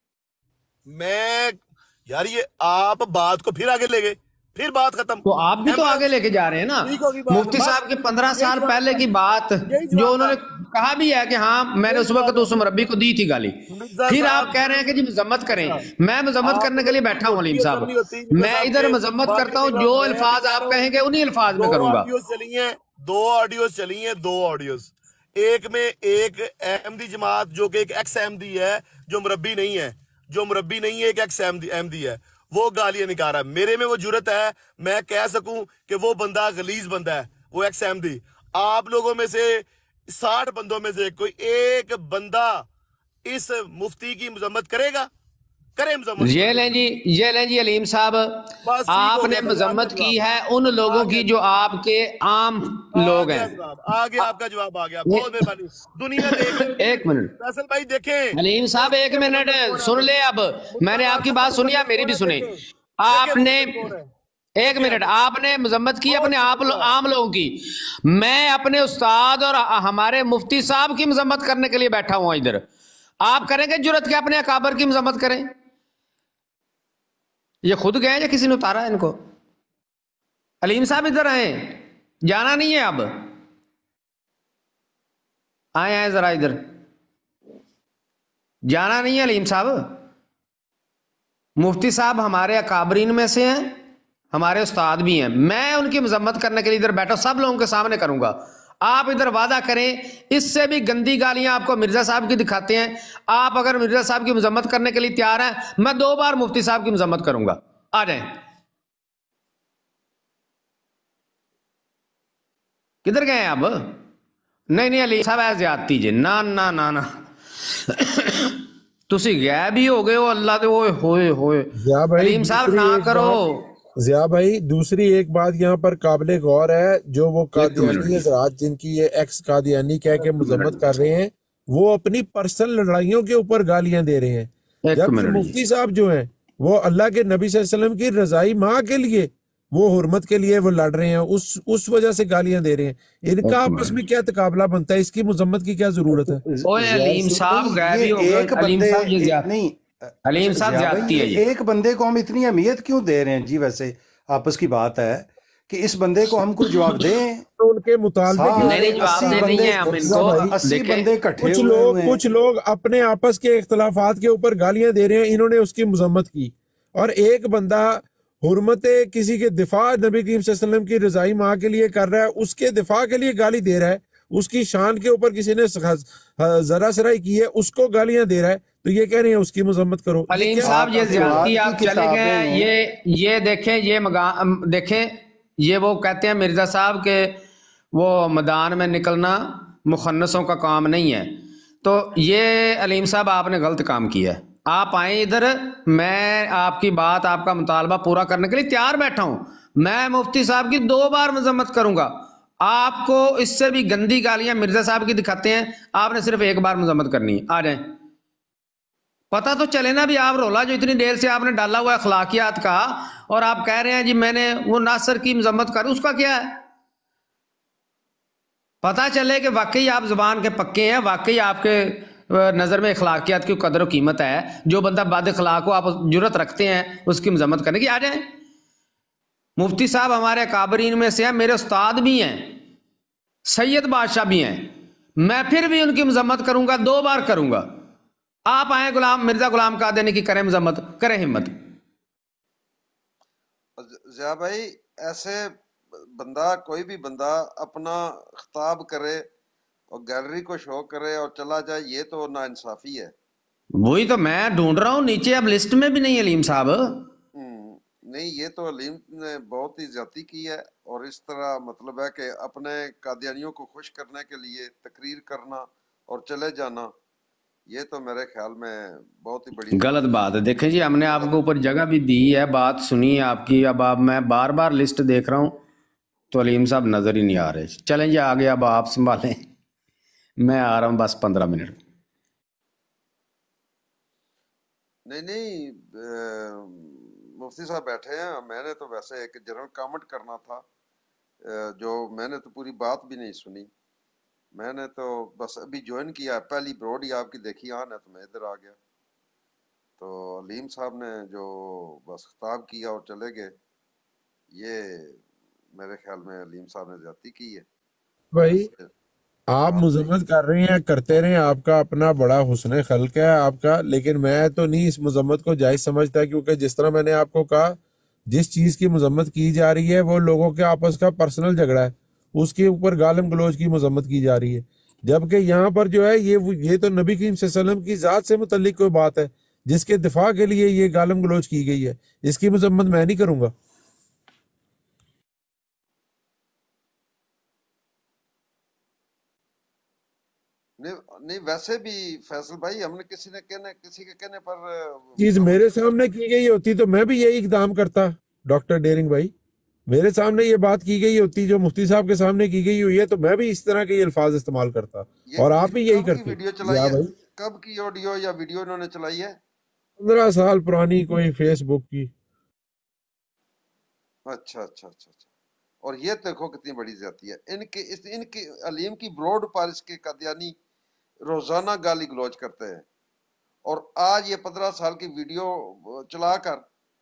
मैं यार ये आप बात को फिर आगे ले गए, फिर बात खत्म। तो आप भी तो आगे लेके जा रहे हैं ना। मुफ्ती साहब की पंद्रह साल पहले की बात जो उन्होंने कहा भी है कि हाँ मैंने उस वक्त उस मुरब्बी को दी थी गाली, फिर आप कह रहे हैं कि जी मजम्मत करें। मैं मजम्मत करने के लिए बैठा हूँ अलीम साहब, मैं इधर मजम्मत करता हूँ, जो अल्फाज आप कहेंगे उन्हीं अल्फाज में करूंगा। दो ऑडियोज चली हैं, दो ऑडियोज, एक में एक अहमदी जमात जो कि एक एक्स अहमदी है, जो मुरब्बी नहीं है, जो मुरब्बी नहीं है, एक एक्स अहमदी है, वो गालियां निकाल रहा है। मेरे में वो जुर्रत है मैं कह सकूं कि वो बंदा गलीज बंदा है, वो एक्स अहमदी। आप लोगों में से साठ बंदों में से कोई एक बंदा इस मुफ्ती की मजम्मत करेगा? करें मजम्मत। ये लें जी, ये लें जी अलीम साहब, आपने मजम्मत की है उन लोगों की जो आपके आम लोग हैं। आगे आपका जवाब आ गया, बहुत मेहरबानी। दुनिया देख एक मिनट फैसल भाई देखें, अलीम साहब एक मिनट सुन ले, अब मैंने आपकी बात सुनी, आप मेरी भी सुने। आपने एक मिनट, आपने मजम्मत की अपने आप लो, आम लोगों की, मैं अपने उस्ताद और हमारे मुफ्ती साहब की मजम्मत करने के लिए बैठा हुआ इधर। आप करेंगे जुर्रत के अपने अकाबर की मजम्मत करें? ये खुद गए या किसी ने उतारा है इनको? अलीम साहब इधर आए, जाना नहीं है अब, आए आए जरा इधर, जाना नहीं है अलीम साहब। मुफ्ती साहब हमारे अकाबरीन में से हैं, हमारे उस्ताद भी हैं, मैं उनकी मजम्मत करने के लिए इधर बैठा, सब लोगों के सामने करूंगा। आप इधर वादा करें, इससे भी गंदी गालियां आपको मिर्जा साहब की दिखाते हैं, आप अगर मिर्जा साहब की मजम्मत करने के लिए तैयार हैं, मैं दो बार मुफ्ती साहब की मजम्मत करूंगा, आ जाएं। किधर गए आप? नहीं नहीं अली साहब ऐसे ज्यादती जी, ना ना ना ना तुसी गैब ही हो गए हो, अल्लाह दे ओए होए होए। अलीम साहब ना करो। ज़िया भाई दूसरी एक बात यहाँ पर काबिले गौर है, जो वो कादियानी हज़रात जिनकी ये एक्स कादियानी कह के मजम्मत कर रहे हैं, वो अपनी पर्सनल लड़ाइयों के ऊपर गालियां दे रहे हैं, जबकि मुफ्ती साहब जो हैं वो अल्लाह के नबी सल्लल्लाहु अलैहि वसल्लम की रजाई माँ के लिए, वो हुर्मत के लिए वो लड़ रहे हैं, उस उस वजह से गालियां दे रहे हैं। इनका आपस में क्या तकाबला बनता है? इसकी मजम्मत की क्या जरूरत है? ओए अलीम साहब गायब हो गए, अलीम साहब ये ज्यादा नहीं, अलीम साहब जाती है ये। एक बंदे को हम इतनी अहमियत क्यों दे रहे हैं जी? वैसे आपस की बात है कि इस बंदे को हम कुछ जवाब दें, तो उनके मुताबिक नहीं जवाब नहीं है हम इनको। अस्सी बंदे इकट्ठे कुछ लोग कुछ लोग अपने आपस के इख्तलाफात के ऊपर गालियां दे रहे हैं, इन्होंने उसकी मजम्मत की, और एक बंदा हुर्मत किसी के दिफा नबी करीम सल्लल्लाहु अलैहि वसल्लम की रजाई माँ के लिए कर रहा है, उसके दिफा के लिए गाली दे रहा है, उसकी शान के ऊपर किसी ने जरा सराई की है, उसको गालियां दे रहा है, तो ये कह रहे हैं उसकी मजम्मत करो। अलीम साहब ये ज्यादती आप चले गए, ये ये देखें, ये मगा देखें, ये वो कहते हैं मिर्जा साहब के वो मैदान में निकलना مخنثوں کا کام نہیں ہے. تو یہ علیم صاحب آپ نے غلط کام کیا ہے. آپ آئیں ادھر, میں آپ کی بات, آپ کا مطالبہ پورا کرنے کے لیے تیار بیٹھا ہوں. میں مفتی صاحب کی دو بار مذمت کروں گا. آپ کو اس سے بھی گندی گالیاں مرزا صاحب کی دکھاتے ہیں, آپ نے صرف ایک بار مذمت کرنی ہے. آ جائیں, پتہ تو چلے نا بھی آپ رولا جو اتنی دیر سے آپ نے ڈالا ہوا ہے اخلاقیات کا, اور آپ کہہ رہے ہیں جی میں نے وہ ناصر کی مذمت کر, اس کا کیا ہے؟ پتہ چلے کہ واقعی آپ زبان کے پکے ہیں, واقعی آپ کے نظر میں اخلاقیات کی قدر و قیمت ہے. جو بندہ بد اخلاق ہو آپ جرت رکھتے ہیں اس کی مذمت کرنے کی. آ جائیں, مفتی صاحب ہمارے اکابرین میں سے ہیں, میرے استاد بھی ہیں, سید بادشاہ بھی ہیں. میں پھر بھی ان کی مذمت کروں گا, دو بار کروں گا. آپ آئیں غلام مرزا غلام قادیانی کی کریں مذمت, کریں ہمت. ضیاء بھائی ایسے بندہ, کوئی بھی بندہ اپنا خطاب کرے اور گیلری کو شو کرے اور چلا جائے, یہ تو ناانصافی ہے. وہی تو میں ڈھونڈ رہا ہوں, نیچے اب لسٹ میں بھی نہیں علیم صاحب. نہیں, یہ تو علیم نے بہت ہی زیادتی کی ہے. اور اس طرح مطلب ہے کہ اپنے قادیانیوں کو خوش کرنے کے لیے تقریر کرنا اور چلے جانا, یہ تو میرے خیال میں بہت ہی بڑی غلط بات ہے. دیکھیں جی, ہم نے آپ کو اوپر جگہ بھی دی ہے, بات سنی ہے آپ کی. اب آپ, میں بار بار لسٹ دیکھ رہا ہوں تو علیم صاحب نظر ہی نہیں آ رہے. چلیں جی آگے, اب آپ سنبھالیں, میں آ رہا ہوں بس پندرہ منٹ. نہیں نہیں مفتی صاحب بیٹھے ہیں, میں نے تو ویسے ایک جنرل کامنٹ کرنا تھا, جو میں نے تو پوری بات بھی نہیں سنی. میں نے تو بس ابھی جوائن کیا, پہلی بروڈ ہی آپ کی دیکھی آن ہے تو میں ادھر آ گیا. تو علیم صاحب نے جو بس خطاب کیا اور چلے گئے, یہ میرے خیال میں علیم صاحب نے زیادتی کی ہے. بھائی آپ مذمت کر رہے ہیں, کرتے رہے, آپ کا اپنا بڑا حسن خلق ہے آپ کا, لیکن میں تو نہیں اس مذمت کو جائز سمجھتا, کیونکہ جس طرح میں نے آپ کو کہا جس چیز کی مذمت کی جا رہی ہے وہ لوگوں کے آپس کا پرسنل جھگڑا ہے, اس کے اوپر گالم گلوچ کی مذمت کی جا رہی ہے. جبکہ یہاں پر جو ہے یہ یہ تو نبی کریم صلی اللہ علیہ وسلم کی ذات سے متعلق کوئی بات ہے جس کے دفاع کے لیے یہ گالم گلوچ کی گئی ہے. اس کی مذمت میں نہیں کروں گا. نہیں ویسے بھی فیصل بھائی, ہم نے کسی نے کہنے کسی کے کہنے پر چیز میرے سامنے کی گئی ہوتی تو میں بھی یہی اقدام کرتا. ڈاکٹر ڈیرنگ بھائی, میرے سامنے یہ بات کی گئی ہوتی جو مفتی صاحب کے سامنے کی گئی ہوئی ہے تو میں بھی اس طرح کے الفاظ استعمال کرتا, اور آپ بھی یہی کرتے. ویڈیو چلائی ہے, کب کی آڈیو یا ویڈیو انہوں نے چلائی ہے؟ پندرہ سال پرانی کوئی فیس بک کی. اچھا اچھا اچھا اچھا. اور یہ دیکھو کتنی بڑی زیادتی ہے ان کے, ان کی علیم کی بروڈ پر اس کے قادیانی روزانہ گالی گلوچ کرتے ہیں, اور آج یہ پندرہ سال کی ویڈیو چلا کر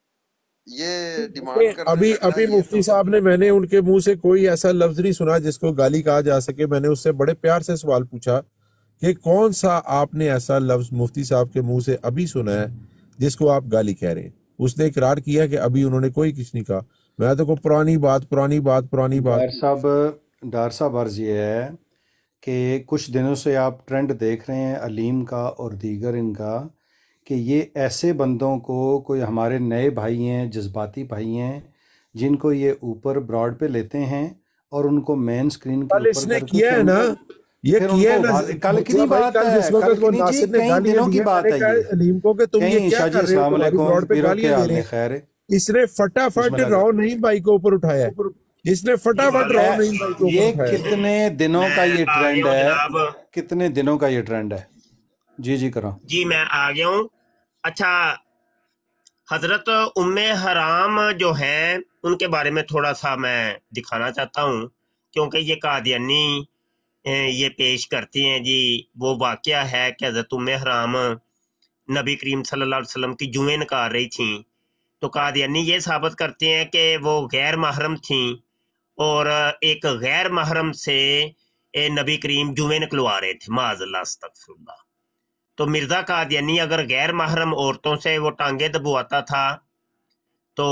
یہ ڈیمانڈ کر ابھی ابھی مفتی صاحب نے, میں نے ان کے منہ سے کوئی ایسا لفظ نہیں سنا جس کو گالی کہا جا سکے. میں نے اس سے بڑے پیار سے سوال پوچھا کہ کون سا آپ نے ایسا لفظ مفتی صاحب کے منہ سے ابھی سنا ہے جس کو آپ گالی کہہ رہے ہیں. اس نے اقرار کیا کہ ابھی انہوں نے کوئی کچھ نہیں کہا. میں تو کوئی پرانی بات پرانی بات پرانی بات ڈار صاحب ڈار صاحب عرض یہ ہے کہ کچھ دنوں سے آپ ٹرینڈ دیکھ رہے ہیں علیم کا اور دیگر ان کا, کہ یہ ایسے بندوں کو, کوئی ہمارے نئے بھائی ہیں, جذباتی بھائی ہیں, جن کو یہ اوپر براڈ پہ لیتے ہیں اور ان کو مین سکرین کے اوپر نے کیا ہے نا, یہ کیا ہے کل کی بات ہے, کل کی نہیں جی, کئی دنوں کی بات ہے یہ. کہیں شاہ جی السلام علیکم, خیر. اس نے فٹافٹ راؤ نہیں بھائی کو اوپر اٹھایا, اس نے فٹافٹ راؤ نہیں بھائی کو یہ کتنے دنوں کا یہ ٹرینڈ ہے, کتنے دنوں کا یہ ٹرینڈ ہے. جی جی کرو. جی میں آ گیا ہوں. اچھا, حضرت ام حرام جو ہیں ان کے بارے میں تھوڑا سا میں دکھانا چاہتا ہوں, کیونکہ یہ قادیانی یہ پیش کرتی ہیں جی وہ واقعہ ہے کہ حضرت ام حرام نبی کریم صلی اللہ علیہ وسلم کی جوئیں نکال رہی تھیں, تو قادیانی یہ ثابت کرتے ہیں کہ وہ غیر محرم تھیں اور ایک غیر محرم سے نبی کریم جوئیں نکلوا رہے تھے, معاذ اللہ استغفر اللہ. تو مرزا قادیانی اگر غیر محرم عورتوں سے وہ ٹانگیں دبواتا تھا تو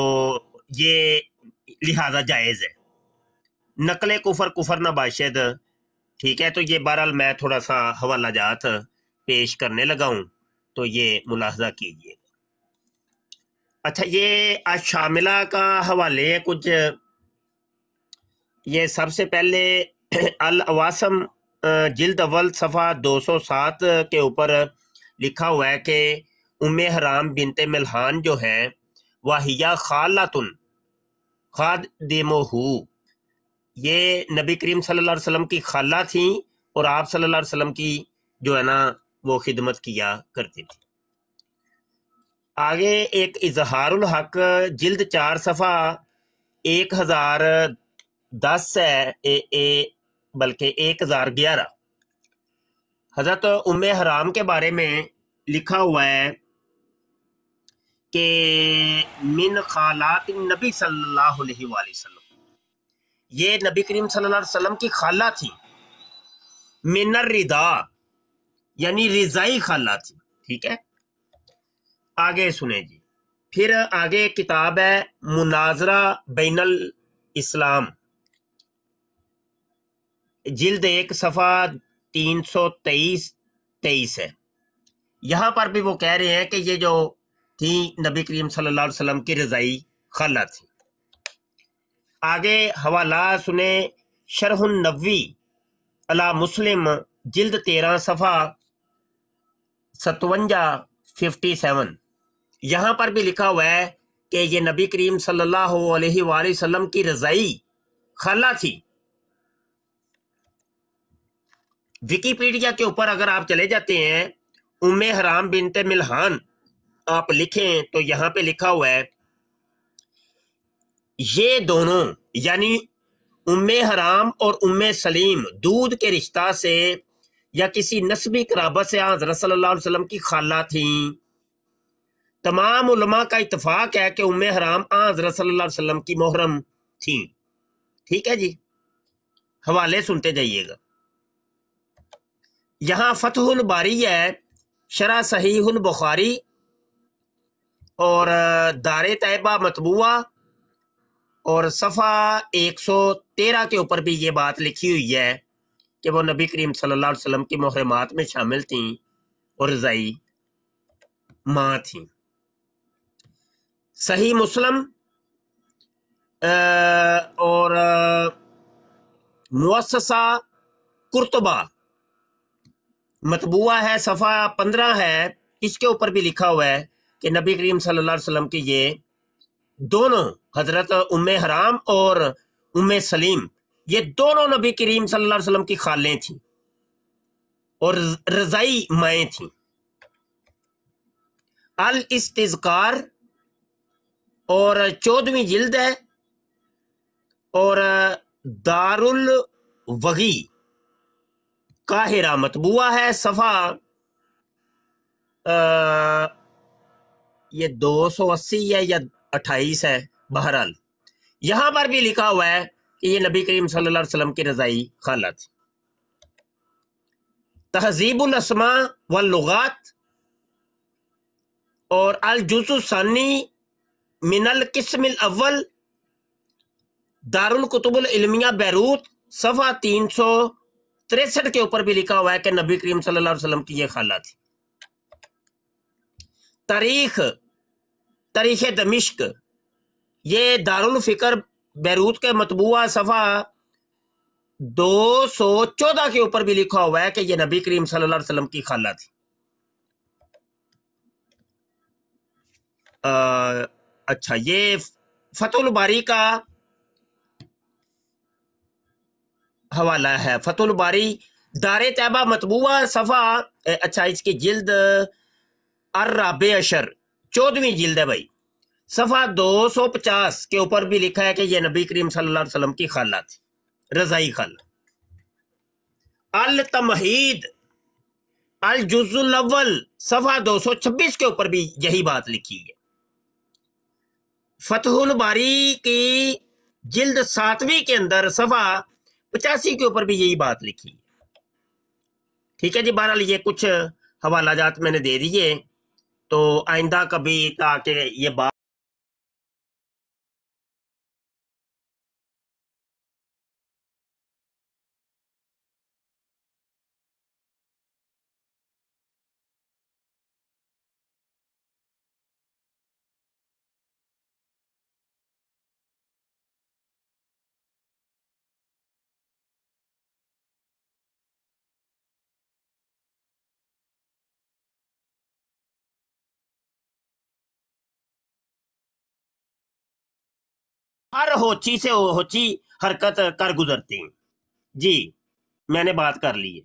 یہ لہذا جائز ہے. نقل کفر کفر نہ باشد, ٹھیک ہے. تو یہ بہرحال میں تھوڑا سا حوالہ جات پیش کرنے لگا ہوں تو یہ ملاحظہ کیجیے. اچھا, یہ الشاملہ کا حوالے ہے کچھ. یہ سب سے پہلے العواصم جلد اول صفحہ دو سو سات کے اوپر لکھا ہوا ہے کہ ام حرام بنت ملحان جو ہیں واہیا خالاتن خادمہ، یہ نبی کریم صلی اللہ علیہ وسلم کی خالہ تھیں اور آپ صلی اللہ علیہ وسلم کی جو ہے نا وہ خدمت کیا کرتی تھی۔ آگے ایک اظہار الحق جلد چار صفحہ ایک ہزار دس ہے اے اے بلکہ ایک ہزار گیارہ، حضرت ام حرام کے بارے میں لکھا ہوا ہے کہ من خالات نبی صلی اللہ علیہ وآلہ وسلم، یہ نبی کریم صلی اللہ علیہ وسلم کی خالہ تھی، من الرضا یعنی رضائی خالہ تھی، ٹھیک ہے۔ آگے سنیں جی، پھر آگے کتاب ہے مناظرہ بین الاسلام، جلد ایک صفحہ تین سو تیئیس تیئیس ہے۔ یہاں پر بھی وہ کہہ رہے ہیں کہ یہ جو تھی نبی کریم صلی اللہ علیہ وسلم کی رضائی خالہ تھی۔ آگے حوالہ سنیں شرح النووی علی مسلم جلد تیرہ صفحہ ستونجا ففٹی سیون، یہاں پر بھی لکھا ہوا ہے کہ یہ نبی کریم صلی اللہ علیہ وآلہ وسلم کی رضائی خالہ تھی۔ ویکیپیڈیا کے اوپر اگر آپ چلے جاتے ہیں ام حرام بنت ملحان آپ لکھیں تو یہاں پہ لکھا ہوا ہے یہ دونوں یعنی ام حرام اور ام سلیم دودھ کے رشتہ سے یا کسی نسبی قرابت سے حضرت صلی اللہ علیہ وسلم کی خالہ تھیں۔ تمام علماء کا اتفاق ہے کہ ام حرام حضرت صلی اللہ علیہ وسلم کی محرم تھیں، ٹھیک ہے جی۔ حوالے سنتے جائیے گا، یہاں فتح الباری ہے، شرح صحیح البخاری اور دار طیبہ مطبوعہ اور صفحہ ایک سو تیرہ کے اوپر بھی یہ بات لکھی ہوئی ہے کہ وہ نبی کریم صلی اللہ علیہ وسلم کی محرمات میں شامل تھیں اور رضائی ماں تھیں۔ صحیح مسلم اور مؤسسہ قرطبہ مطبوعہ ہے، صفحہ پندرہ ہے، اس کے اوپر بھی لکھا ہوا ہے کہ نبی کریم صلی اللہ علیہ وسلم کی یہ دونوں حضرت ام حرام اور ام سلیم یہ دونوں نبی کریم صلی اللہ علیہ وسلم کی خالیں تھیں اور رضائی مائیں تھیں۔ الاستذکار اور چودہویں جلد ہے اور دار الوغی قاہرہ مطبوعہ ہے، صفحہ یہ دو سو اسی ہے یا اٹھائیس ہے، بہرحال یہاں پر بھی لکھا ہوا ہے کہ یہ نبی کریم صلی اللہ علیہ وسلم کی رضائی خالہ تھی۔ تہذیب الاسماء واللغات اور الجزء الثانی من القسم الاول دار الکتب العلمیہ بیروت صفحہ تین سو تریسٹھ کے اوپر بھی لکھا ہوا ہے کہ نبی کریم صلی اللہ علیہ وسلم کی یہ خالہ تھی۔ تاریخ تاریخ دمشق یہ دارالفکر بیروت کے مطبوعہ صفحہ دو سو چودہ کے اوپر بھی لکھا ہوا ہے کہ یہ نبی کریم صلی اللہ علیہ وسلم کی خالہ تھی۔ اچھا، یہ فتح الباری کا حوالہ ہے، فتح الباری دار طیبہ مطبوعہ صفحہ اچھا اس کی جلد الرابع عشر چودہویں جلد ہے بھائی، صفحہ دو سو پچاس کے اوپر بھی لکھا ہے کہ یہ نبی کریم صلی اللہ علیہ وسلم کی خالہ تھی، رضائی خالہ۔ التمہید الجزء الاول صفحہ دو سو چھبیس کے اوپر بھی یہی بات لکھی ہے۔ فتح الباری کی جلد ساتویں کے اندر صفحہ پچاسی کے اوپر بھی یہی بات لکھی ہے، ٹھیک ہے جی۔ بہرحال یہ کچھ حوالہ جات میں نے دے دیے، تو آئندہ کبھی تاکہ یہ بات ہر ہوچی سے ہوچی حرکت کر گزرتے ہیں. جی میں نے بات کر لی ہے.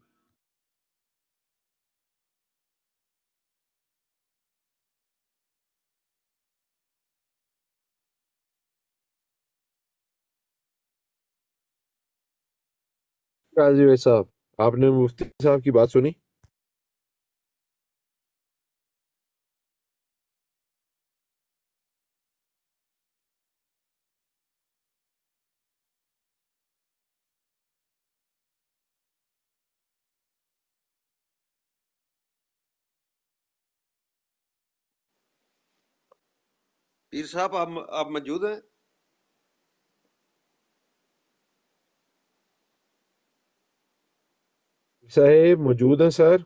قاضی بھائی صاحب آپ نے مفتی صاحب کی بات سنی؟ پیر صاحب آپ آپ موجود ہیں؟ صاحب موجود ہیں سر.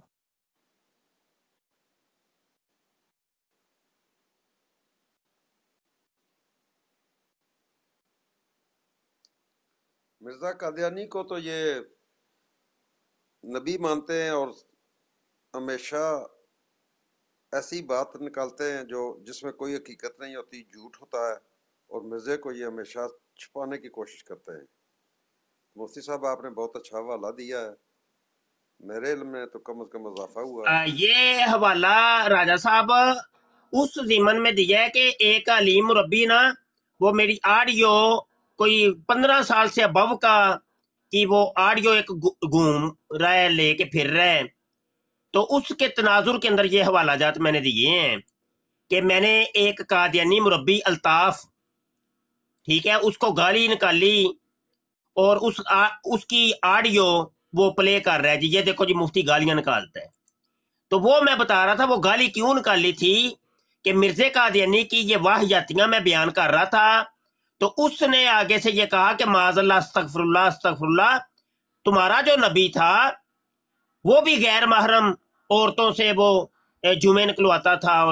مرزا قادیانی کو تو یہ نبی مانتے ہیں اور ہمیشہ ایسی بات نکالتے ہیں جو جس میں کوئی حقیقت نہیں ہوتی، جھوٹ ہوتا ہے، اور مرزے کو یہ ہمیشہ چھپانے کی کوشش کرتے ہیں. مفتی صاحب آپ نے بہت اچھا حوالہ دیا ہے، میرے علم میں تو کم از کم اضافہ ہوا ہے. یہ حوالہ راجہ صاحب اس ضمن میں دیا ہے کہ ایک علیم مربی نا وہ میری آڈیو کوئی پندرہ سال سے ابو کا کہ وہ آڈیو ایک گھوم رہے لے کے پھر رہے، تو اس کے تناظر کے اندر یہ حوالہ جات میں نے دیے ہیں کہ میں نے ایک قادیانی مربی الطاف، ٹھیک ہے، اس کو گالی نکالی اور اس آ, اس کی آڈیو وہ پلے کر رہا ہے. جی یہ دیکھو جی مفتی گالیاں نکالتا ہے. تو وہ میں بتا رہا تھا وہ گالی کیوں نکالی تھی کہ مرزا قادیانی کی یہ واہیاتیاں میں بیان کر رہا تھا، تو اس نے آگے سے یہ کہا کہ معاذ اللہ استغفر اللہ استغفر اللہ، تمہارا جو نبی تھا وہ بھی غیر محرم عورتوں سے وہ جمعے نکلواتا تھا، اور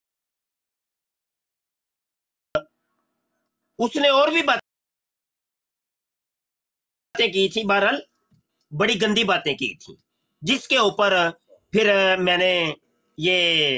اس نے اور بھی باتیں کی تھی، بہرحال بڑی گندی باتیں کی تھی، جس کے اوپر پھر میں نے یہ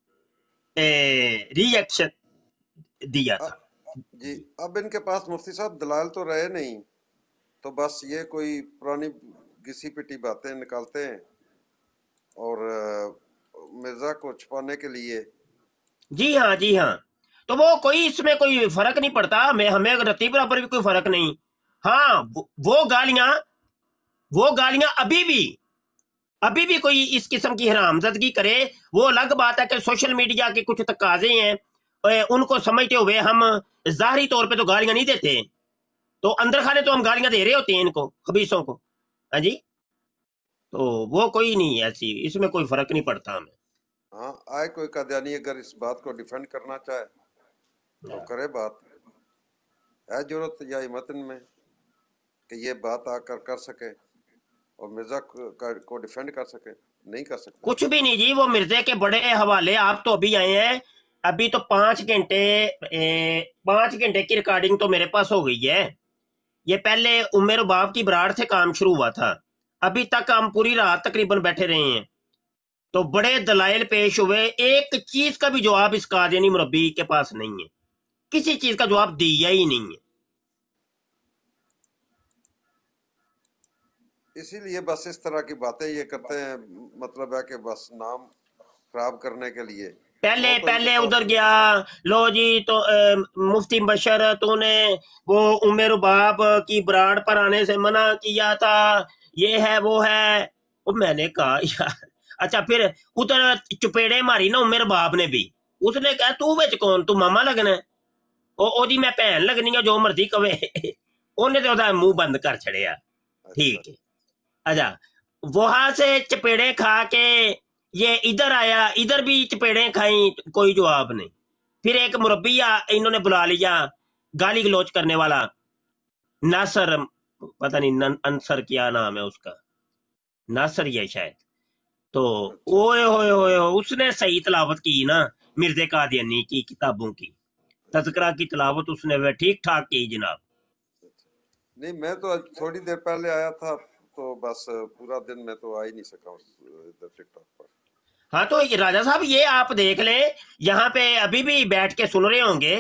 ری ایکشن دیا تھا. جی اب ان کے پاس مفتی صاحب دلائل تو رہے نہیں، تو بس یہ کوئی پرانی گھسی پٹی باتیں نکالتے ہیں اور مرزا کو چھپانے کے لیے. جی ہاں جی ہاں تو وہ کوئی اس میں کوئی فرق نہیں پڑتا، ہمیں ہمیں رتی برابر بھی کوئی فرق نہیں. ہاں وہ گالیاں وہ گالیاں ابھی بھی ابھی بھی کوئی اس قسم کی حرامزدگی کرے، وہ الگ بات ہے کہ سوشل میڈیا کے کچھ تقاضے ہیں، ان کو سمجھتے ہوئے ہم ظاہری طور پہ تو گالیاں نہیں دیتے، تو اندر خانے تو ہم گالیاں دے رہے ہوتے ہیں ان کو، خبیثوں کو. ہاں جی تو وہ کوئی نہیں ایسی، اس میں کوئی فرق نہیں پڑتا ہمیں. ہاں آئے کوئی قادیانی اگر اس بات کو ڈیفینڈ کرنا چاہے تو کرے بات، ہے ضرورت یا ہمت ان میں کہ یہ بات آ کر کر سکے اور مرزا کو ڈیفینڈ کر سکے؟ نہیں کر سکتے. کچھ بھی نہیں جی، وہ مرزا کے بڑے حوالے آپ تو ابھی آئے ہیں، ابھی تو پانچ گھنٹے پانچ گھنٹے کی ریکارڈنگ تو میرے پاس ہو گئی ہے. یہ پہلے عمر رباب کی براڑ سے کام شروع ہوا تھا، ابھی تک ہم پوری رات تقریباً بیٹھے رہے ہیں، تو بڑے دلائل پیش ہوئے، ایک چیز کا بھی جواب اس قادیانی مربی کے پاس نہیں ہے، کسی چیز کا جواب دیا ہی نہیں ہے. اسی لیے بس اس طرح کی باتیں یہ کرتے ہیں، مطلب ہے کہ بس نام خراب کرنے کے لیے. پہلے پہلے ادھر گیا، لو جی تو مفتی بشر تو نے وہ عمر رباب کی براڑ پر آنے سے منع کیا تھا، یہ ہے وہ ہے. میں نے کہا یار اچھا، پھر ادھر چپیڑے ماری نا عمر رباب نے بھی، اس نے کہا تو وچ کون، تو ماما لگنا ہے، او دی میں بہن لگنی ہے، جو مرضی کہے. انہیں تو دا منہ بند کر چھڑیا. ٹھیک ہے، اچھا وہاں سے چپیڑے کھا کے یہ ادھر آیا، ادھر بھی چپیڑیں کھائیں، کوئی جواب نہیں. پھر ایک مربی انہوں نے بلا لیا گالی گلوچ کرنے والا، ناصر پتہ نہیں انصر کیا نام ہے اس کا، ناصر یہ شاید، تو اوئے ہوئے ہوئے اس نے صحیح تلاوت کی نا مرزا قادیانی کی کتابوں کی، تذکرہ کی تلاوت اس نے ٹھیک ٹھاک کی جناب. نہیں میں تو تھوڑی دیر پہلے آیا تھا، تو بس پورا دن میں تو آ ہی نہیں سکا ادھر ٹک ٹاک پر. ہاں تو راجہ صاحب یہ آپ دیکھ لیں، یہاں پہ ابھی بھی بیٹھ کے سن رہے ہوں گے،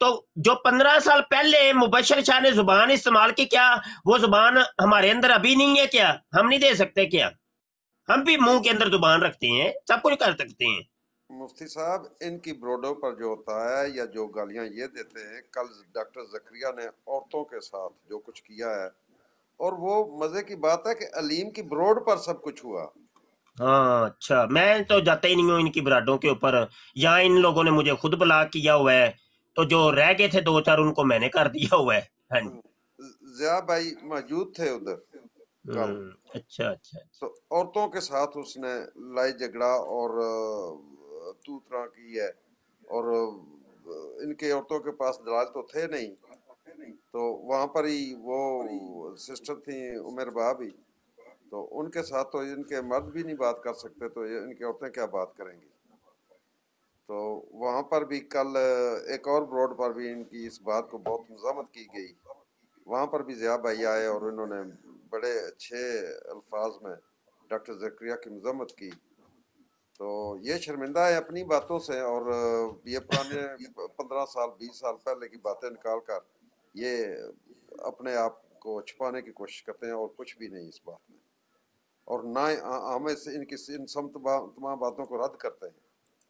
तो जो पंद्रह साल पहले मुबशर शाह ने जुबान इस्तेमाल की, क्या वो जुबान हमारे अंदर अभी नहीं है? क्या हम नहीं दे सकते? क्या हम भी मुंह के अंदर जुबान रखते हैं, सब कुछ कर सकते हैं। मुफ्ती साहब, इनकी ब्रोडों पर जो होता है या जो गालियां ये देते हैं, कल डॉक्टर जकरिया ने औरतों के साथ जो कुछ किया है, और वो मजे की बात है कि अलीम की ब्रोड पर सब कुछ हुआ। हाँ अच्छा, मैं तो जाता ही नहीं हूँ इनकी ब्राडों के ऊपर। यहाँ इन लोगों ने मुझे खुद ब्लॉक किया हुआ है, तो जो रह गए थे दो चार उनको मैंने कर दिया हुआ है। हाँ जी, जिया भाई मौजूद थे उधर कल। अच्छा अच्छा, तो औरतों के साथ उसने लड़ाई झगड़ा और तू तरह की है, और इनके औरतों के पास दलाल तो थे नहीं, तो वहाँ पर ही वो सिस्टर थी उमर भाभी, तो उनके साथ तो इनके मर्द भी नहीं बात कर सकते, तो ये इनकी औरतें क्या बात करेंगी। तो वहाँ पर भी कल एक और ब्रॉड पर भी इनकी इस बात को बहुत मज़ामत की गई। वहाँ पर भी ज़िया भाई आए और इन्होंने बड़े अच्छे अल्फाज में डॉक्टर ज़करिया की मज़ामत की। तो ये शर्मिंदा है अपनी बातों से, और ये पुराने पंद्रह साल बीस साल पहले की बातें निकाल कर ये अपने आप को छुपाने की कोशिश करते हैं, और कुछ भी नहीं इस बात में, और ना हमें इनकी इन सब तमाम बातों को रद्द करते हैं।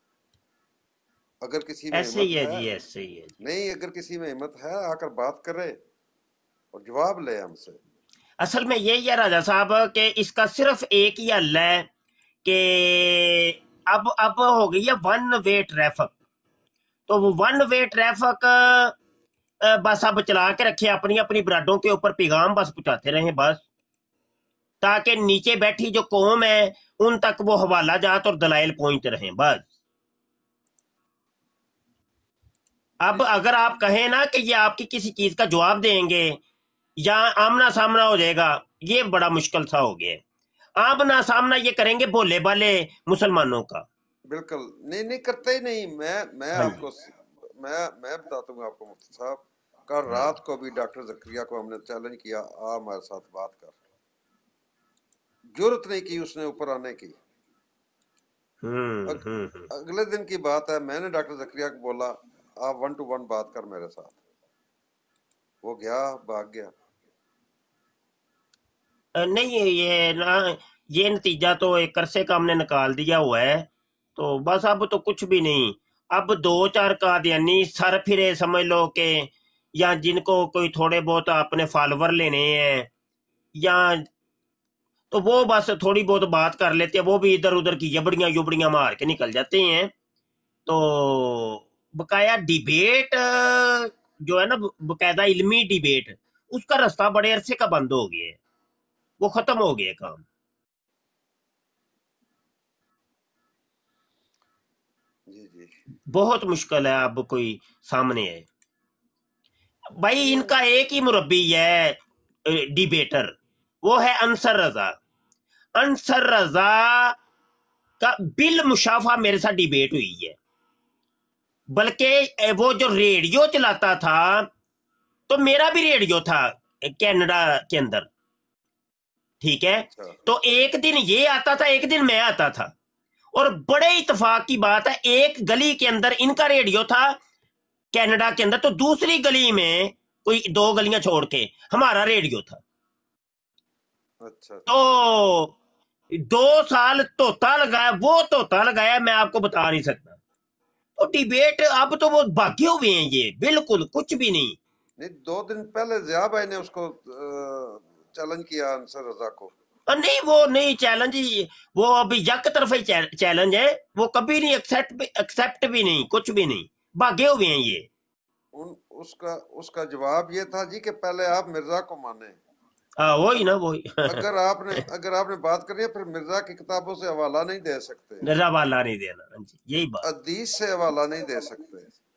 अगर किसी में ऐसे ही है हिम्मत जी, है, ऐसे ही है जी। नहीं अगर किसी में हिम्मत है आकर बात करे और जवाब ले हमसे। असल में ये है राजा साहब कि इसका सिर्फ एक ही हल है कि अब अब हो गई है वन वे ट्रैफिक। तो वो वन वे ट्रैफिक बस अब चला के रखे अपनी अपनी ब्राडों के ऊपर, पैगाम बस पहुंचाते रहे बस, ताकि नीचे बैठी जो कौम है उन तक वो हवाला जात और दलाइल पहुंचते रहे बस। अब अगर आप कहें ना कि ये आपकी किसी चीज का जवाब देंगे या आमना सामना हो जाएगा, ये बड़ा मुश्किल सा हो गया। आमना सामना ये करेंगे भोले भाले मुसलमानों का। बिल्कुल नहीं नहीं करते ही नहीं। मैं मैं हाँ आपको मैं मैं बताता हूँ आपको मुफ्ती साहब, कल रात को भी डॉक्टर जकरिया को हमने चैलेंज किया, आ हमारे साथ बात कर, जरूरत नहीं की उसने ऊपर आने की। अग, अगले दिन की बात है, मैंने डॉक्टर जकरिया को बोला आप वन टू वन बात कर मेरे साथ, वो गया भाग गया। नहीं ये ना ये नतीजा तो एक अरसे का हमने निकाल दिया हुआ है, तो बस अब तो कुछ भी नहीं। अब दो चार कादियानी सर फिरे समझ लो के, या जिनको कोई थोड़े बहुत अपने फॉलोवर लेने हैं, या तो वो बस थोड़ी बहुत बात कर लेते हैं, वो भी इधर उधर की यबड़ियां युबड़ियां मार के निकल जाते हैं। तो बकाया डिबेट जो है ना, बकायदा इल्मी डिबेट, उसका रास्ता बड़े अरसे का बंद हो गया है, वो खत्म हो गया काम। जी जी बहुत मुश्किल है अब कोई सामने है। भाई इनका एक ही मुरब्बी है डिबेटर, वो है अंसर रजा। अंसर रजा का बिल मुशाफा मेरे साथ डिबेट हुई है, बल्कि वो जो रेडियो चलाता था, तो मेरा भी रेडियो था कनाडा के अंदर, ठीक है। तो एक दिन ये आता था, एक दिन मैं आता था, और बड़े इत्तेफाक की बात है, एक गली के अंदर इनका रेडियो था कनाडा के अंदर, तो दूसरी गली में कोई दो गलियां छोड़ के हमारा रेडियो था। अच्छा। तो दो साल तोता लगाया, वो तोता लगाया मैं आपको बता नहीं सकता। तो डिबेट अब तो वो भागे हुए हैं, ये बिल्कुल कुछ भी नहीं। नहीं, दो दिन पहले जिया भाई ने उसको चैलेंज किया अंसर रजा को। नहीं वो नहीं चैलेंज, वो अभी यक तरफ ही चैलेंज है, वो कभी नहीं एक्सेप्ट एक्सेप्ट भी नहीं, कुछ भी नहीं, भागे हुए हैं ये। उन उसका उसका जवाब ये था जी कि पहले आप मिर्जा को माने। हाँ वही ना वही अगर आपने अगर आपने बात करी है, फिर मिर्जा की किताबों से हवाला नहीं दे सकते, हवाला नहीं देना, यही बात, हदीस से हवाला नहीं दे सकते।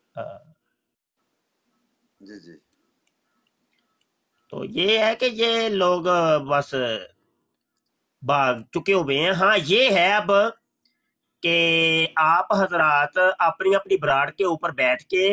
जी जी। तो ये है कि ये लोग बस भाग चुके हुए हैं। हाँ ये है अब कि आप हजरात अपनी अपनी ब्राड के ऊपर बैठ के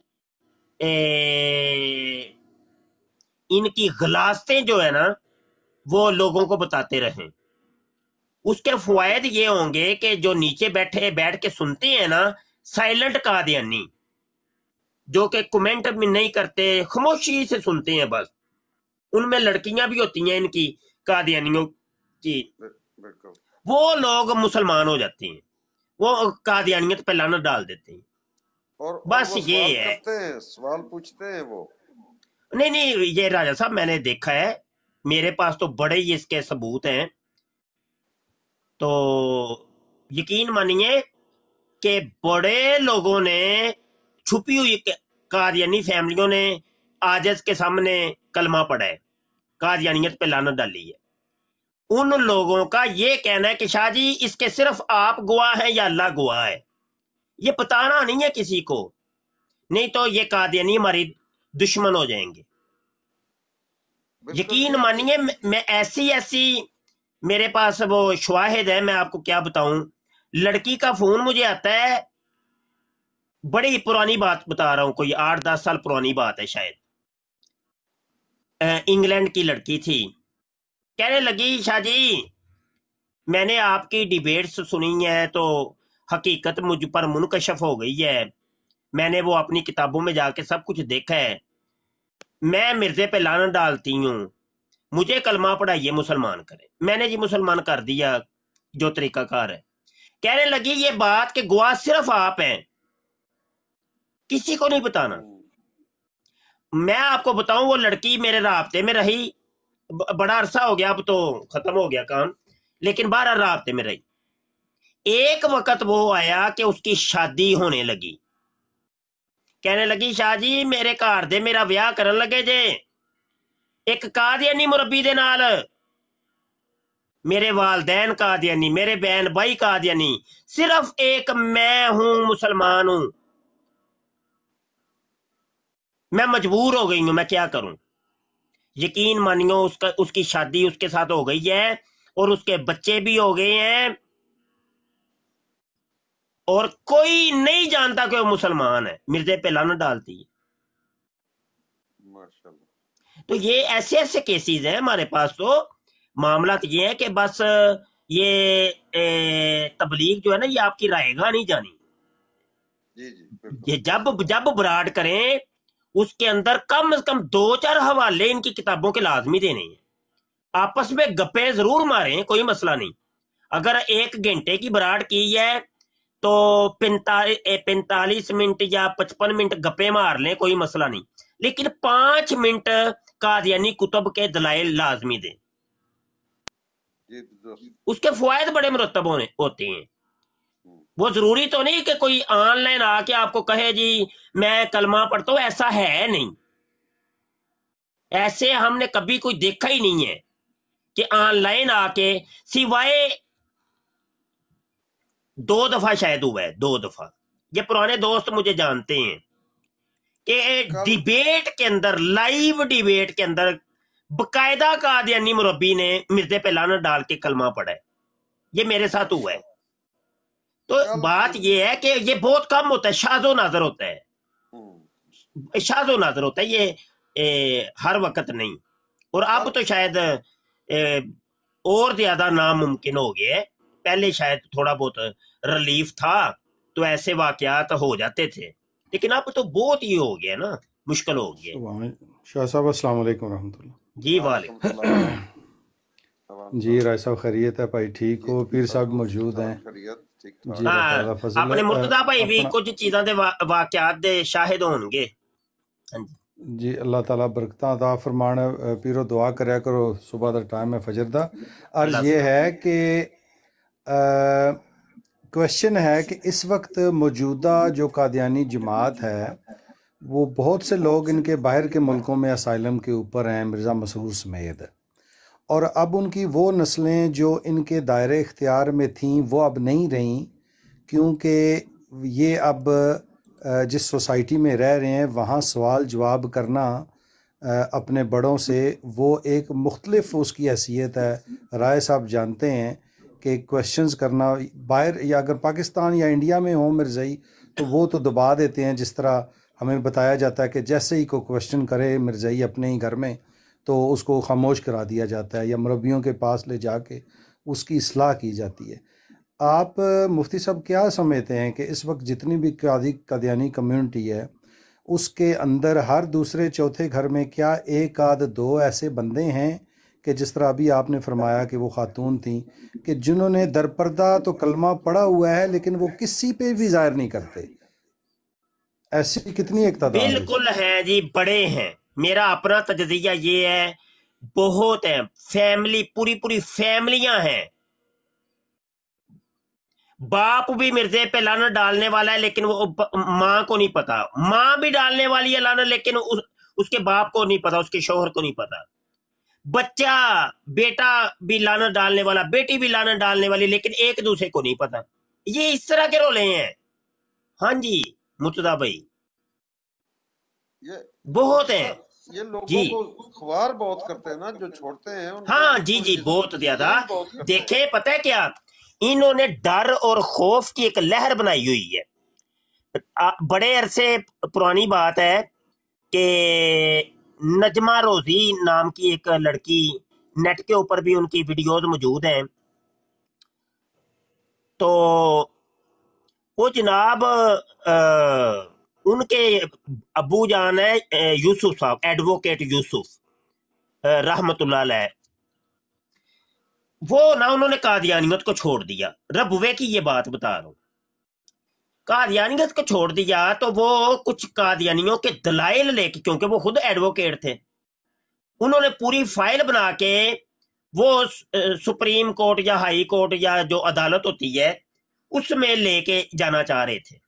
ए, इनकी गलास्तें जो है ना वो लोगों को बताते रहें। उसके फवायद ये होंगे कि जो नीचे बैठे बैठ के सुनते हैं ना, साइलेंट कादियानी, जो कि कमेंट भी नहीं करते, खामोशी से सुनते हैं बस। उनमें लड़कियां भी होती हैं इनकी कादियानियों की, वो लोग मुसलमान हो जाते हैं, वो कादियानियत पे लानत डाल देते हैं। और बस और वो ये सवाल है। करते हैं, सवाल पूछते हैं वो। नहीं नहीं, ये राजा साहब मैंने देखा है, मेरे पास तो बड़े ही इसके सबूत हैं। तो यकीन मानिए कि बड़े लोगों ने, छुपी हुई कादियानी फैमिलियों ने आजज के सामने कलमा पढ़ा है, कादियानियत पे लानत डाली है। उन लोगों का ये कहना है कि शाह जी इसके सिर्फ आप गवाह हैं या अल्लाह गवाह है, ये बताना नहीं है किसी को, नहीं तो ये कादियानी हमारी दुश्मन हो जाएंगे। यकीन मानिए मैं ऐसी ऐसी मेरे पास वो शवाहिद है, मैं आपको क्या बताऊं। लड़की का फोन मुझे आता है, बड़ी पुरानी बात बता रहा हूं, कोई आठ दस साल पुरानी बात है शायद। इंग्लैंड की लड़की थी, कहने लगी शाह जी मैंने आपकी डिबेट्स सुनी है तो हकीकत मुझ पर मुनकशफ हो गई है, मैंने वो अपनी किताबों में जाके सब कुछ देखा है, मैं मिर्जे पे लानत डालती हूँ, मुझे कलमा पढ़ाइए, मुसलमान करे। मैंने जी मुसलमान कर दिया जो तरीकाकार है। कहने लगी ये बात के गवाह सिर्फ आप हैं, किसी को नहीं बताना। मैं आपको बताऊं, वो लड़की मेरे राब्ते में रही, बड़ा अरसा हो गया, अब तो खत्म हो गया काम, लेकिन बारह राब्ते में रही। एक वक्त वो आया कि उसकी शादी होने लगी, कहने लगी शाह जी मेरे घर दे मेरा ब्याह करन लगे जे एक कादियानी मुरब्बी दे नाल, मेरे वालदैन कादियानी, मेरे बहन भाई कादियानी, सिर्फ एक मैं हूं मुसलमान हूं, मैं मजबूर हो गई हूं, मैं क्या करूं। यकीन मानियो उसका उसकी शादी उसके साथ हो गई है और उसके बच्चे भी हो गए हैं, और कोई नहीं जानता कि वो मुसलमान है, मिर्जे पे लानत डालती है। तो ये ऐसे ऐसे केसेस हैं हमारे पास। तो मामला तो ये है कि बस ये ए, तबलीग जो है ना, ये आपकी रायगा नहीं जानी। जी जी, ये जब जब बराड करें उसके अंदर कम से कम दो चार हवाले इनकी किताबों के लाजमी देने हैं। आपस में गप्पे जरूर मारें, कोई मसला नहीं। अगर एक घंटे की बराड की है तो पैंतालीस पैंतालीस मिनट या पचपन मिनट गप्पे मार लें, कोई मसला नहीं, लेकिन पांच मिनट कादियानी कुतुब के दलाइल लाजमी दें। उसके फवायद बड़े मुरतब होने होते हैं। वो जरूरी तो नहीं कि कोई ऑनलाइन आके आपको कहे जी मैं कलमा पढ़ता हूं, ऐसा है नहीं। ऐसे हमने कभी कोई देखा ही नहीं है कि ऑनलाइन आके, सिवाय दो दफा शायद हुआ है, दो दफा। ये पुराने दोस्त मुझे जानते हैं कि डिबेट के अंदर, लाइव डिबेट के अंदर बकायदा कादियानी मुरब्बी ने मिर्जे पे लानत डाल के कलमा पढ़ा है। ये मेरे साथ हुआ है। तो बात ये है कि ये बहुत कम होता है, शाजो नाजर होता है, शाजो नाजर होता है ये ए, हर वक्त नहीं। और अब तो शायद ए, और ज्यादा नामुमकिन हो गया है। पहले शायद थोड़ा बहुत रिलीफ था तो ऐसे वाकयात हो जाते थे, लेकिन अब तो बहुत ही हो गया ना, मुश्किल हो गया। शाह साहब अस्सलाम वालेकुम रहमतुल्लाह। जी वालेकुम। जी राय साहब खैरियत है भाई, ठीक हो? पीर साहब मौजूद हैं जी। हाँ, अपने मुर्तदा भाई भी कुछ चीज़ां दे वाकयात दे शाहिद होंगे। जी अल्लाह ताला बरकतां अता फरमान। पीरो दुआ करया करो, सुबह दा टाइम है फजर दा। अर्ज ये है कि क्वेश्चन है कि इस वक्त मौजूदा जो कादियानी जमात है, वो बहुत से लोग इनके बाहर के मुल्कों में असाइलम के ऊपर हैं, मिर्ज़ा मसरूर समेत, और अब उनकी वो नस्लें जो इनके दायरे इख्तियार में थीं वो अब नहीं रहीं, क्योंकि ये अब जिस सोसाइटी में रह रहे हैं वहाँ सवाल जवाब करना अपने बड़ों से वो एक मुख्तलिफ उसकी हैसियत है। राय साहब जानते हैं कि क्वेश्चंस करना बाहर, या अगर पाकिस्तान या इंडिया में हो मिर्ज़ाई, तो वो तो दबा देते हैं। जिस तरह हमें बताया जाता है कि जैसे ही कोई क्वेश्चन करे मिर्ज़ाई अपने ही घर में, तो उसको खामोश करा दिया जाता है या मुरब्बियों के पास ले जाके उसकी इस्लाह की जाती है। आप मुफ्ती साहब क्या समझते हैं कि इस वक्त जितनी भी कादी कादियानी कम्युनिटी है اس کے اندر ہر دوسرے چوتھے گھر میں کیا ایک آدھ دو ایسے بندے ہیں کہ جس طرح ابھی آپ نے فرمایا کہ وہ خاتون تھیں کہ جنہوں نے درپردہ تو کلمہ پڑھا ہوا ہے لیکن وہ کسی پہ بھی ظاہر نہیں کرتے؟ ایسی کتنی ایک تعداد؟ بالکل ہے جی، بڑے ہیں. میرا اپنا تجزیہ یہ ہے، بہت ہیں، فیملی پوری پوری فیملیاں ہیں. باپ بھی مرزے پہ لعنت ڈالنے والا ہے لیکن وہ ماں کو نہیں پتا، ماں بھی ڈالنے والی ہے لعنت لیکن اس, اس کے باپ کو نہیں پتا، اس کے شوہر کو نہیں پتا. بچہ بیٹا بھی لعنت ڈالنے والا، بیٹی بھی لعنت ڈالنے والی لیکن ایک دوسرے کو نہیں پتا. یہ اس طرح کے رولے ہیں. ہاں جی مرتضیٰ بھائی بہت ہیں. یہ لوگوں جی کو خوار بہت کرتے ہیں نا جو چھوڑتے ہیں. ہاں جی جی بہت زیادہ. دیکھیں پتہ ہے کیا، انہوں نے ڈر اور خوف کی ایک لہر بنائی ہوئی ہے. بڑے عرصے پرانی بات ہے کہ نجمہ روزی نام کی ایک لڑکی، نیٹ کے اوپر بھی ان کی ویڈیوز موجود ہیں، تو وہ جناب ان کے ابو جان ہے یوسف صاحب، ایڈوکیٹ یوسف رحمت اللہ علیہ، وہ نہ انہوں نے قادیانیت کو چھوڑ دیا. ربوے کی یہ بات بتا رہا ہوں. قادیانیت کو چھوڑ دیا تو وہ کچھ قادیانیوں کے دلائل لے کے، کیونکہ وہ خود ایڈوکیٹ تھے، انہوں نے پوری فائل بنا کے وہ سپریم کورٹ یا ہائی کورٹ یا جو عدالت ہوتی ہے اس میں لے کے جانا چاہ رہے تھے.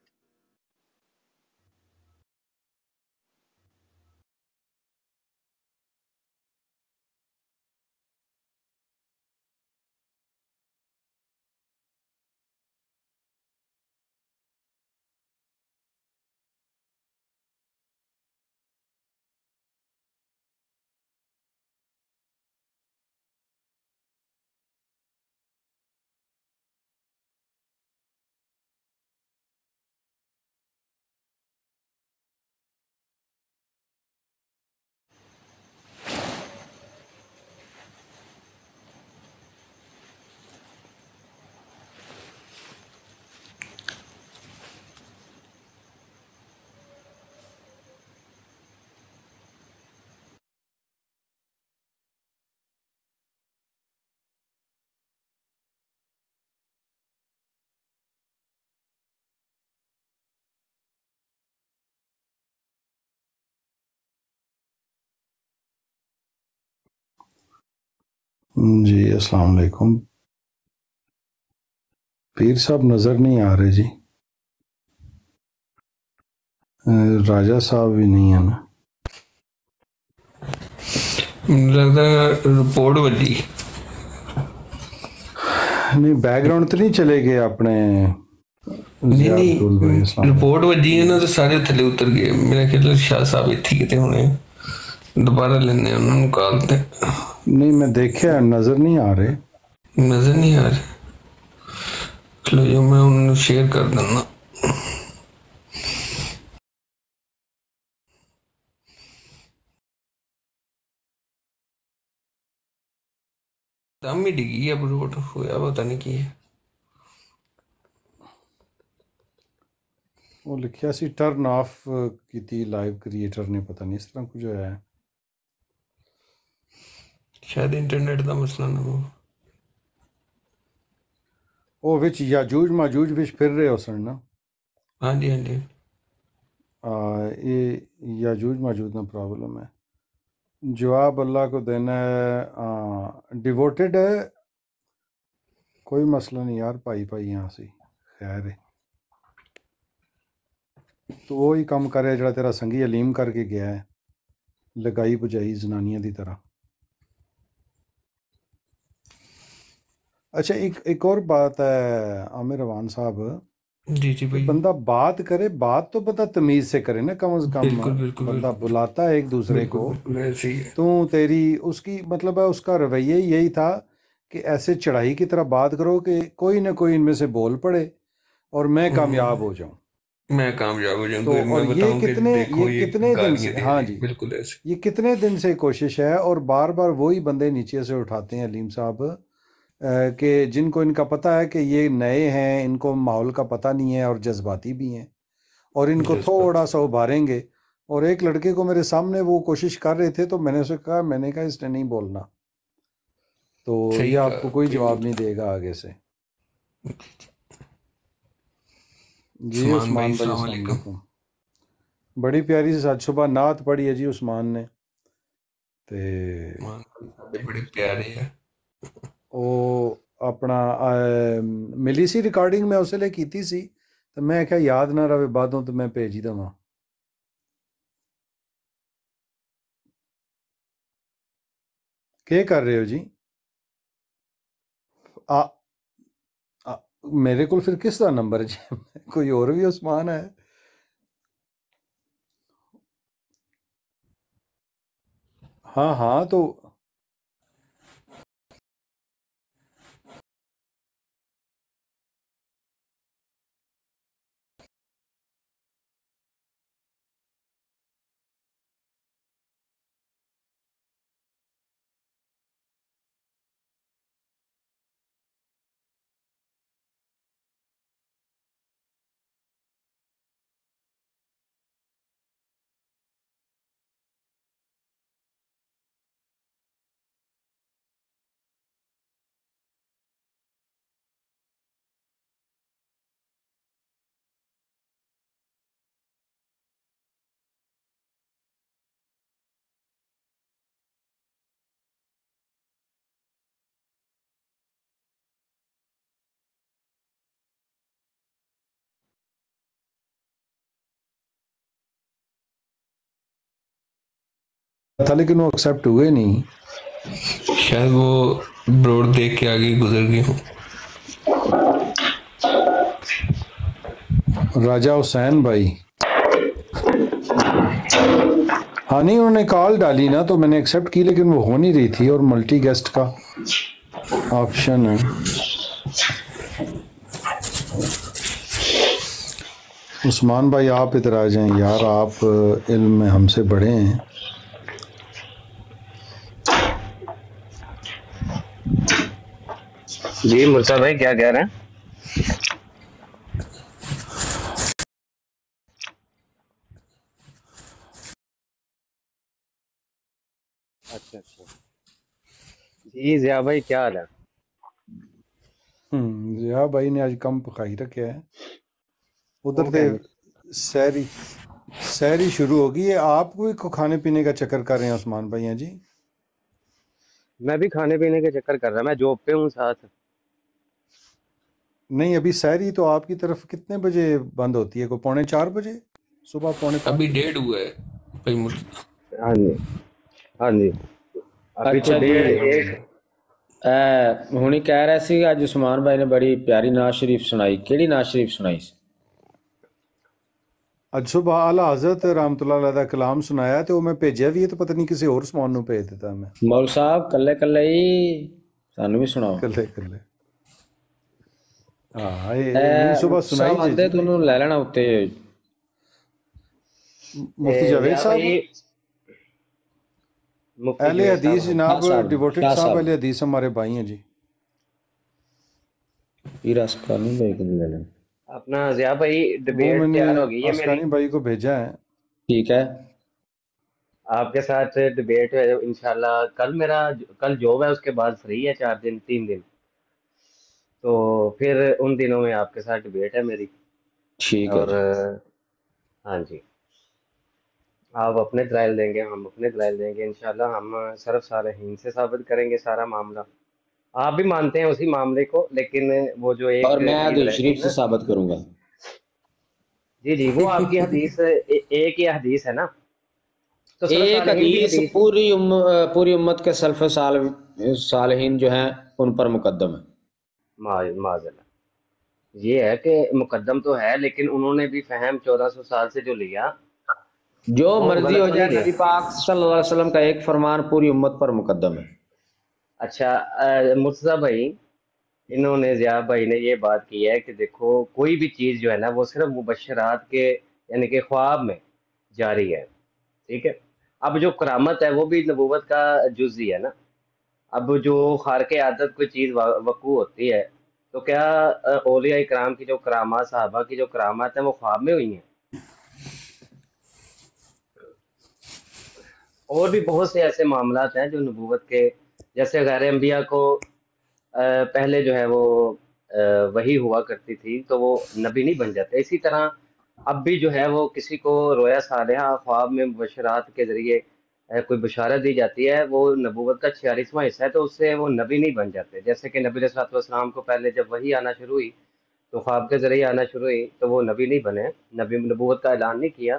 جی السلام علیکم. پیر صاحب نظر نہیں آ رہے جی. راجہ صاحب بھی نہیں ہے نا، لگتا ہے رپورٹ بجی. نہیں بیک گراؤنڈ تو نہیں چلے گئے اپنے؟ نہیں نہیں رپورٹ بجی ہے نا تو سارے تھلے اتر گئے. میرا خیال شاہ صاحب اتھی کتے ہونے، دوبارہ لینے انہوں نے نکالتے. نہیں میں دیکھا نظر نہیں آ رہے. نظر نہیں آ رہے. چلو جو میں انہوں نے شیئر کر دینا. دم ہی ڈگی اب روڈ ہویا پتا نہیں کی ہے. وہ لکھیا سی ٹرن آف کی تھی لائیو کریٹر نے، پتہ نہیں اس طرح کچھ ہے، شاید انٹرنیٹ دا مسئلہ نہ ہو. وہ وچ یاجوج ماجوج وچ پھر رہے ہو سن نا. ہاں جی ہاں جی. یہ یاجوج ماجوج نا پرابلم ہے. جواب اللہ کو دینا ہے. ڈیووٹیڈ ہے کوئی مسئلہ نہیں یار، پائی پائی یہاں سے خیر ہے. تو وہی کام کرے جڑا تیرا سنگی علیم کر کے گیا ہے، لگائی بجائی زنانیاں دی طرح. اچھا ایک ایک اور بات ہے عامر روان صاحب، جی جی بھائی، بندہ بات کرے بات تو بندہ تمیز سے کرے نا، کم از کم. بالکل بالکل بندہ بلاتا ہے ایک دوسرے کو، تو تیری اس کی مطلب ہے اس کا رویہ یہی تھا کہ ایسے چڑھائی کی طرح بات کرو کہ کوئی نہ کوئی ان میں سے بول پڑے اور میں کامیاب ہو جاؤں، میں کامیاب ہو جاؤں. تو اور یہ کتنے یہ کتنے دن سے، ہاں جی بالکل ایسے، یہ کتنے دن سے کوشش ہے، اور بار بار وہی بندے نیچے سے اٹھاتے ہیں علیم صاحب، کہ جن کو ان کا پتہ ہے کہ یہ نئے ہیں، ان کو ماحول کا پتہ نہیں ہے اور جذباتی بھی ہیں، اور ان کو تھوڑا سا ابھاریں گے اور ایک لڑکے کو میرے سامنے وہ کوشش کر رہے تھے تو میں نے اسے کہا میں نے کہا اس نے نہیں بولنا، تو یہ آپ کو کوئی جواب نہیں دے گا آگے سے۔ جی عثمان بھائی السلام علیکم، بڑی پیاری سے آج صبح نعت پڑھی ہے جی عثمان نے، تے بڑے پیارے ہے وہ اپنا ملی سی ریکارڈنگ میں اس لیے کیتی سی تو میں کیا یاد نہ رہے بعدوں تو میں بھیجی دواں۔ کیا کر رہے ہو جی؟ آ, آ, میرے کو پھر کس کا نمبر ہے جی؟ کوئی اور بھی عثمان ہے؟ ہاں ہاں تو تھا لیکن وہ ایکسیپٹ ہوئے نہیں، شاید وہ بروڈ دیکھ کے آگے گزر گئے ہوں۔ راجہ حسین بھائی ہاں نہیں انہوں نے کال ڈالی نا تو میں نے ایکسیپٹ کی لیکن وہ ہو نہیں رہی تھی، اور ملٹی گیسٹ کا آپشن ہے۔ عثمان بھائی آپ ادھر آ جائیں یار، آپ علم میں ہم سے بڑے ہیں۔ جی مرزا بھائی کیا کہہ رہے ہیں؟ اچھا اچھا جی ضیاء بھائی کیا حال ہے؟ ہوں ضیاء بھائی نے آج کم پکائی رکھا ہے، ادھر تے سحری سحری شروع ہوگی ہے۔ آپ کو کھانے پینے کا چکر کر رہے ہیں عثمان بھائی؟ ہیں جی میں بھی کھانے پینے کے چکر کر رہا، میں جاب پہ ہوں ساتھ۔ نہیں ابھی سحری تو آپ کی طرف کتنے بجے بند ہوتی ہے؟ کوئی پونے چار بجے صبح؟ پونے ابھی ڈیڑھ ہوا ہے بھائی مرزا۔ ہاں جی ہاں جی ابھی تو ڈیڑھ ایک ہونی کہہ رہے سی اج عثمان بھائی نے بڑی پیاری نعت شریف سنائی، کیڑی نعت شریف سنائی سی؟ اج صبح اعلیٰ حضرت رحمۃ اللہ علیہ دا کلام سنایا تو میں بھیجیا بھی ہے تو پتہ نہیں کسی اور عثمان نو بھیج دیتا میں۔ مول صاحب کلے کلے ہی سانو بھی سناؤ۔ کلے کلے ہاں یہ صبح سنائی جی جی تو لے لینا اتے مفتی جاوید صاحب اہل حدیث جناب ڈیووٹڈ صاحب اہل حدیث ہمارے بھائی ہیں جی۔ پیر اسکانی بھائی کو لے لینا، اپنا ضیاء بھائی ڈیبیٹ تیار ہو گئی ہے میری، اسکانی بھائی کو بھیجا ہے۔ ٹھیک ہے آپ کے ساتھ ڈیبیٹ انشاءاللہ کل، میرا کل جاب ہے اس کے بعد فری ہے چار دن تین دن، تو پھر ان دنوں میں آپ کے ساتھ ڈیبیٹ ہے میری۔ ٹھیک ہے اور ہاں جی آپ اپنے دلائل دیں گے، ہم اپنے دلائل دیں گے، انشاءاللہ ہم صرف صالحین سے ثابت کریں گے سارا معاملہ۔ آپ بھی مانتے ہیں اسی معاملے کو، لیکن وہ جو ایک اور میں چیز حدیث رہتی شریف ہے سے نا، ثابت کروں گا۔ جی جی وہ آپ کی حدیث ایک ہی حدیث ہے نا، تو صرف ایک صالحین کی حدیث حدیث پوری ام پوری امت کے سلف صالحین جو ہیں ان پر مقدم ہے۔ معاذ اللہ، یہ ہے کہ مقدم تو ہے لیکن انہوں نے بھی فہم چودہ سو سال سے جو لیا جو وہ مرضی غلط ہو تو جائے، نہیں نبی لیا۔ پاک صلی اللہ علیہ وسلم کا ایک فرمان پوری امت پر مقدم ہے۔ اچھا مرتضیٰ بھائی، انہوں نے ضیاء بھائی نے یہ بات کی ہے کہ دیکھو کوئی بھی چیز جو ہے نا وہ صرف مبشرات کے یعنی کہ خواب میں جاری ہے، ٹھیک ہے۔ اب جو کرامت ہے وہ بھی نبوت کا جزئی ہے نا۔ اب جو خارق عادت کوئی چیز وقوع ہوتی ہے تو کیا اولیاء اکرام کی جو کرامات، صحابہ کی جو کرامات ہیں وہ خواب میں ہوئی ہیں؟ اور بھی بہت سے ایسے معاملات ہیں جو نبوت کے، جیسے غیر انبیاء کو پہلے جو ہے وہ وحی ہوا کرتی تھی تو وہ نبی نہیں بن جاتے، اسی طرح اب بھی جو ہے وہ کسی کو رویا صالحہ خواب میں مبشرات کے ذریعے کوئی بشارت دی جاتی ہے، وہ نبوت کا چھیالیسواں حصہ ہے، تو اس سے وہ نبی نہیں بن جاتے. جیسے کہ نبی علیہ الصلوۃ والسلام کو پہلے جب وحی آنا شروع ہوئی تو خواب کے ذریعے آنا شروع ہوئی تو وہ نبی نہیں بنے، نبی نبوت کا اعلان نہیں کیا.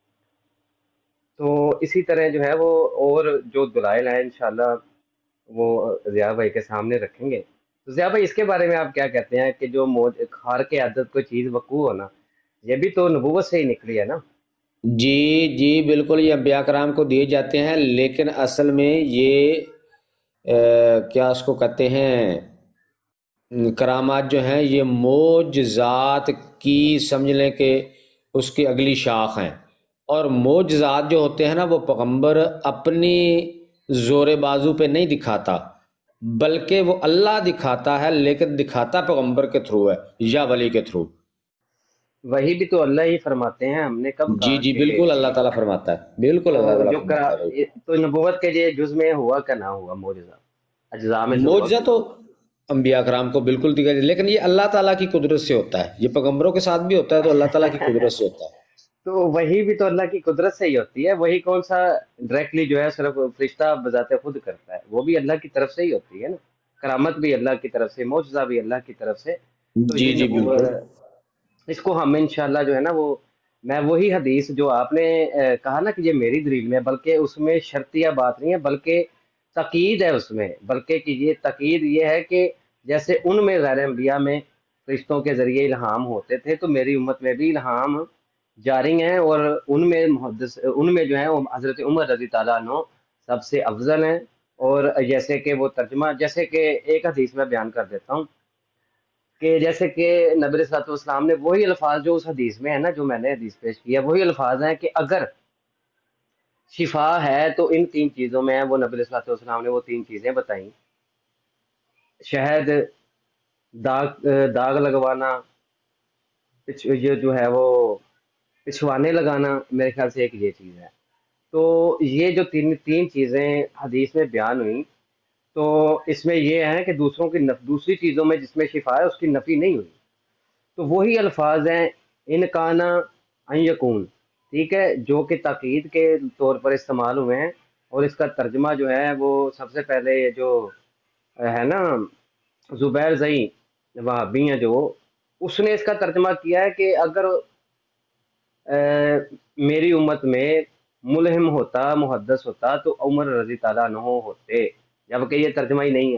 تو اسی طرح جو ہے وہ اور جو دلائل ہیں انشاءاللہ وہ ضیاء بھائی کے سامنے رکھیں گے. تو ضیاء بھائی اس کے بارے میں آپ کیا کہتے ہیں کہ جو خارق عادت کوئی چیز وقوع ہونا، یہ بھی تو نبوت سے ہی نکلی ہے نا؟ جی جی بالکل، یہ انبیاء کرام کو دیے جاتے ہیں، لیکن اصل میں یہ کیا اس کو کہتے ہیں کرامات جو ہیں یہ معجزات کی سمجھ لیں کہ اس کی اگلی شاخ ہیں. اور معجزات جو ہوتے ہیں نا وہ پیغمبر اپنی زور بازو پہ نہیں دکھاتا، بلکہ وہ اللہ دکھاتا ہے، لیکن دکھاتا پیغمبر کے تھرو ہے یا ولی کے تھرو. وہی بھی تو اللہ ہی فرماتے ہیں، ہم نے کب کہا؟ جی جی بالکل اللہ تعالیٰ فرماتا ہے، بالکل اللہ تعالیٰ فرماتا ہے. تو نبوت کے یہ جز میں ہوا کہ نہ ہوا معجزہ، اجزاء میں معجزہ تو انبیاء کرام کو بالکل دکھا، لیکن یہ اللہ تعالیٰ کی قدرت سے ہوتا ہے، یہ پیغمبروں کے ساتھ بھی ہوتا ہے تو اللہ تعالیٰ کی قدرت سے ہوتا ہے. تو وہی بھی تو اللہ کی قدرت سے ہی ہوتی ہے، وہی کون سا ڈائریکٹلی جو ہے صرف فرشتہ بذات خود کرتا ہے، وہ بھی اللہ کی طرف سے ہی ہوتی ہے نا. کرامت بھی اللہ کی طرف سے، معجزہ بھی اللہ کی طرف سے. جی جی بالکل. اس کو ہم انشاءاللہ جو ہے نا وہ میں وہی حدیث جو آپ نے کہا نا کہ یہ میری دلیل میں، بلکہ اس میں شرطیہ بات نہیں ہے بلکہ تقید ہے اس میں، بلکہ کہ یہ تقید یہ ہے کہ جیسے ان میں غیر انبیاء میں فرشتوں کے ذریعے الہام ہوتے تھے تو میری امت میں بھی الہام جاری ہیں، اور ان میں محدث ان میں جو ہے حضرت عمر رضی تعالیٰ عنہ سب سے افضل ہیں. اور جیسے کہ وہ ترجمہ، جیسے کہ ایک حدیث میں بیان کر دیتا ہوں کہ جیسے کہ نبی علیہ الصلوۃ والسلام نے وہی الفاظ جو اس حدیث میں ہے نا، جو میں نے حدیث پیش کیا وہی الفاظ ہیں کہ اگر شفا ہے تو ان تین چیزوں میں ہے. وہ نبی علیہ الصلوۃ والسلام نے وہ تین چیزیں بتائیں: شہد، داغ داغ لگوانا، یہ جو ہے وہ پچھوانے لگانا، میرے خیال سے ایک یہ چیز ہے. تو یہ جو تین تین چیزیں حدیث میں بیان ہوئیں تو اس میں یہ ہے کہ دوسروں کی نف... دوسری چیزوں میں جس میں شفا ہے اس کی نفی نہیں ہوئی. تو وہی الفاظ ہیں ان کانا ان یکون، ٹھیک ہے، جو کہ تاکید کے طور پر استعمال ہوئے ہیں. اور اس کا ترجمہ جو ہے وہ سب سے پہلے یہ جو ہے نا زبیر زئی وہابی ہیں جو، اس نے اس کا ترجمہ کیا ہے کہ اگر میری امت میں ملہم ہوتا، محدث ہوتا تو عمر رضی تعالیٰ عنہ ہوتے، جبکہ یہ ترجمہ ہی نہیں ہے.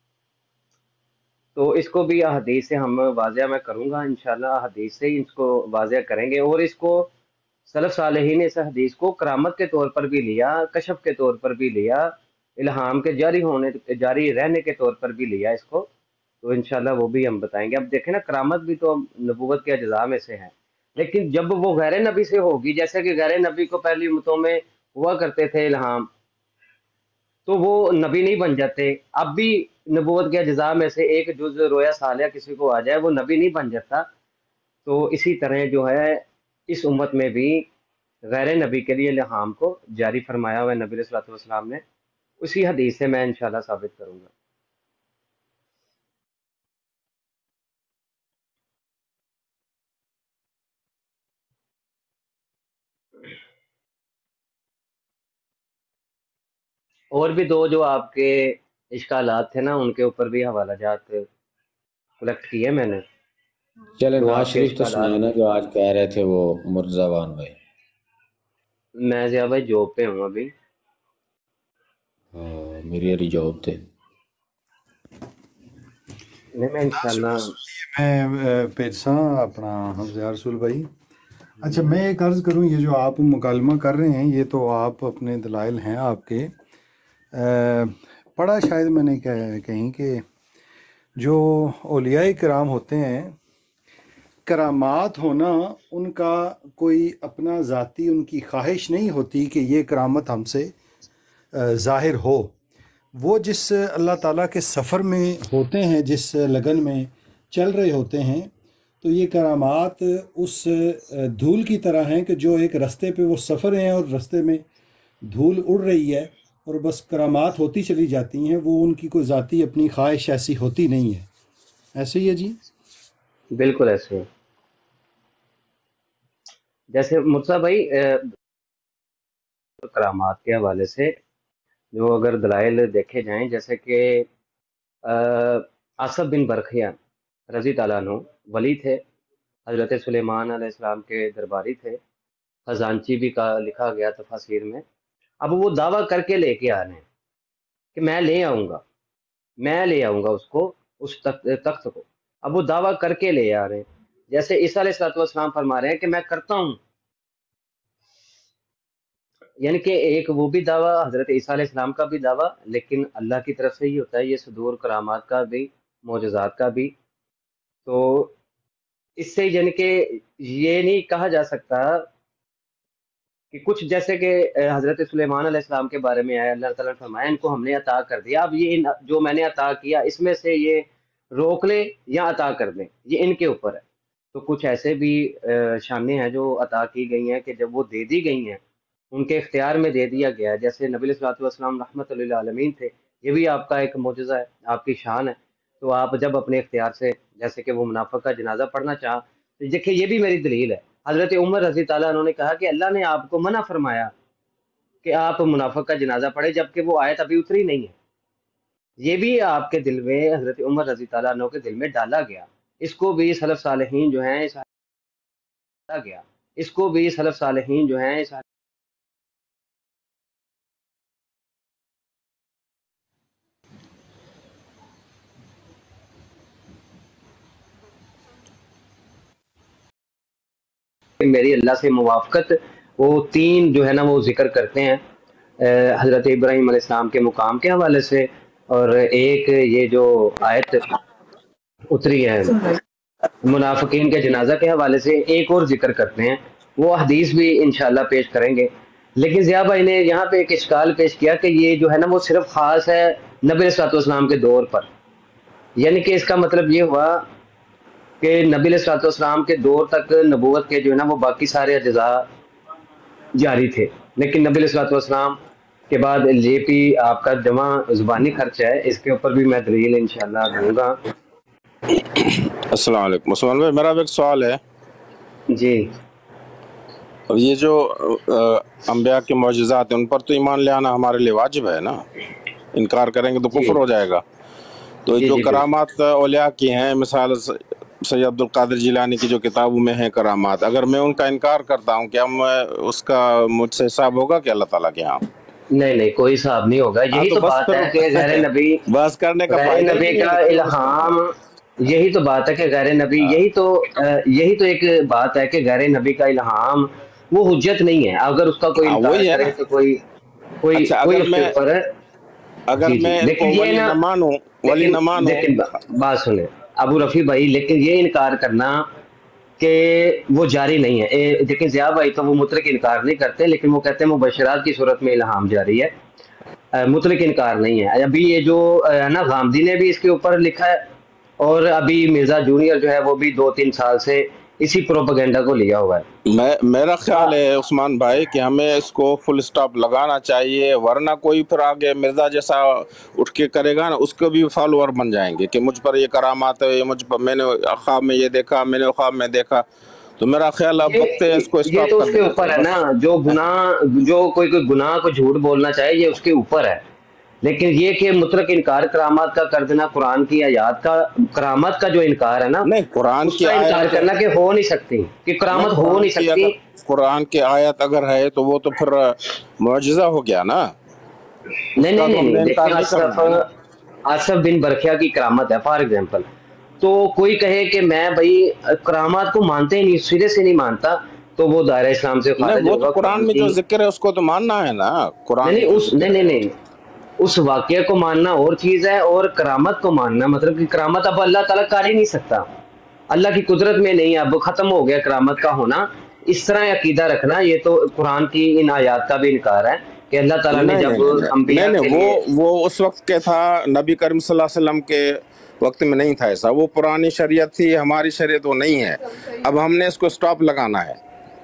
تو اس کو بھی احادیث سے ہم واضح میں کروں گا انشاءاللہ، احادیث سے ہی اس کو واضح کریں گے. اور اس کو سلف صالحین نے اس حدیث کو کرامت کے طور پر بھی لیا، کشف کے طور پر بھی لیا، الہام کے جاری ہونے جاری رہنے کے طور پر بھی لیا اس کو. تو انشاءاللہ وہ بھی ہم بتائیں گے. اب دیکھیں نا کرامت بھی تو نبوت کے اجزاء میں سے ہے، لیکن جب وہ غیر نبی سے ہوگی، جیسے کہ غیر نبی کو پہلی امتوں میں ہوا کرتے تھے الہام، تو وہ نبی نہیں بن جاتے. اب بھی نبوت کے اجزاء میں سے ایک جز رویا صالحہ کسی کو آ جائے وہ نبی نہیں بن جاتا. تو اسی طرح جو ہے اس امت میں بھی غیر نبی کے لیے الہام کو جاری فرمایا ہوا ہے نبی علیہ الصلوۃ والسلام نے. اسی حدیث سے میں انشاءاللہ ثابت کروں گا. اور بھی دو جو آپ کے اشکالات تھے نا ان کے اوپر بھی حوالہ جات کلیکٹ کیے میں نے. چلے نواز شریف تو سنائے نا جو آج کہہ رہے تھے وہ مرزا وان بھائی. میں ضیاء بھائی جاب پہ ہوں ابھی. میری ابھی جاب تھے. نہیں میں انشاءاللہ میں پیرساں اپنا ضیاء رسول بھائی. اچھا میں ایک عرض کروں، یہ جو آپ مکالمہ کر رہے ہیں یہ تو آپ اپنے دلائل ہیں آپ کے، پڑھا شاید میں نے کہیں کہ جو اولیاء کرام ہوتے ہیں کرامات ہونا ان کا کوئی اپنا ذاتی ان کی خواہش نہیں ہوتی کہ یہ کرامت ہم سے ظاہر ہو. وہ جس اللہ تعالیٰ کے سفر میں ہوتے ہیں، جس لگن میں چل رہے ہوتے ہیں، تو یہ کرامات اس دھول کی طرح ہیں کہ جو ایک رستے پہ وہ سفر ہیں اور رستے میں دھول اڑ رہی ہے اور بس کرامات ہوتی چلی جاتی ہیں، وہ ان کی کوئی ذاتی اپنی خواہش ایسی ہوتی نہیں ہے. ایسے ہی ہے جی؟ بالکل ایسے ہی. جیسے مرتضیٰ بھائی کرامات کے حوالے سے جو اگر دلائل دیکھے جائیں، جیسے کہ آصف بن برقیہ رضی تعالیٰ عنہ ولی تھے، حضرت سلیمان علیہ السلام کے درباری تھے، خزانچی بھی کا لکھا گیا تفاسیر میں. اب وہ دعویٰ کر کے لے کے آ رہے ہیں کہ میں لے آؤں گا میں لے آؤں گا اس کو اس تخت کو. اب وہ دعویٰ کر کے لے آ رہے ہیں. جیسے عیسیٰ علیہ السلام فرما رہے ہیں کہ میں کرتا ہوں، یعنی کہ ایک وہ بھی دعویٰ حضرت عیسیٰ علیہ السلام کا بھی دعویٰ، لیکن اللہ کی طرف سے ہی ہوتا ہے یہ صدور کرامات کا بھی، معجزات کا بھی. تو اس سے یعنی کہ یہ نہیں کہا جا سکتا کہ کچھ جیسے کہ حضرت سلیمان علیہ السلام کے بارے میں آیا، اللہ تعالیٰ نے فرمایا ان کو ہم نے عطا کر دیا، اب یہ جو میں نے عطا کیا اس میں سے یہ روک لیں یا عطا کر دیں، یہ ان کے اوپر ہے. تو کچھ ایسے بھی شانیں ہیں جو عطا کی گئی ہیں کہ جب وہ دے دی گئی ہیں ان کے اختیار میں دے دیا گیا ہے. جیسے نبی علیہ الصلوۃ والسلام رحمۃ للعالمین تھے، یہ بھی آپ کا ایک معجزہ ہے، آپ کی شان ہے. تو آپ جب اپنے اختیار سے جیسے کہ وہ منافق کا جنازہ پڑھنا چاہا، دیکھیں یہ بھی میری دلیل ہے. حضرت عمر رضی تعالیٰ عنہ نے کہا کہ اللہ نے آپ کو منع فرمایا کہ آپ منافق کا جنازہ پڑھے، جبکہ وہ آیت ابھی اتری نہیں ہے. یہ بھی آپ کے دل میں، حضرت عمر رضی تعالیٰ عنہ کے دل میں ڈالا گیا. اس کو بھی سلف صالحین جو ہیں ڈالا گیا اس کو بھی سلف صالحین جو ہیں اس میری اللہ سے موافقت، وہ تین جو ہے نا وہ ذکر کرتے ہیں حضرت ابراہیم علیہ السلام کے مقام کے حوالے سے، اور ایک یہ جو آیت اتری ہے منافقین کے جنازہ کے حوالے سے ایک اور ذکر کرتے ہیں. وہ حدیث بھی انشاءاللہ پیش کریں گے. لیکن ضیاء بھائی نے یہاں پہ ایک اشکال پیش کیا کہ یہ جو ہے نا وہ صرف خاص ہے نبی علیہ الصلوۃ والسلام کے دور پر، یعنی کہ اس کا مطلب یہ ہوا کہ نبی علیہ الصلوۃ والسلام کے دور تک نبوت کے جو ہے نا وہ باقی سارے اجزاء جاری تھے، لیکن نبی علیہ الصلوۃ والسلام کے بعد یہ بھی آپ کا جمع زبانی خرچ ہے، اس کے اوپر بھی میں دلیل انشاءاللہ دوں گا. السلام علیکم. عثمان بھائی میرا ایک سوال ہے. جی. یہ جو انبیاء کے معجزات ہیں ان پر تو ایمان لے آنا ہمارے لیے واجب ہے نا، انکار کریں گے تو کفر ہو جائے گا. تو جو کرامات اولیاء کی ہیں، مثال سید عبد القادر جیلانی کی جو کتابوں میں ہیں کرامات، اگر میں ان کا انکار کرتا ہوں کیا اس کا مجھ سے حساب ہوگا کہ اللہ تعالیٰ کے ہاں؟ نہیں نہیں، کوئی حساب نہیں ہوگا. یہی تو بات ہے کہ غیر نبی بس کرنے کا غیر نبی کا الہام، یہی تو بات ہے کہ غیر نبی، یہی تو یہی تو ایک بات ہے کہ غیر نبی کا الہام وہ حجت نہیں ہے. اگر اس کا کوئی انکار کرے تو کوئی کوئی کوئی اس کے اوپر ہے. اگر میں ولی نہ مانوں ولی نہ مانوں لیکن بات سنیں ابو رفیع بھائی، لیکن یہ انکار کرنا کہ وہ جاری نہیں ہے. لیکن ضیاء بھائی تو وہ مطلق انکار نہیں کرتے، لیکن وہ کہتے ہیں مبشرات کی صورت میں الہام جاری ہے، مطلق انکار نہیں ہے. ابھی یہ جو ہے نا غامدی نے بھی اس کے اوپر لکھا ہے، اور ابھی مرزا جونیئر جو ہے وہ بھی دو تین سال سے اسی پروپیگنڈا کو لیا ہوا ہے. میں میرا خیال ہے عثمان بھائی کہ ہمیں اس کو فل سٹاپ لگانا چاہیے، ورنہ کوئی پھر آگے مرزا جیسا اٹھ کے کرے گا نا، اس کو بھی فالوور بن جائیں گے کہ مجھ پر یہ کرامات ہے، مجھ پر میں نے خواب میں یہ دیکھا، میں نے خواب میں دیکھا. تو میرا خیال اب وقت ہے اس کو یہ تو اس کے اوپر ہے نا، جو گناہ جو کوئی کوئی گناہ کو جھوٹ بولنا چاہے یہ اس کے اوپر ہے. لیکن یہ کہ مطلق انکار کرامات کا کر دینا، قرآن کی آیات کا کرامات کا جو انکار ہے نا، نہیں قرآن کی انکار کرنا کہ ہو نہیں سکتی، کہ کرامت ہو نہیں سکتی. قرآن کی آیت اگر ہے تو وہ تو پھر معجزہ ہو گیا نا. نہیں نہیں نہیں، دیکھیں آصف آصف بن برقیہ کی کرامت ہے فار ایگزامپل، تو کوئی کہے کہ میں بھائی کرامات کو مانتے ہی نہیں، سرے سے نہیں مانتا، تو وہ دائرہ اسلام سے خارج ہوگا. قرآن میں جو ذکر ہے اس کو تو ماننا ہے نا. قرآن نہیں نہیں نہیں، اس واقعے کو ماننا اور چیز ہے، اور کرامت کو ماننا مطلب کہ کرامت اب اللہ تعالیٰ کر ہی نہیں سکتا، اللہ کی قدرت میں نہیں، اب ختم ہو گیا کرامت کا ہونا. اس طرح عقیدہ رکھنا یہ تو قرآن کی ان آیات کا بھی انکار ہے کہ اللہ تعالیٰ نے جب انبیاء کے لیے وہ وہ اس وقت کے تھا، نبی کریم صلی اللہ علیہ وسلم کے وقت میں نہیں تھا ایسا. وہ پرانی شریعت تھی، ہماری شریعت وہ نہیں ہے. اب ہم نے اس کو سٹاپ لگانا ہے.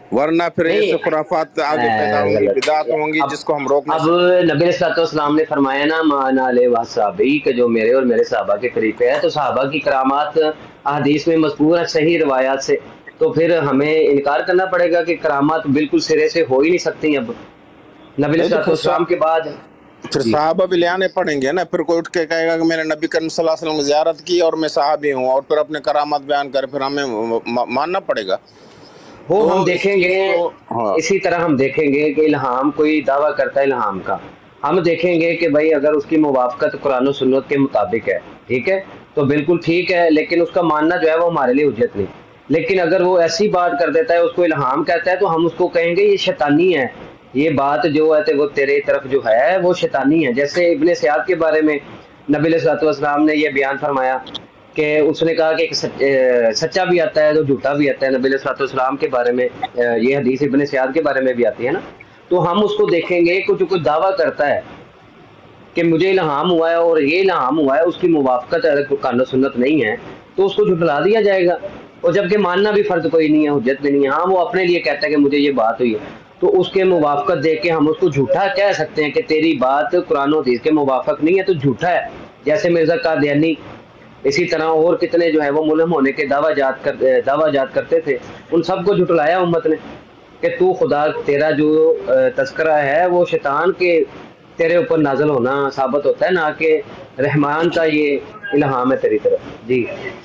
ورنہ پھر ایسے خرافات آگے پیدا ہوں گی، بدعات ہوں گی جس کو ہم روک نہیں سکتے۔ اب نبی صلی اللہ علیہ وسلم نے فرمایا نا مان علیہ وصحابی کہ جو میرے اور میرے صحابہ کے قریب ہے، تو صحابہ کی کرامات احادیث میں مذکور ہے صحیح روایات سے، تو پھر ہمیں انکار کرنا پڑے گا کہ کرامات بالکل سرے سے ہو ہی نہیں سکتی اب نبی صلی اللہ علیہ وسلم کے بعد۔ پھر صحابہ بھی لے آنے پڑیں گے نا، پھر کوئی اٹھ کے کہے گا کہ میں نے نبی کریم صلی اللہ علیہ وسلم کی زیارت کی اور میں صحابی ہوں، اور پھر اپنے کرامات بیان کرے، پھر ہمیں ماننا پڑے گا۔ وہ ہم دیکھیں گے اسی طرح ہم دیکھیں گے کہ الہام کوئی دعویٰ کرتا ہے الہام کا، ہم دیکھیں گے کہ بھائی اگر اس کی موافقت قرآن و سنت کے مطابق ہے، ٹھیک ہے تو بالکل ٹھیک ہے، لیکن اس کا ماننا جو ہے وہ ہمارے لیے حجت نہیں۔ لیکن اگر وہ ایسی بات کر دیتا ہے، اس کو الہام کہتا ہے، تو ہم اس کو کہیں گے یہ شیطانی ہے، یہ بات جو ہے وہ تیرے طرف جو ہے وہ شیطانی ہے۔ جیسے ابن سیاد کے بارے میں نبی علیہ الصلوۃ والسلام نے یہ بیان فرمایا کہ اس نے کہا کہ ایک سچا بھی آتا ہے تو جھوٹا بھی آتا ہے، نبی علیہ الصلوۃ والسلام کے بارے میں یہ حدیث ابن سیاد کے بارے میں بھی آتی ہے نا۔ تو ہم اس کو دیکھیں گے کہ جو کوئی دعویٰ کرتا ہے کہ مجھے الہام ہوا ہے اور یہ الہام ہوا ہے، اس کی موافقت اگر قرآن و سنت نہیں ہے تو اس کو جھٹلا دیا جائے گا، اور جبکہ ماننا بھی فرض کوئی نہیں ہے، حجت بھی نہیں ہے۔ ہاں وہ اپنے لیے کہتا ہے کہ مجھے یہ بات ہوئی ہے، تو اس کے موافقت دیکھ کے ہم اس کو جھوٹا کہہ سکتے ہیں کہ تیری بات قرآن و حدیث کے موافق نہیں ہے تو جھوٹا ہے۔ جیسے مرزا قادیانی، اسی طرح اور کتنے جو ہے وہ ملہم ہونے کے دعویٰ جات کر دعویٰ جات کرتے تھے، ان سب کو جھٹلایا امت نے کہ تو خدا تیرا جو تذکرہ ہے وہ شیطان کے تیرے اوپر نازل ہونا ثابت ہوتا ہے، نہ کہ رحمان کا یہ الہام ہے تیری طرف۔ جی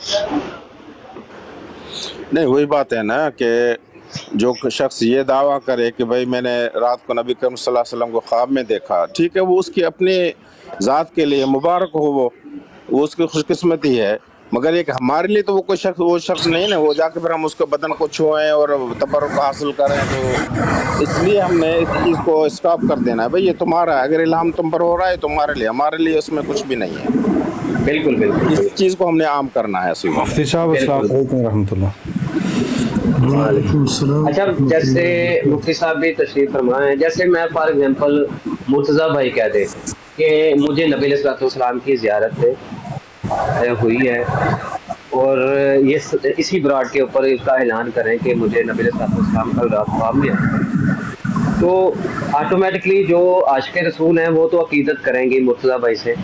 نہیں، وہی بات ہے نا کہ جو شخص یہ دعویٰ کرے کہ بھائی میں نے رات کو نبی کریم صلی اللہ علیہ وسلم کو خواب میں دیکھا، ٹھیک ہے، وہ اس کی اپنی ذات کے لیے مبارک ہو، وہ وہ اس کی خوش قسمتی ہے، مگر ایک ہمارے لیے تو وہ کوئی شخص وہ شخص نہیں نا، وہ جا کے پھر ہم اس کو بدن کو چھوئیں اور تبرک حاصل کریں، تو اس لیے ہم نے اس چیز کو اسٹاپ کر دینا ہے۔ بھائی یہ تمہارا ہے، اگر الہام تم پر ہو رہا ہے تمہارے لیے، ہمارے لیے اس میں کچھ بھی نہیں ہے۔ بالکل بالکل اس چیز کو ہم نے عام کرنا ہے۔ مفتی صاحب السلام علیکم ورحمۃ اللہ۔ وعلیکم السلام۔ اچھا، جیسے مفتی صاحب بھی تشریف فرما ہیں، جیسے میں فار ایگزامپل مرتضیٰ بھائی کہہ دے کہ مجھے نبی علیہ الصلوۃ والسلام کی زیارت ہوئی ہے، اور یہ اسی براڈ کے اوپر اس کا اعلان کریں کہ مجھے نبی علیہ الصلوۃ والسلام کل رات خواب میں آیا، تو آٹومیٹکلی جو عاشق رسول ہیں وہ تو عقیدت کریں گے مرتضیٰ بھائی سے۔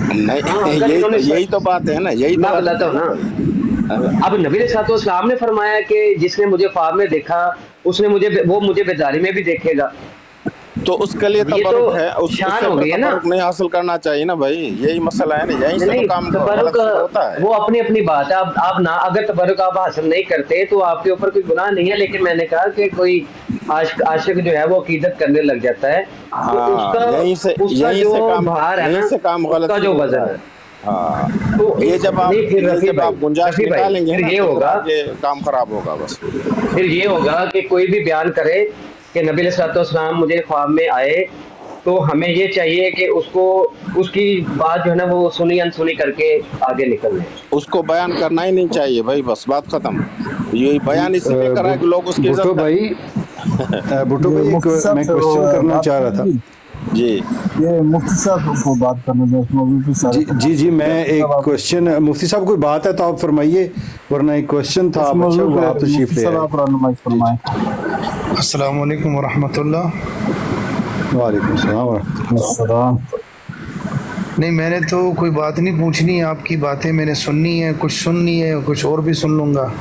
یہی تو بات ہے نا، یہی میں بتاتا ہوں نا۔ اب نبی علیہ الصلوۃ والسلام نے فرمایا کہ جس نے مجھے خواب میں دیکھا اس نے مجھے وہ مجھے بیداری میں بھی دیکھے گا، تو اس کے لیے تبرک ہے، اس سے تبرک نہیں حاصل کرنا چاہیے نا بھائی، یہی مسئلہ ہے نا، یہیں سے تو کام ہوتا ہے۔ وہ اپنی اپنی بات ہے، اب آپ نہ اگر تبرک آپ حاصل نہیں کرتے تو آپ کے اوپر کوئی گناہ نہیں ہے، لیکن میں نے کہا کہ کوئی عاشق عاشق جو ہے وہ عقیدت کرنے لگ جاتا ہے، یہیں سے کام بھار ہے نا، اس کا جو وزن ہے، ہاں یہ جب آپ جب آپ گنجائش نکالیں گے یہ ہوگا کہ کام خراب ہوگا، بس پھر یہ ہوگا کہ کوئی بھی بیان کرے کہ نبی علیہ الصلوۃ والسلام مجھے خواب میں آئے، تو ہمیں یہ چاہیے کہ اس کو اس کی بات جو ہے نا وہ سنی انسنی کر کے آگے نکل جائے، اس کو بیان کرنا ہی نہیں چاہیے بھائی، بس بات ختم۔ یہ بیان اس لیے کرا ہے کہ لوگ اس کی بھٹو بھائی بھٹو بھائی میں کوشچن کرنا چاہ رہا تھا۔ جی یہ مفتی صاحب کو بات کرنے دیں اس موضوع پہ۔ جی جی جی میں ایک کوشچن، مفتی صاحب کوئی بات ہے تو آپ فرمائیے، ورنہ ایک کوشچن تھا آپ تشریف لے آئے۔ السلام علیکم ورحمۃ اللہ۔ وعلیکم السلام ورحمۃ السلام۔ نہیں میں نے تو کوئی بات نہیں پوچھنی، آپ کی باتیں میں نے سننی ہے، کچھ سننی ہے، کچھ اور بھی سن لوں گا۔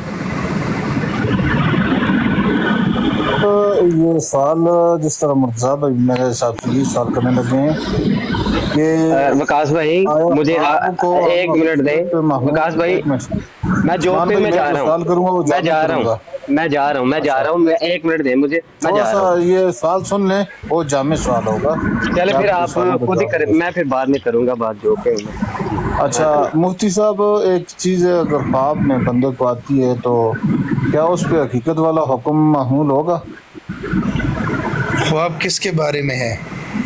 یہ سوال جس طرح مرتضیٰ بھائی میرے ساتھ یہ سوال کرنے لگے ہیں کہ وکاس بھائی مجھے ایک منٹ دیں، وکاس بھائی میں جو پہ میں جا رہا ہوں میں جا رہا ہوں میں جا رہا ہوں میں جا رہا ہوں ایک منٹ دیں مجھے، میں جا رہا ہوں۔ یہ سوال سن لیں، وہ جامع سوال ہوگا، چلے پھر آپ خود ہی کریں، میں پھر بعد میں کروں گا بات جو کہ۔ اچھا مفتی صاحب، ایک چیز ہے اگر خواب میں بندے کو آتی ہے تو کیا اس پہ حقیقت والا حکم محمول ہوگا؟ خواب کس کے بارے میں ہے؟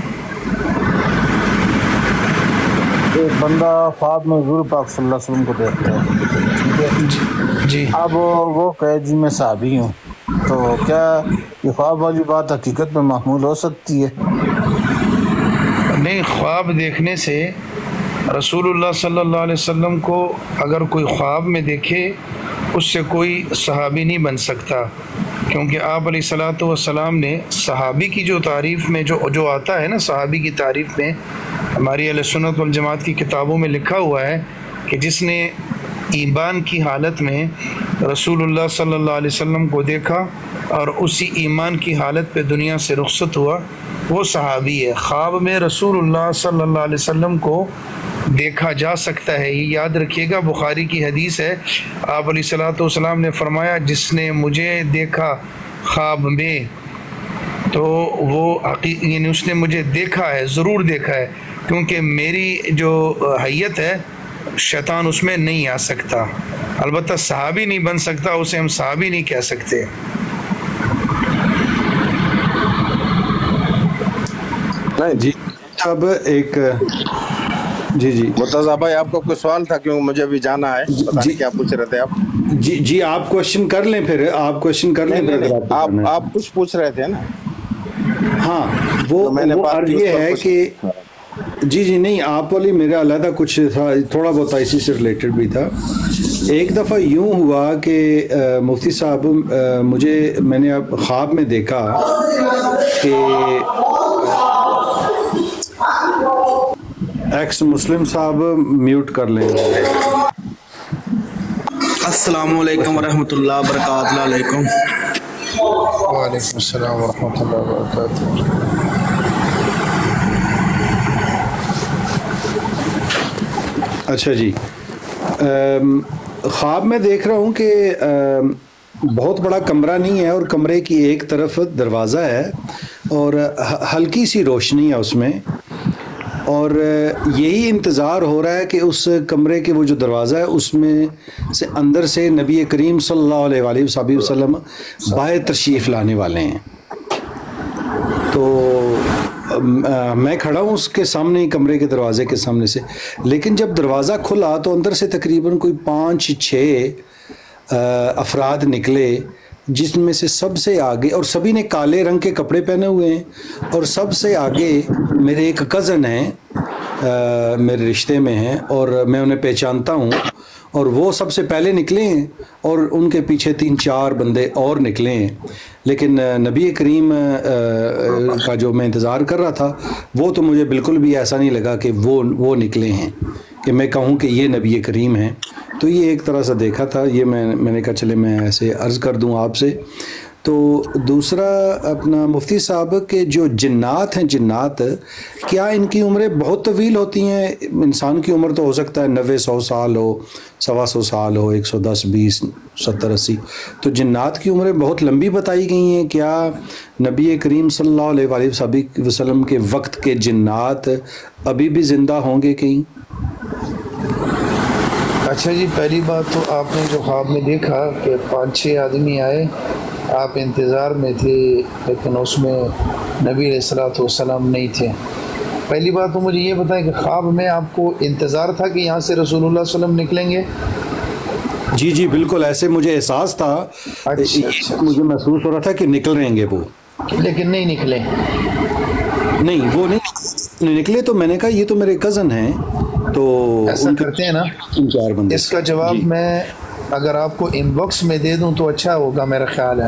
ایک بندہ خواب میں حضور پاک صلی اللہ علیہ وسلم کو دیکھتا ہے، ٹھیک ہے جی، اب وہ کہے جی میں صحابی ہوں، تو کیا یہ خواب والی بات حقیقت میں محمول ہو سکتی ہے؟ نہیں، خواب دیکھنے سے رسول اللہ صلی اللہ علیہ وسلم کو اگر کوئی خواب میں دیکھے اس سے کوئی صحابی نہیں بن سکتا، کیونکہ آپ علیہ الصلوۃ والسلام نے صحابی کی جو تعریف میں جو جو آتا ہے نا، صحابی کی تعریف میں ہماری اہل سنت والجماعت کی کتابوں میں لکھا ہوا ہے کہ جس نے ایمان کی حالت میں رسول اللہ صلی اللہ علیہ وسلم کو دیکھا اور اسی ایمان کی حالت پہ دنیا سے رخصت ہوا، وہ صحابی ہے۔ خواب میں رسول اللہ صلی اللہ علیہ وسلم کو دیکھا جا سکتا ہے، یہ یاد رکھیے گا، بخاری کی حدیث ہے۔ آپ علیہ الصلوۃ والسلام نے فرمایا جس نے مجھے دیکھا خواب میں تو وہ حقیقی یعنی اس نے مجھے دیکھا ہے، ضرور دیکھا ہے، کیونکہ میری جو حیت ہے شیطان اس میں نہیں آ سکتا۔ البتہ صحابی نہیں بن سکتا، اسے ہم صحابی نہیں کہہ سکتے۔ جی اب ایک جی جی مرتضیٰ بھائی آپ کو کوئی سوال تھا؟ کیوں مجھے بھی جانا ہے، پتہ نہیں کیا پوچھ رہے تھے آپ؟ جی جی آپ کوشچن کر لیں، پھر آپ کوشچن کر لیں۔ آپ آپ کچھ پوچھ رہے تھے نا؟ ہاں وہ وہ عرض یہ ہے کہ جی جی نہیں آپ والی میرا علیحدہ کچھ تھا، تھوڑا بہت اسی سے ریلیٹڈ بھی تھا۔ ایک دفعہ یوں ہوا کہ مفتی صاحب مجھے میں نے اب خواب میں دیکھا کہ ایکس مسلم صاحب میوٹ کر لیں۔ السلام علیکم ورحمۃ اللہ وبرکاتہ۔ علیکم وعلیکم السلام ورحمۃ اللہ وبرکاتہ۔ اچھا جی، خواب میں دیکھ رہا ہوں کہ بہت بڑا کمرہ نہیں ہے اور کمرے کی ایک طرف دروازہ ہے اور ہلکی سی روشنی ہے اس میں، اور یہی انتظار ہو رہا ہے کہ اس کمرے کے وہ جو دروازہ ہے اس میں سے اندر سے نبی کریم صلی اللہ علیہ وآلہ وسلم باہر تشریف لانے والے ہیں۔ تو میں کھڑا ہوں اس کے سامنے، کمرے کے دروازے کے سامنے سے، لیکن جب دروازہ کھلا تو اندر سے تقریباً کوئی پانچ چھ افراد نکلے، جس میں سے سب سے آگے، اور سبھی نے کالے رنگ کے کپڑے پہنے ہوئے ہیں، اور سب سے آگے میرے ایک کزن ہیں، میرے رشتے میں ہیں اور میں انہیں پہچانتا ہوں، اور وہ سب سے پہلے نکلے ہیں اور ان کے پیچھے تین چار بندے اور نکلے ہیں، لیکن نبی کریم کا جو میں انتظار کر رہا تھا وہ تو مجھے بالکل بھی ایسا نہیں لگا کہ وہ وہ نکلے ہیں کہ میں کہوں کہ یہ نبی کریم ہیں۔ تو یہ ایک طرح سے دیکھا تھا، یہ میں میں نے کہا چلے میں ایسے عرض کر دوں آپ سے۔ تو دوسرا اپنا مفتی صاحب کے جو جنات ہیں، جنات کیا ان کی عمریں بہت طویل ہوتی ہیں؟ انسان کی عمر تو ہو سکتا ہے نوے سو سال ہو، سوا سو سال ہو، ایک سو دس بیس ستر اسی، تو جنات کی عمریں بہت لمبی بتائی گئی ہیں۔ کیا نبی کریم صلی اللہ علیہ وآلہ وسلم کے وقت کے جنات ابھی بھی زندہ ہوں گے کہیں؟ اچھا جی، پہلی بات تو آپ نے جو خواب میں دیکھا کہ پانچ چھ آدمی آئے، آپ انتظار میں تھے، لیکن اس میں نبی علیہ الصلوۃ والسلام نہیں تھے۔ پہلی بات تو مجھے یہ بتائیں کہ خواب میں آپ کو انتظار تھا کہ یہاں سے رسول اللہ صلی اللہ علیہ وسلم نکلیں گے؟ جی جی بالکل، ایسے مجھے احساس تھا، مجھے محسوس ہو رہا تھا کہ نکل رہیں گے وہ، لیکن نہیں نکلے۔ نہیں وہ نہیں نکلے، تو میں نے کہا یہ تو میرے کزن ہیں، تو ایسا کرتے ہیں نا، چار بندے۔ اس کا جواب میں اگر آپ کو ان باکس میں دے دوں تو اچھا ہوگا، میرا خیال ہے۔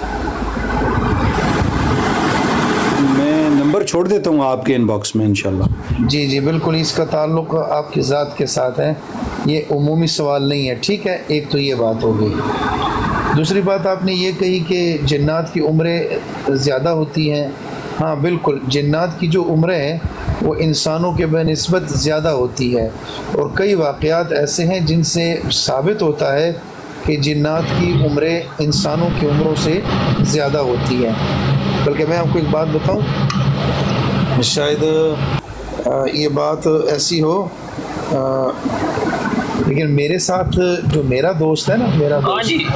میں نمبر چھوڑ دیتا ہوں آپ کے ان باکس میں انشاءاللہ۔ جی جی بالکل، اس کا تعلق آپ کی ذات کے ساتھ ہے، یہ عمومی سوال نہیں ہے، ٹھیک ہے۔ ایک تو یہ بات ہوگی۔ دوسری بات آپ نے یہ کہی کہ جنات کی عمریں زیادہ ہوتی ہیں۔ ہاں بالکل، جنات کی جو عمریں ہیں وہ انسانوں کے بہ نسبت زیادہ ہوتی ہے، اور کئی واقعات ایسے ہیں جن سے ثابت ہوتا ہے کہ جنات کی عمریں انسانوں کی عمروں سے زیادہ ہوتی ہیں۔ بلکہ میں آپ کو ایک بات بتاؤں، شاید یہ بات ایسی ہو، لیکن میرے ساتھ جو میرا دوست ہے نا، میرا دوست،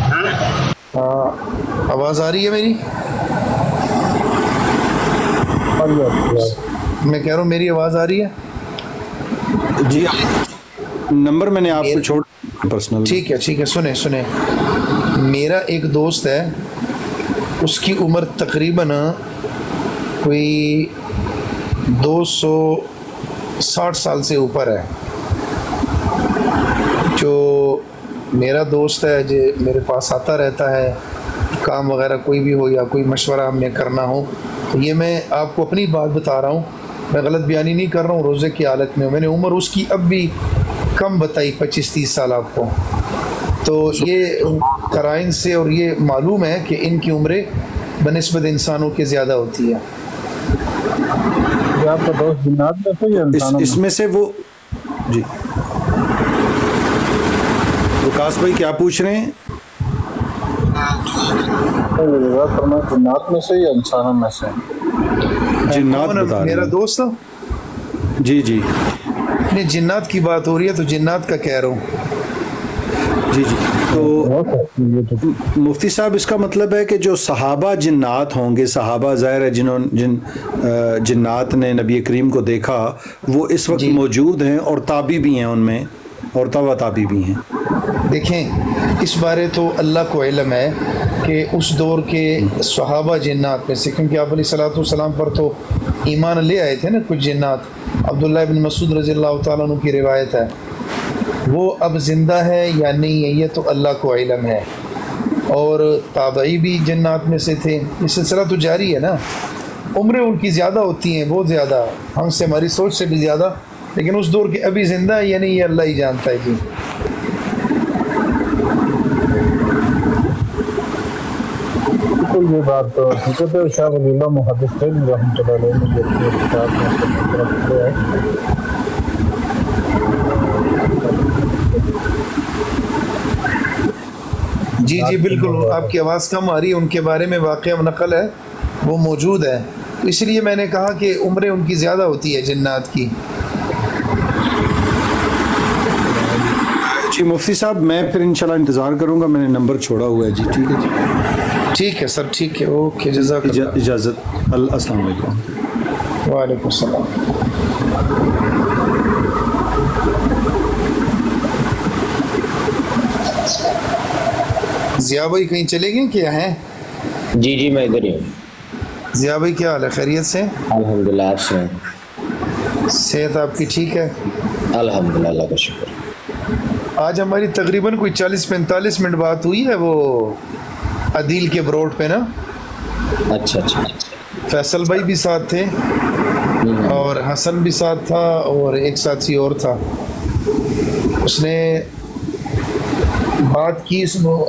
آواز آ رہی ہے میری؟ میں کہہ رہا ہوں میری آواز آ رہی ہے؟ جی نمبر میں نے آپ کو چھوڑ پرسنل۔ ٹھیک ہے ٹھیک ہے، سنیں سنیں، میرا ایک دوست ہے، اس کی عمر تقریباً کوئی دو سو ساٹھ سال سے اوپر ہے۔ جو میرا دوست ہے جو میرے پاس آتا رہتا ہے، کام وغیرہ کوئی بھی ہو یا کوئی مشورہ ہم نے کرنا ہو تو یہ میں آپ کو اپنی بات بتا رہا ہوں، میں غلط بیانی نہیں کر رہا ہوں، روزے کی حالت میں میں نے عمر اس کی اب بھی کم بتائی، پچیس تیس سال آپ کو، تو یہ قرائن سے اور یہ معلوم ہے کہ ان کی عمریں بنسبت انسانوں کے زیادہ ہوتی ہے۔ آپ کا دوست جنات میں سے یا انسانوں میں؟ اس میں سے وہ جی وکاس بھائی کیا پوچھ رہے ہیں؟ جنات میں سے یا انسانوں میں سے؟ جنات بتا رہے میرا دوست جی جی نہیں، جنات کی بات ہو رہی ہے تو جنات کا کہہ رہا ہوں۔ جی جی تو مفتی صاحب اس کا مطلب ہے کہ جو صحابہ جنات ہوں گے، صحابہ ظاہر ہے جنہوں جن جنات نے نبی کریم کو دیکھا وہ اس وقت جی موجود ہیں اور تابی بھی ہیں، ان میں اور توا تابی بھی ہیں۔ دیکھیں اس بارے تو اللہ کو علم ہے کہ اس دور کے صحابہ جنات میں سے، کیونکہ آپ علیہ الصلوۃ والسلام پر تو ایمان لے آئے تھے نا کچھ جنات، عبداللہ ابن مسعود رضی اللہ تعالیٰ عنہ کی روایت ہے، وہ اب زندہ ہے یا نہیں ہے یہ تو اللہ کو علم ہے، اور تابعی بھی جنات میں سے تھے، یہ سلسلہ تو جاری ہے نا، عمریں ان کی زیادہ ہوتی ہیں، بہت زیادہ، ہم سے ہماری سوچ سے بھی زیادہ، لیکن اس دور کے ابھی زندہ ہے یا نہیں یہ اللہ ہی جانتا ہے جی۔ بالکل یہ بات تو حقیقت ہے، شاہ ولی اللہ محدث رحمۃ اللہ علیہ نے یہ کتاب میں ہے۔ جی جی بالکل، آپ کی آواز کم آ رہی ہے، ان کے بارے میں واقعہ نقل ہے وہ موجود ہے، اس لیے میں نے کہا کہ عمریں ان کی زیادہ ہوتی ہے جنات کی۔ جی مفتی صاحب میں پھر انشاءاللہ انتظار کروں گا، میں نے نمبر چھوڑا ہوا ہے جی۔ ٹھیک ہے جی ٹھیک ہے سر، ٹھیک ہے، اوکے، جزاک اللہ، اجازت، السلام علیکم۔ وعلیکم السلام۔ ضیاء بھائی کہیں چلے گئے کیا ہیں؟ جی جی میں ادھر ہی ہوں۔ ضیاء بھائی کیا حال ہے، خیریت سے؟ الحمدللہ، آپ سے صحت آپ کی ٹھیک ہے؟ الحمدللہ، اللہ کا شکر۔ آج ہماری تقریباً کوئی چالیس پینتالیس منٹ بات ہوئی ہے وہ عدیل کے بروڈ پہ نا۔ اچھا اچھا، فیصل بھائی بھی ساتھ تھے اور حسن بھی ساتھ تھا اور ایک ساتھی اور تھا، اس نے بات کی اس میں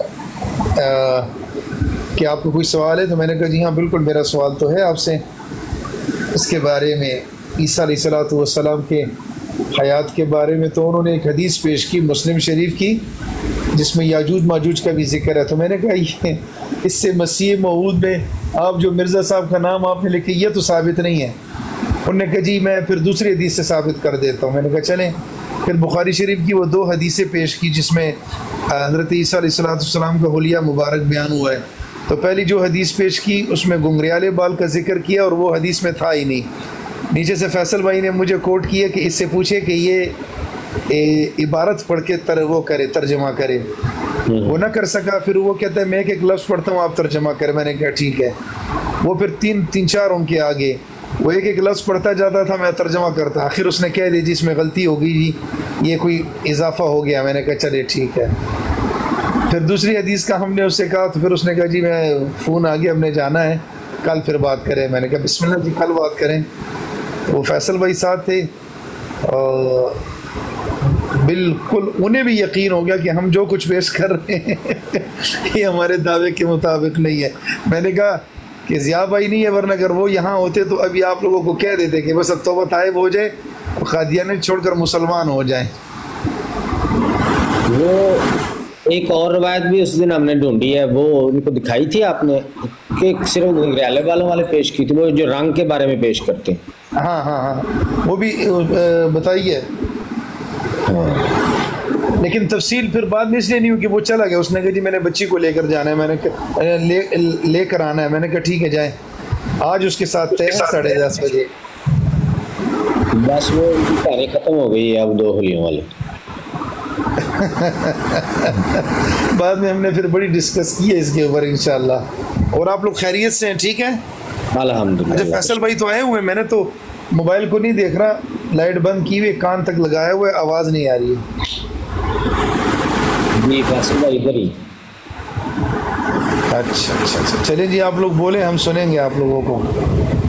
کہ آپ کو کوئی سوال ہے، تو میں نے کہا جی ہاں بالکل میرا سوال تو ہے آپ سے، اس کے بارے میں عیسیٰ علیہ الصلوۃ والسلام کے حیات کے بارے میں۔ تو انہوں نے ایک حدیث پیش کی مسلم شریف کی جس میں یاجوج ماجوج کا بھی ذکر ہے، تو میں نے کہا یہ اس سے مسیح موعود میں آپ جو مرزا صاحب کا نام آپ نے لکھے یہ تو ثابت نہیں ہے۔ انہوں نے کہا جی میں پھر دوسری حدیث سے ثابت کر دیتا ہوں۔ میں نے کہا چلیں، پھر بخاری شریف کی وہ دو حدیثیں پیش کی جس میں حضرت عیسیٰ علیہ الصلوۃ والسلام کا حلیہ مبارک بیان ہوا ہے۔ تو پہلی جو حدیث پیش کی اس میں گنگریالے بال کا ذکر کیا اور وہ حدیث میں تھا ہی نہیں۔ نیچے سے فیصل بھائی نے مجھے کوٹ کیا کہ اس سے پوچھے کہ یہ عبارت پڑھ کے تر وہ کرے، ترجمہ کرے، وہ نہ کر سکا، پھر وہ کہتا ہے میں ایک ایک لفظ پڑھتا ہوں آپ ترجمہ کرے۔ میں نے کہا ٹھیک ہے، وہ پھر تین تین چار ان کے آگے وہ ایک ایک لفظ پڑھتا جاتا تھا، میں ترجمہ کرتا، آخر اس نے کہہ دی جی اس میں غلطی ہو گئی جی، یہ کوئی اضافہ ہو گیا۔ میں نے کہا چلے ٹھیک ہے۔ پھر دوسری حدیث کا ہم نے اس سے کہا تو پھر اس نے کہا جی میں فون آ گیا، ہم نے جانا ہے، کل پھر بات کریں۔ میں نے کہا بسم اللہ جی کل بات کریں۔ وہ فیصل بھائی ساتھ تھے اور بالکل انہیں بھی یقین ہو گیا کہ ہم جو کچھ پیش کر رہے ہیں یہ ہمارے دعوے کے مطابق نہیں ہے۔ میں نے کہا کہ ضیاء بھائی نہیں ہے، ورنہ اگر وہ یہاں ہوتے تو ابھی آپ لوگوں کو کہہ دیتے کہ بس اب توبہ طائب ہو جائے، قادیانیت چھوڑ کر مسلمان ہو جائیں۔ وہ ایک اور روایت بھی اس دن ہم نے ڈھونڈی ہے، وہ ان کو دکھائی تھی آپ نے کہ صرف گنگریالے والوں والے پیش کی تھی، وہ جو رنگ کے بارے میں پیش کرتے ہیں۔ ہاں ہاں ہاں وہ بھی بتائیے، لیکن تفصیل پھر بعد میں اس لیے نہیں ہوئی کہ وہ چلا گیا، اس نے کہا جی میں نے بچی کو لے کر جانا ہے، میں نے لے لے کر آنا ہے۔ میں نے کہا ٹھیک ہے جائیں، آج اس کے ساتھ طے ساڑھے دس بجے۔ بس وہ ان کی کہانی ختم ہو گئی ہے اب دو حلیوں والے۔ بعد میں ہم نے پھر بڑی ڈسکس کی ہے اس کے اوپر انشاءاللہ۔ اور آپ لوگ خیریت سے ہیں؟ ٹھیک ہے الحمدللہ۔ اچھا فیصل بھائی تو آئے ہوئے، میں نے تو موبائل کو نہیں دیکھ رہا، لائٹ بند کی ہوئی، کان تک لگایا ہوا ہے، آواز نہیں آ رہی ہے۔ جی فیصل بھائی ادھر ہی۔ اچھا اچھا اچھا چلیں جی آپ لوگ بولیں ہم سنیں گے آپ لوگوں کو.